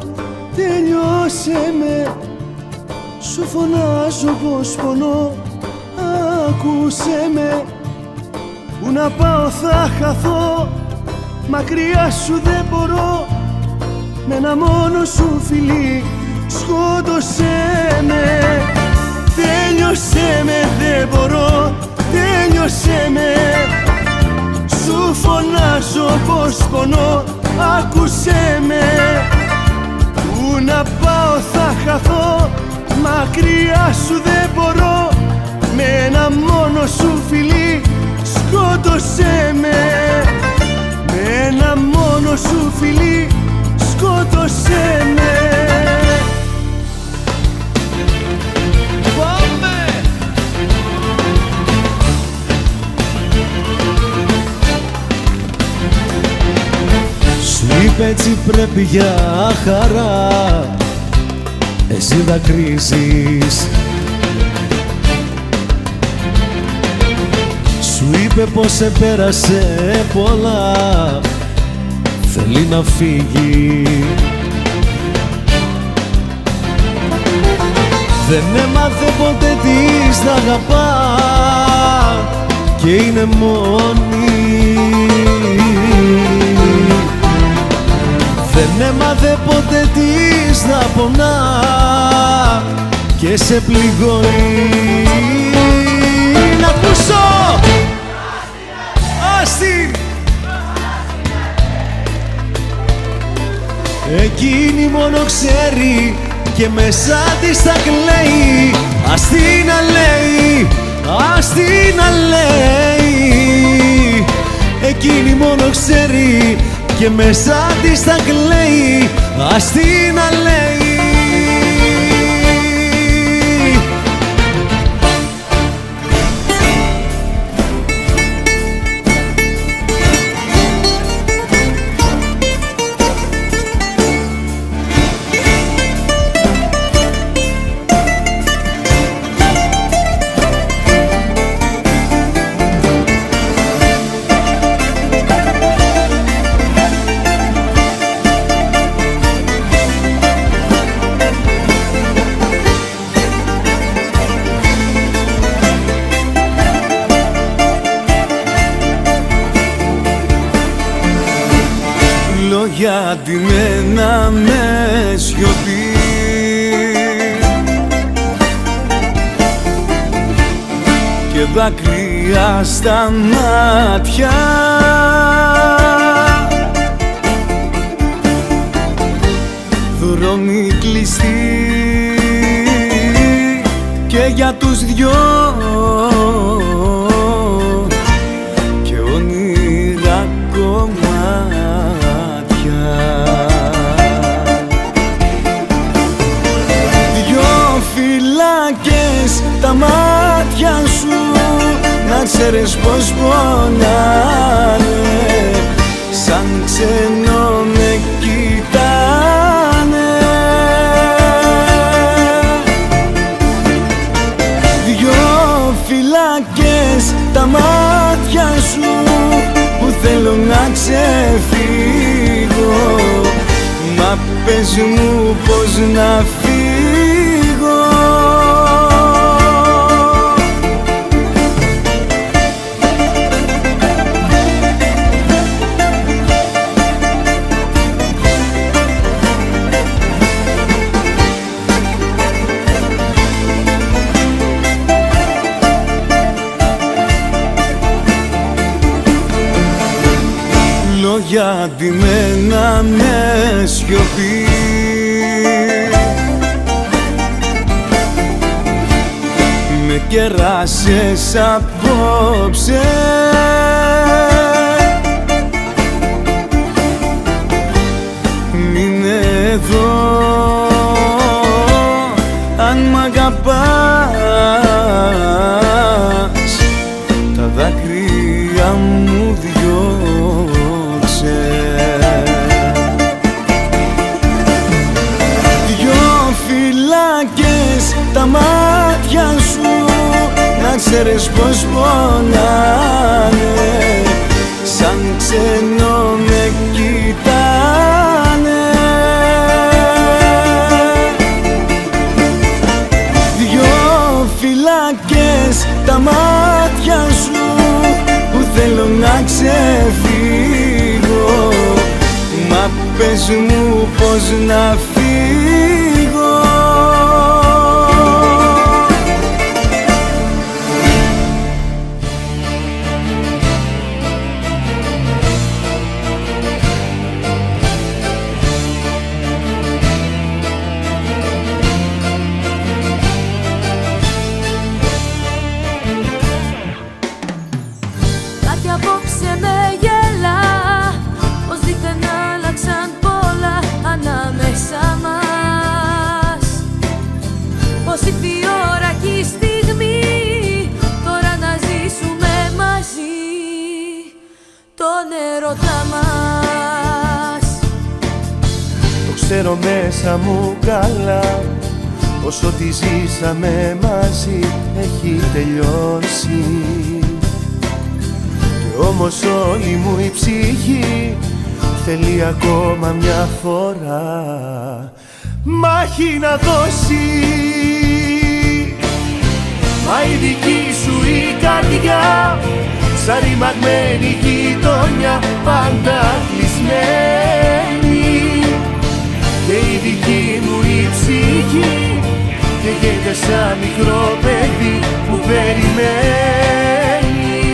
τέλειωσέ με. Σου φωνάζω πως πονώ, Ακούσε με, που να πάω θα χαθώ, μακριά σου δεν μπορώ, με ένα μόνο σου φιλί σκότωσέ με. Τέλειωσέ με, δεν μπορώ, τέλειωσέ με, σου φωνάζω πως πονώ, άκουσέ με. Πού να πάω θα χαθώ, μακριά σου δεν μπορώ, με ένα μόνο σου φιλί σκότωσέ με. Με ένα μόνο σου φιλί σκότωσέ με. Σου είπε έτσι πρέπει για χαρά, εσύ δακρύζεις. Σου είπε πως επέρασε πολλά, θέλει να φύγει. Δεν έμαθε ποτέ της να αγαπά και είναι μόνη. Δεν έμαθε ποτέ της να πονά και σε πληγώνει. Να ακούσω! Άστη! Εκείνη μόνο ξέρει και μέσα της θα κλαίει. Άστη να λέει, άστη να λέει. Εκείνη μόνο ξέρει και μέσα της θα κλαίει. Άστη να λέει. Για τη μένα με σιωπή και δάκρυα στα μάτια, δρόμοι κλειστοί και για τους δυο και όνειρα κομμάτια. Τα μάτια σου να ξέρεις πως πονάνε, σαν ξένο με κοιτάνε. Δυο φυλακές τα μάτια σου που θέλω να ξεφύγω, μα πες μου πως να φύγω. Λόγια ντυμένα με σιωπή με κεράσες απόψε, μείνε εδώ αν μ' αγαπάς, τα δάκρυα μου διώξε. Δυο φυλάκες τα μάτια σου να ξέρεις πως πονάνε, σαν ξένο με κοιτάνε. Δυο φυλάκες τα μάτια ξεφύγω, μα πες μου πως να φύγω. Απόψε με γελά, πως δίθεν άλλαξαν πολλά ανάμεσα μας. Πως ήρθε η ώρα και η στιγμή τώρα να ζήσουμε μαζί τον έρωτα μας. Το ξέρω μέσα μου καλά, πως ό,τι ζήσαμε μαζί έχει τελειώσει. Όμως όλη μου η ψυχή θέλει ακόμα μια φορά μάχη να δώσει. Μα η δική σου η καρδιά σαν ρημαγμένη γειτονιά πάντα κλεισμένη, και η δική μου η ψυχή καίγεται σαν μικρό παιδί που περιμένει.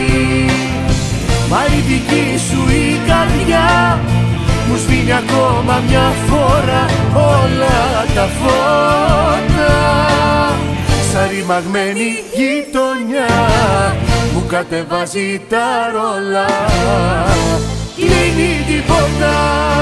Μα η δική σου η καρδιά μου σβήνει ακόμα μια φορά όλα τα φώτα. Σαν ρημαγμένη γειτονιά μου κατεβάζει τα ρολά, κλείνει την πόρτα.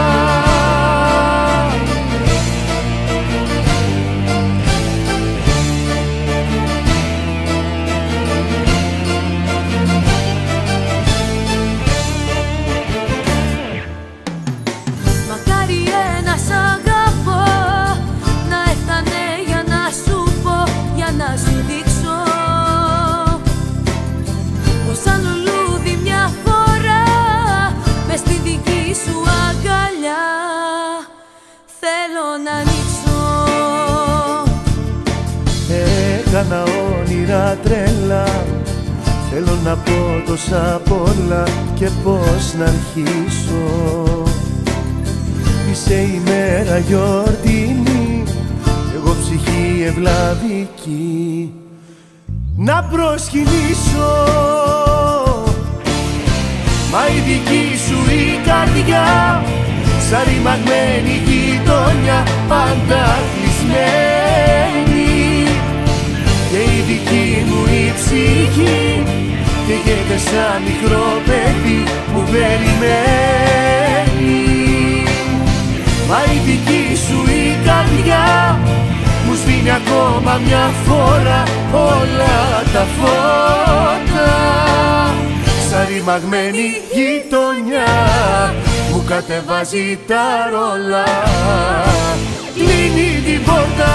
Να σου δείξω πως σαν λουλούδι μια φορά μες στη δική σου αγκαλιά θέλω να ανοίξω. Έκανα όνειρα τρέλα, θέλω να πω τόσα πολλά και πώς να αρχίσω. Είσαι η μέρα γιορτινή, εγώ ψυχή ευλαβική να προσκυνήσω. Μα η δική σου η καρδιά σαν ρημαγμένη γειτονιά πάντα κλεισμένη, και η δική μου η ψυχή καίγεται σαν μικρό παιδί που περιμένει. Μα η δική σου η καρδιά μου σβήνει ακόμα μια φορά όλα τα φώτα. Σαν ρημαγμένη γειτονιά μου κατεβάζει τα ρολά, κλείνει την πόρτα.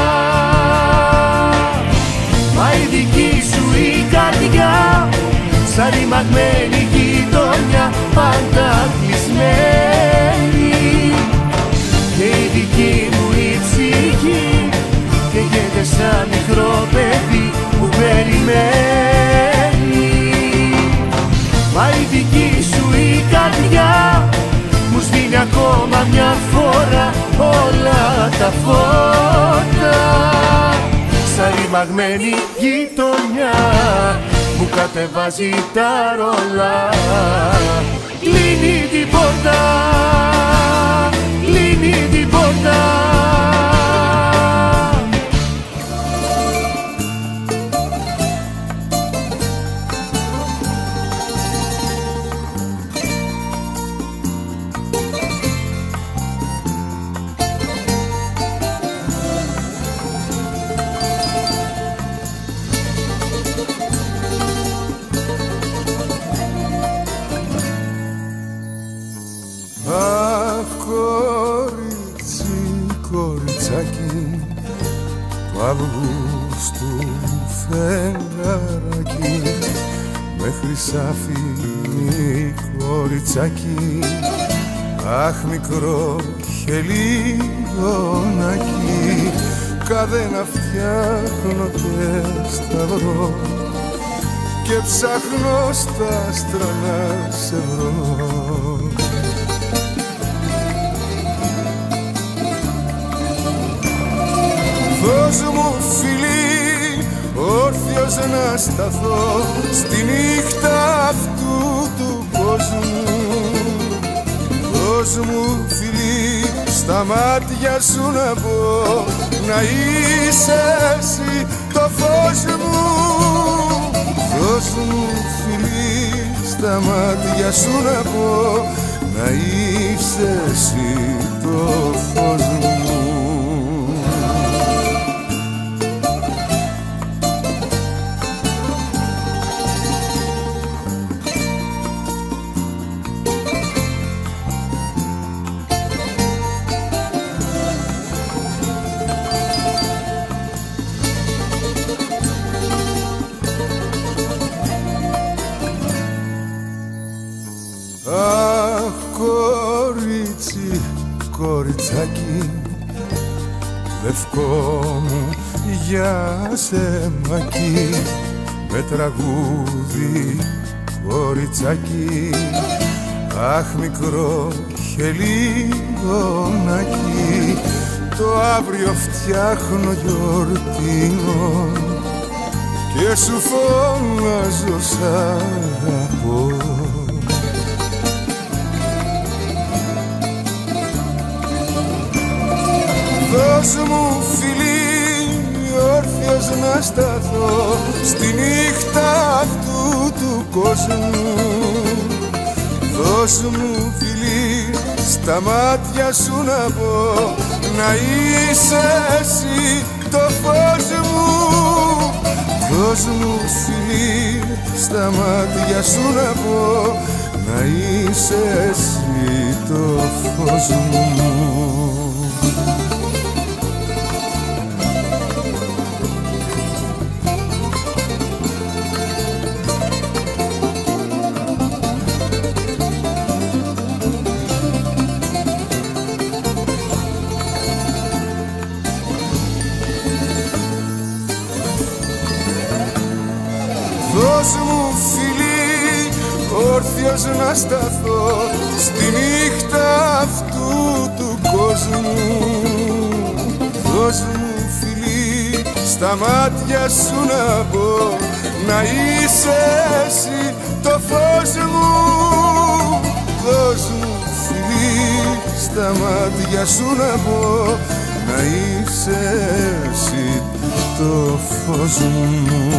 Μα η δική σου η καρδιά σαν ρημαγμένη γειτονιά πάντα κλεισμένη, και η δική μου η ψυχή καίγεται σαν μικρό παιδί που περιμένει. Μα η δική σου η καρδιά μου σβήνει ακόμα μια φορά όλα τα φώτα. Σαν ρημαγμένη γειτονιά μου κατεβάζει τα ρολά, κλείνει την πόρτα, κλείνει την πόρτα. του Αυγούστου φεγγαράκι με χρυσάφι κοριτσάκι, αχ μικρό χελιδονάκι, καδένα φτιάχνω και σταυρό και ψάχνω στα άστρα να σε βρω. Δώσ' μου φιλί, όρθιος να σταθώ στη νύχτα αυτού του κόσμου. Δώσ' μου φιλί, στα μάτια σου να πω, να είσαι εσύ το φως μου. Δώσ' μου φιλί, στα μάτια σου να πω, να είσαι εσύ το φως μου. Αχ, κορίτσι, κοριτσάκι, λευκό μου για σεμάκι, με τραγούδι κοριτσάκι. Αχ, μικρό χελιδονάκι, το αύριο φτιάχνω γιορτινό και σου φωνάζω σ' αγαπώ. Δώσ' μου φιλί, όρθιος να σταθώ στη νύχτα αυτού του κόσμου. Δώσ' μου φιλί, στα μάτια σου να πω, να είσαι εσύ το φως μου. Δώσ' μου φιλί, στα μάτια σου να πω, να είσαι εσύ το φως μου. Δώσ' μου φιλί, όρθιος να σταθώ στη νύχτα αυτού του κόσμου. Δώσ' μου φιλί, στα μάτια σου να πω, να είσαι εσύ το φως μου. Δώσ' μου φιλί, στα μάτια σου να πω, να είσαι εσύ το φως μου.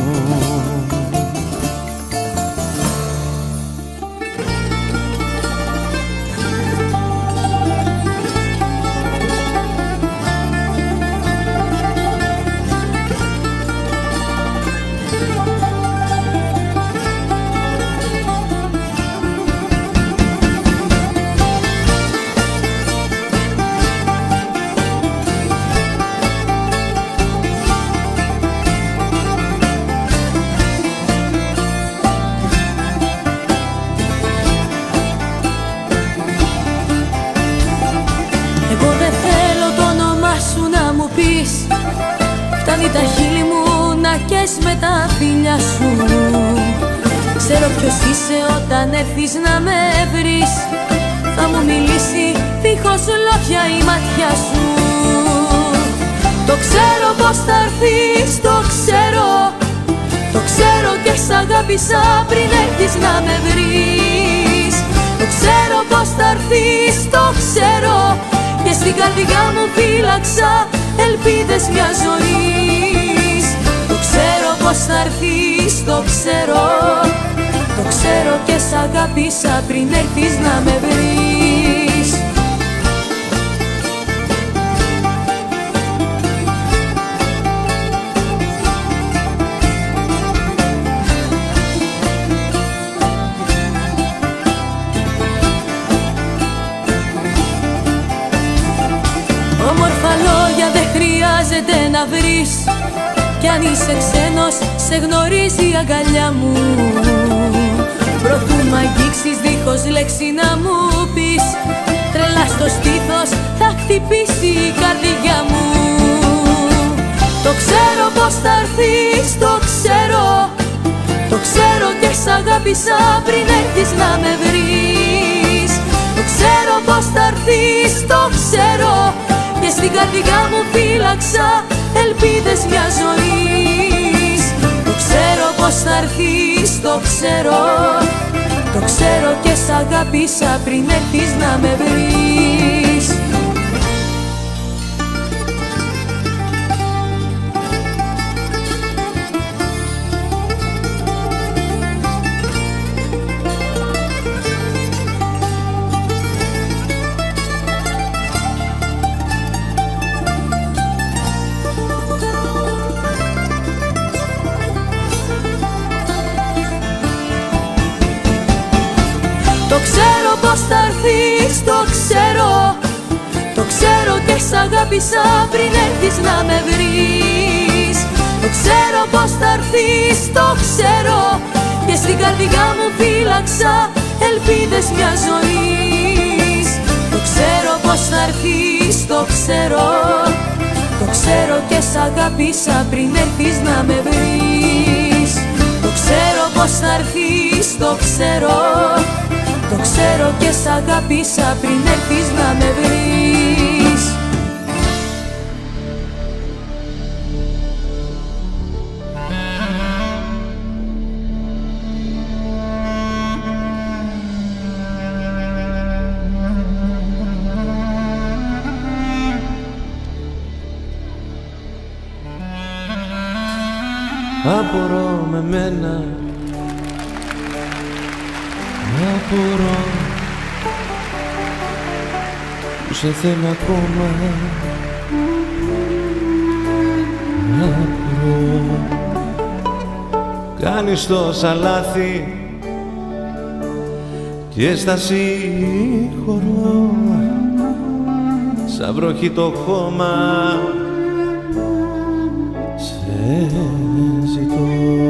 Φτάνει τα χείλη μου να καις με τα φιλιά σου. Ξέρω ποιος είσαι όταν έρθεις να με βρεις, θα μου μιλήσει δίχως λόγια η ματιά σου. Το ξέρω πως θα έρθεις, το ξέρω, το ξέρω και σ' αγάπησα πριν έρθεις να με βρεις. Το ξέρω πως θα έρθεις, το ξέρω, και στην καρδιά μου φύλαξα ελπίδες μια ζωής. Το ξέρω πως θα έρθεις, το ξέρω, το ξέρω και σ' αγάπησα πριν έρθεις να με βρεις. Όμορφα λόγια δεν χρειάζεται να βρεις, κι αν είσαι ξένος σε γνωρίζει η αγκαλιά μου. Προτού μ' αγγίξεις δίχως λέξη να μου πεις, τρελά στο στήθος θα χτυπήσει η καρδιά μου. Το ξέρω πως θα έρθεις, το ξέρω, το ξέρω αγάπησα πριν έρθεις να με βρεις. Το ξέρω πως θα έρθεις, το ξέρω, και στην καρδιά μου φύλαξα ελπίδες μια ζωής. Το ξέρω πως θα έρθεις, το ξέρω, το ξέρω και σ' αγάπησα πριν έρθεις να με βρεις. Το ξέρω πως θα έρθεις, το ξέρω, το ξέρω και σ' αγάπησα πριν έρθεις να με βρεις. Το ξέρω πως θα έρθεις, το ξέρω, και στην καρδιά μου φύλαξα ελπίδες μια ζωής. Το ξέρω πως θα έρθεις, το ξέρω, το ξέρω και σ' αγάπησα πριν έρθεις να με βρεις. Το ξέρω πως θα έρθεις, το ξέρω, το ξέρω και σ' αγάπησα πριν έρθεις να με βρεις. Απορώ με μένα, απορώ που σε θέλω ακόμα. Απορώ κάνεις τόσα λάθη και στα συγχωρώ. Σαν βροχή το χώμα σε ζητώ.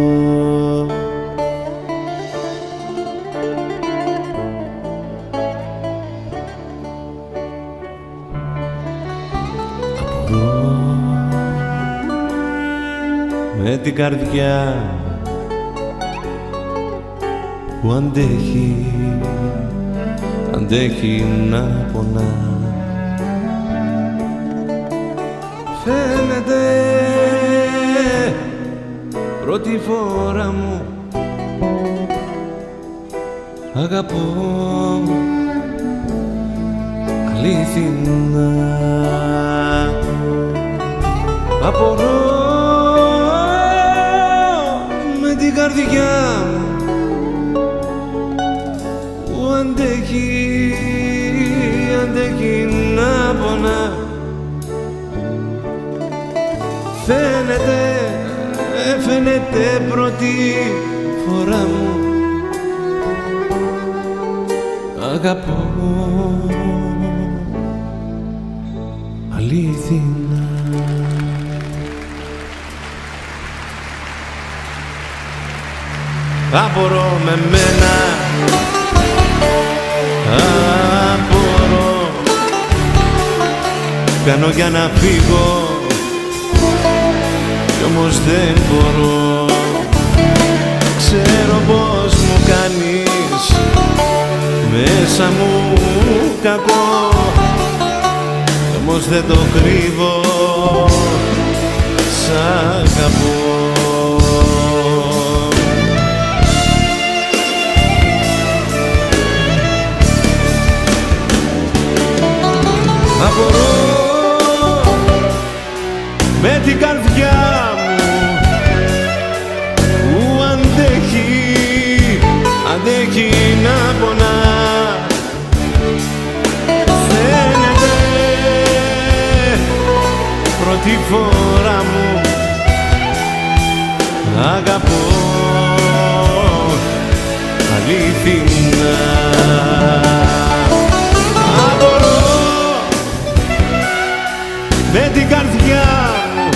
Με την καρδιά που αντέχει, αντέχει να πονά. Φαίνεται πρώτη φορά μου αγαπώ αλήθινα. Απορώ με την καρδιά μου που αντέχει, αντέχει να πονά. Φαίνεται, φαίνεται πρώτη φορά μου αγαπώ αλήθινα. Απορώ με μένα, απορώ, κάνω για να φύγω κι όμως δεν μπορώ. Ξέρω πως μου κάνεις μέσα μου κακό, κι όμως δεν το κρύβω, σ' αγαπώ. Απορώ με την καρδιά μου που αντέχει, αντέχει να πονά. Φαίνεται πρώτη φορά μου αγαπώ αλήθινα. Με την καρδιά μου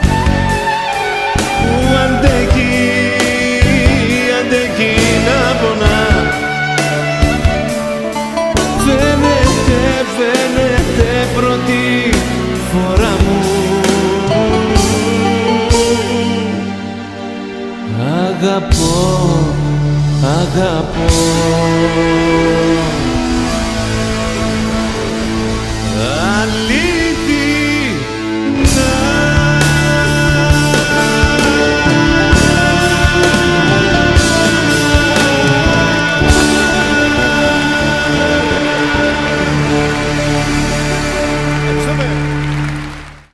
που αντέχει, αντέχει να πονά. Φαίνεται, φαίνεται πρώτη φορά μου αγαπώ αγαπώ.